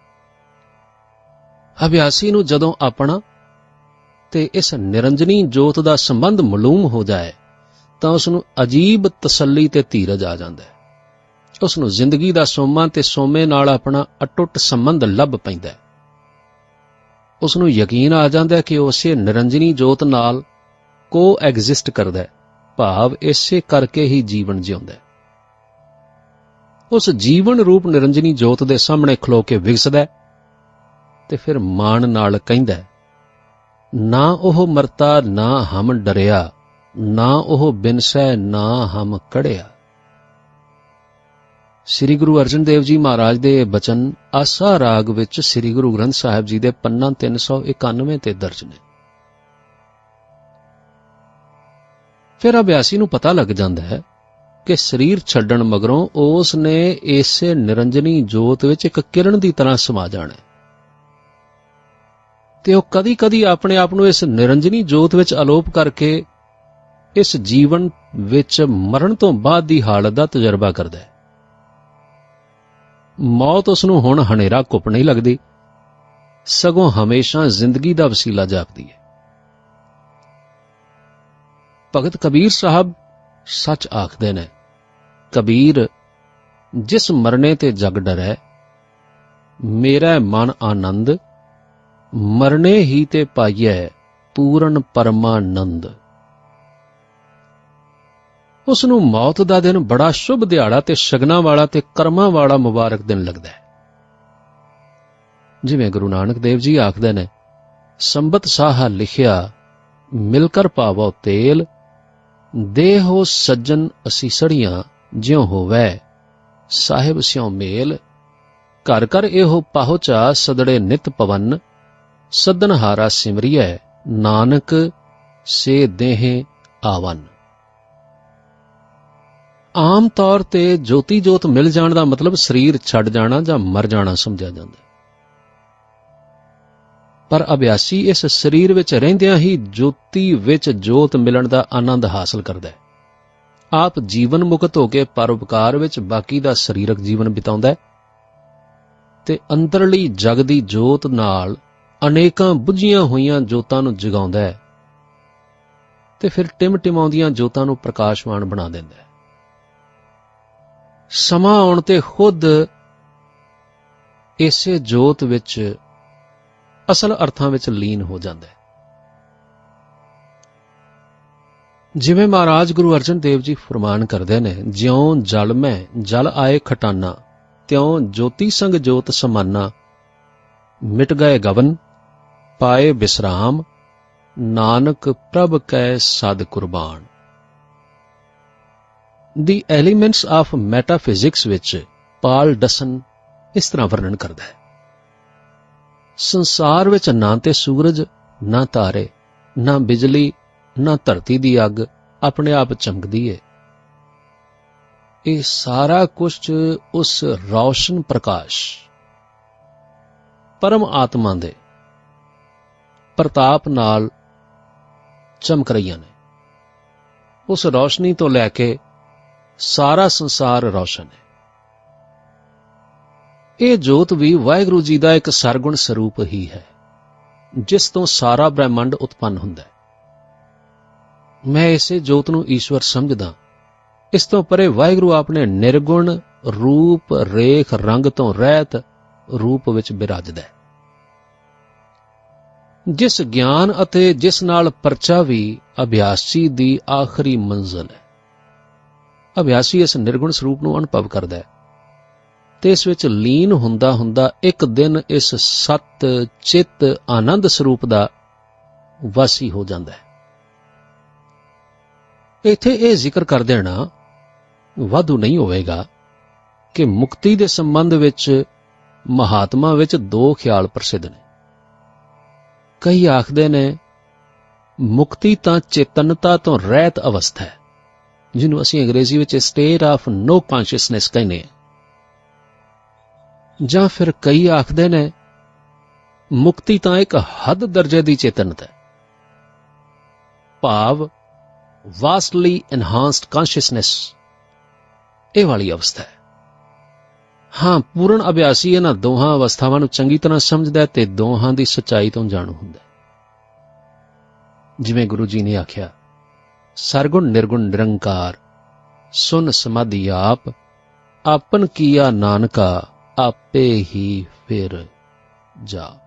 ਅਭਿਆਸੀ ਨੂੰ ਜਦੋਂ ਆਪਣਾ ਤੇ ਇਸ ਨਿਰੰਜਨੀ ਜੋਤ ਦਾ ਸੰਬੰਧ ਮਾਲੂਮ ਹੋ ਜਾਏ ਤਾਂ ਉਸ ਨੂੰ ਅਜੀਬ ਤਸੱਲੀ ਤੇ ਧੀਰਜ ਆ ਜਾਂਦਾ ਹੈ। ਉਸ ਨੂੰ ਜ਼ਿੰਦਗੀ ਦਾ ਸੋਮਾ ਤੇ ਸੋਮੇ ਨਾਲ ਆਪਣਾ ਅਟੁੱਟ ਸੰਬੰਧ ਲੱਭ ਪੈਂਦਾ ਹੈ। ਉਸ ਨੂੰ ਯਕੀਨ ਆ ਜਾਂਦਾ ਕਿ ਉਹ ਉਸੇ ਨਿਰੰਜਨੀ ਜੋਤ ਨਾਲ ਕੋ ਐਗਜ਼ਿਸਟ ਕਰਦਾ ਹੈ, ਭਾਵ ਇਸੇ ਕਰਕੇ ਹੀ ਜੀਵਨ ਜਿਉਂਦਾ ਹੈ। ਉਸ ਜੀਵਨ ਰੂਪ ਨਿਰੰਜਨੀ ਜੋਤ ਦੇ ਸਾਹਮਣੇ ਖਲੋ ਕੇ ਵਿਗਸਦਾ ਤੇ ਫਿਰ ਮਾਣ ਨਾਲ ਕਹਿੰਦਾ, ਨਾ ਉਹ ਮਰਤਾ ਨਾ ਹਮ ਡਰਿਆ, ਨਾ ਉਹ ਬਿਨਸੈ ਨਾ ਹਮ ਕੜਿਆ। ਸ੍ਰੀ ਗੁਰੂ ਅਰਜਨ ਦੇਵ ਜੀ ਮਹਾਰਾਜ ਦੇ ਬਚਨ ਆਸਾ ਰਾਗ ਵਿੱਚ ਸ੍ਰੀ ਗੁਰੂ ਗ੍ਰੰਥ ਸਾਹਿਬ ਜੀ ਦੇ ਪੰਨਾ ਤਿੰਨ ਸੌ ਇਕਾਨਵੇਂ ਤੇ ਦਰਜ ਨੇ। ਫਿਰ ਅਭਿਆਸੀ ਨੂੰ ਪਤਾ ਲੱਗ ਜਾਂਦਾ ਹੈ ਕਿ ਸਰੀਰ ਛੱਡਣ ਮਗਰੋਂ ਉਸ ਨੇ ਇਸੇ ਨਿਰੰਜਨੀ ਜੋਤ ਵਿੱਚ ਇੱਕ ਕਿਰਨ ਦੀ ਤਰ੍ਹਾਂ ਸਮਾ ਜਾਣਾ ਤੇ ਉਹ ਕਦੀ ਕਦੀ ਆਪਣੇ ਆਪ ਨੂੰ ਇਸ ਨਿਰੰਜਨੀ ਜੋਤ ਵਿੱਚ ਅਲੋਪ ਕਰਕੇ ਇਸ ਜੀਵਨ ਵਿੱਚ ਮਰਨ ਤੋਂ ਬਾਅਦ ਦੀ ਹਾਲਤ ਦਾ ਤਜਰਬਾ ਕਰਦਾ ਹੈ। ਮੌਤ ਉਸ ਨੂੰ ਹੁਣ ਹਨੇਰਾ ਘੁੱਪ ਨਹੀਂ ਲੱਗਦੀ, ਸਗੋਂ ਹਮੇਸ਼ਾ ਜ਼ਿੰਦਗੀ ਦਾ ਵਸੀਲਾ ਜਾਪਦੀ ਹੈ। ਭਗਤ ਕਬੀਰ ਸਾਹਿਬ ਸੱਚ ਆਖਦੇ ਨੇ, ਕਬੀਰ ਜਿਸ ਮਰਨੇ ਤੇ ਜਗ ਡਰੈ, ਮੇਰਾ ਮਨ ਆਨੰਦ, ਮਰਨੇ ਹੀ ਤੇ ਪਾਈਐ ਪੂਰਨ ਪਰਮਾਨੰਦ। ਉਸ ਨੂੰ ਮੌਤ ਦਾ ਦਿਨ ਬੜਾ ਸ਼ੁਭ ਦਿਹਾੜਾ ਤੇ ਸ਼ਗਨਾਂ ਵਾਲਾ ਤੇ ਕਰਮਾਂ ਵਾਲਾ ਮੁਬਾਰਕ ਦਿਨ ਲੱਗਦਾ ਹੈ। ਜਿਵੇਂ ਗੁਰੂ ਨਾਨਕ ਦੇਵ ਜੀ ਆਖਦੇ ਨੇ, ਸੰਬਤ ਸਾਹਾ ਲਿਖਿਆ ਮਿਲ ਕਰ ਪਾਵੋ ਤੇਲ, ਦੇਹੋ ਸੱਜਣ ਅਸੀਸੜੀਆਂ ਜਿਉ ਹੋਵੈ ਸਾਹਿਬ ਸਿਉ ਮੇਲ। ਘਰ ਘਰ ਇਹੋ ਪਾਹੁਚਾ ਸਦੜੇ ਨਿਤ ਪਵਨ, ਸੱਦਨਹਾਰਾ ਸਿਮਰੀਐ ਨਾਨਕ ਸੇ ਦੇਹ ਆਵਨ। ਆਮ ਤੌਰ ਤੇ ਜੋਤੀ ਜੋਤ ਮਿਲ ਜਾਣ ਦਾ ਮਤਲਬ ਸਰੀਰ ਛੱਡ ਜਾਣਾ ਜਾਂ ਮਰ ਜਾਣਾ ਸਮਝਿਆ ਜਾਂਦਾ, ਪਰ ਅਭਿਆਸੀ ਇਸ ਸਰੀਰ ਵਿੱਚ ਰਹਿੰਦਿਆਂ ਹੀ ਜੋਤੀ ਵਿੱਚ ਜੋਤ ਮਿਲਣ ਦਾ ਆਨੰਦ ਹਾਸਲ ਕਰਦਾ ਹੈ। ਆਪ ਜੀਵਨ ਮੁਕਤ ਹੋ ਕੇ ਪਰਉਪਕਾਰ ਵਿੱਚ ਬਾਕੀ ਦਾ ਸਰੀਰਕ ਜੀਵਨ ਬਿਤਾਉਂਦਾ ਹੈ ਤੇ ਅੰਦਰਲੀ ਜਗਦੀ ਜੋਤ ਨਾਲ ਅਨੇਕਾਂ ਬੁਝੀਆਂ ਹੋਈਆਂ ਜੋਤਾਂ ਨੂੰ ਜਗਾਉਂਦਾ ਹੈ ਤੇ ਫਿਰ ਟਿਮ-ਟਿਮਾਉਂਦੀਆਂ ਜੋਤਾਂ ਨੂੰ ਪ੍ਰਕਾਸ਼ਮਾਨ ਬਣਾ ਦਿੰਦਾ ਹੈ। ਸਮਾਂ ਆਉਣ ਤੇ ਖੁਦ ਇਸੇ ਜੋਤ ਵਿੱਚ ਅਸਲ ਅਰਥਾਂ ਵਿੱਚ ਲੀਨ ਹੋ ਜਾਂਦਾ ਹੈ। ਜਿਵੇਂ ਮਹਾਰਾਜ ਗੁਰੂ ਅਰਜਨ ਦੇਵ ਜੀ ਫਰਮਾਨ ਕਰਦੇ ਨੇ, ਜਿਉਂ ਜਲ ਮੈਂ ਜਲ ਆਏ ਖਟਾਨਾ, ਤਿਉਂ ਜੋਤੀ ਸੰਗ ਜੋਤ ਸਮਾਨਾ। ਮਿਟ ਗਏ ਗਵਨ ਪਾਏ ਬਿਸਰਾਮ, ਨਾਨਕ ਪ੍ਰਭ ਕੈ ਸਦ ਕੁਰਬਾਨ। ਦੀ ਐਲੀਮੈਂਟਸ ਆਫ ਮੈਟਾਫਿਜ਼ਿਕਸ ਵਿੱਚ ਪਾਲ ਡਸਨ ਇਸ ਤਰ੍ਹਾਂ ਵਰਣਨ ਕਰਦਾ ਹੈ, ਸੰਸਾਰ ਵਿੱਚ ਨਾ ਤੇ ਸੂਰਜ, ਨਾ ਤਾਰੇ, ਨਾ ਬਿਜਲੀ, ਨਾ ਧਰਤੀ ਦੀ ਅੱਗ ਆਪਣੇ ਆਪ ਚਮਕਦੀ ਹੈ। ਇਹ ਸਾਰਾ ਕੁਝ ਉਸ ਰੌਸ਼ਨ ਪ੍ਰਕਾਸ਼ ਪਰਮ ਆਤਮਾ ਦੇ ਪ੍ਰਤਾਪ ਨਾਲ ਚਮਕ ਰਹੀਆਂ ਨੇ। ਉਸ ਰੌਸ਼ਨੀ ਤੋਂ ਲੈ ਕੇ ਸਾਰਾ ਸੰਸਾਰ ਰੌਸ਼ਨ ਹੈ। ਇਹ ਜੋਤ ਵੀ ਵਾਹਿਗੁਰੂ ਜੀ ਦਾ ਇੱਕ ਸਰਗੁਣ ਸਰੂਪ ਹੀ ਹੈ, ਜਿਸ ਤੋਂ ਸਾਰਾ ਬ੍ਰਹਿਮੰਡ ਉਤਪੰਨ ਹੁੰਦਾ ਹੈ। ਮੈਂ ਇਸੇ ਜੋਤ ਨੂੰ ਈਸ਼ਵਰ ਸਮਝਦਾ। ਇਸ ਤੋਂ ਪਰੇ ਵਾਹਿਗੁਰੂ ਆਪਣੇ ਨਿਰਗੁਣ ਰੂਪ, ਰੇਖ, ਰੰਗ ਤੋਂ ਰਹਿਤ ਰੂਪ ਵਿੱਚ ਬਿਰਾਜਦਾ ਹੈ। ਜਿਸ ਗਿਆਨ ਅਤੇ ਜਿਸ ਨਾਲ ਪਰਚਾ ਵੀ ਅਭਿਆਸੀ ਦੀ ਆਖਰੀ ਮੰਜ਼ਿਲ ਹੈ। ਅਭਿਆਸੀ ਇਸ ਨਿਰਗੁਣ ਸਰੂਪ ਨੂੰ ਅਨੁਭਵ ਕਰਦਾ ਹੈ ਤੇ ਇਸ ਵਿੱਚ ਲੀਨ ਹੁੰਦਾ ਹੁੰਦਾ ਇੱਕ ਦਿਨ ਇਸ ਸਤ ਚਿੱਤ ਆਨੰਦ ਸਰੂਪ ਦਾ ਵਾਸੀ ਹੋ ਜਾਂਦਾ ਹੈ। ਇੱਥੇ ਇਹ ਜ਼ਿਕਰ ਕਰ ਦੇਣਾ ਵਾਧੂ ਨਹੀਂ ਹੋਵੇਗਾ ਕਿ ਮੁਕਤੀ ਦੇ ਸੰਬੰਧ ਵਿੱਚ ਮਹਾਤਮਾ ਵਿੱਚ ਦੋ ਖਿਆਲ ਪ੍ਰਸਿੱਧ ਨੇ। ਕਈ ਆਖਦੇ ਨੇ ਮੁਕਤੀ ਤਾਂ ਚੇਤਨਤਾ ਤੋਂ ਰਹਿਤ ਅਵਸਥਾ ਹੈ, ਜਿਹਨੂੰ ਅਸੀਂ ਅੰਗਰੇਜ਼ੀ ਵਿੱਚ ਸਟੇਟ ਆਫ ਨੋ ਕੌਨਸ਼ੀਅਸਨੈਸ ਕਹਿੰਦੇ ਹਾਂ। ਜਾਂ ਫਿਰ ਕਈ ਆਖਦੇ ਨੇ ਮੁਕਤੀ ਤਾਂ ਇੱਕ ਹੱਦ ਦਰਜੇ ਦੀ ਚੇਤਨਤਾ ਹੈ, ਭਾਵ ਵਾਸਟਲੀ ਐਨਹਾਂਸਡ ਕੌਨਸ਼ੀਅਸਨੈਸ, ਇਹ ਵਾਲੀ ਅਵਸਥਾ ਹੈ। ਹਾਂ, ਪੂਰਨ ਅਭਿਆਸੀ ਇਹਨਾਂ ਦੋਹਾਂ ਅਵਸਥਾਵਾਂ ਨੂੰ ਚੰਗੀ ਤਰ੍ਹਾਂ ਸਮਝਦਾ ਤੇ ਦੋਹਾਂ ਦੀ ਸੱਚਾਈ ਤੋਂ ਜਾਣੂ ਹੁੰਦਾ। ਜਿਵੇਂ ਗੁਰੂ ਜੀ ਨੇ ਆਖਿਆ, ਸਰਗੁਣ ਨਿਰਗੁਣ ਨਿਰੰਕਾਰ ਸੁਨ ਸਮਾਧੀ ਆਪ, ਆਪਨ ਕੀਆ ਨਾਨਕਾ ਆਪੇ ਹੀ ਫਿਰ ਜਾ।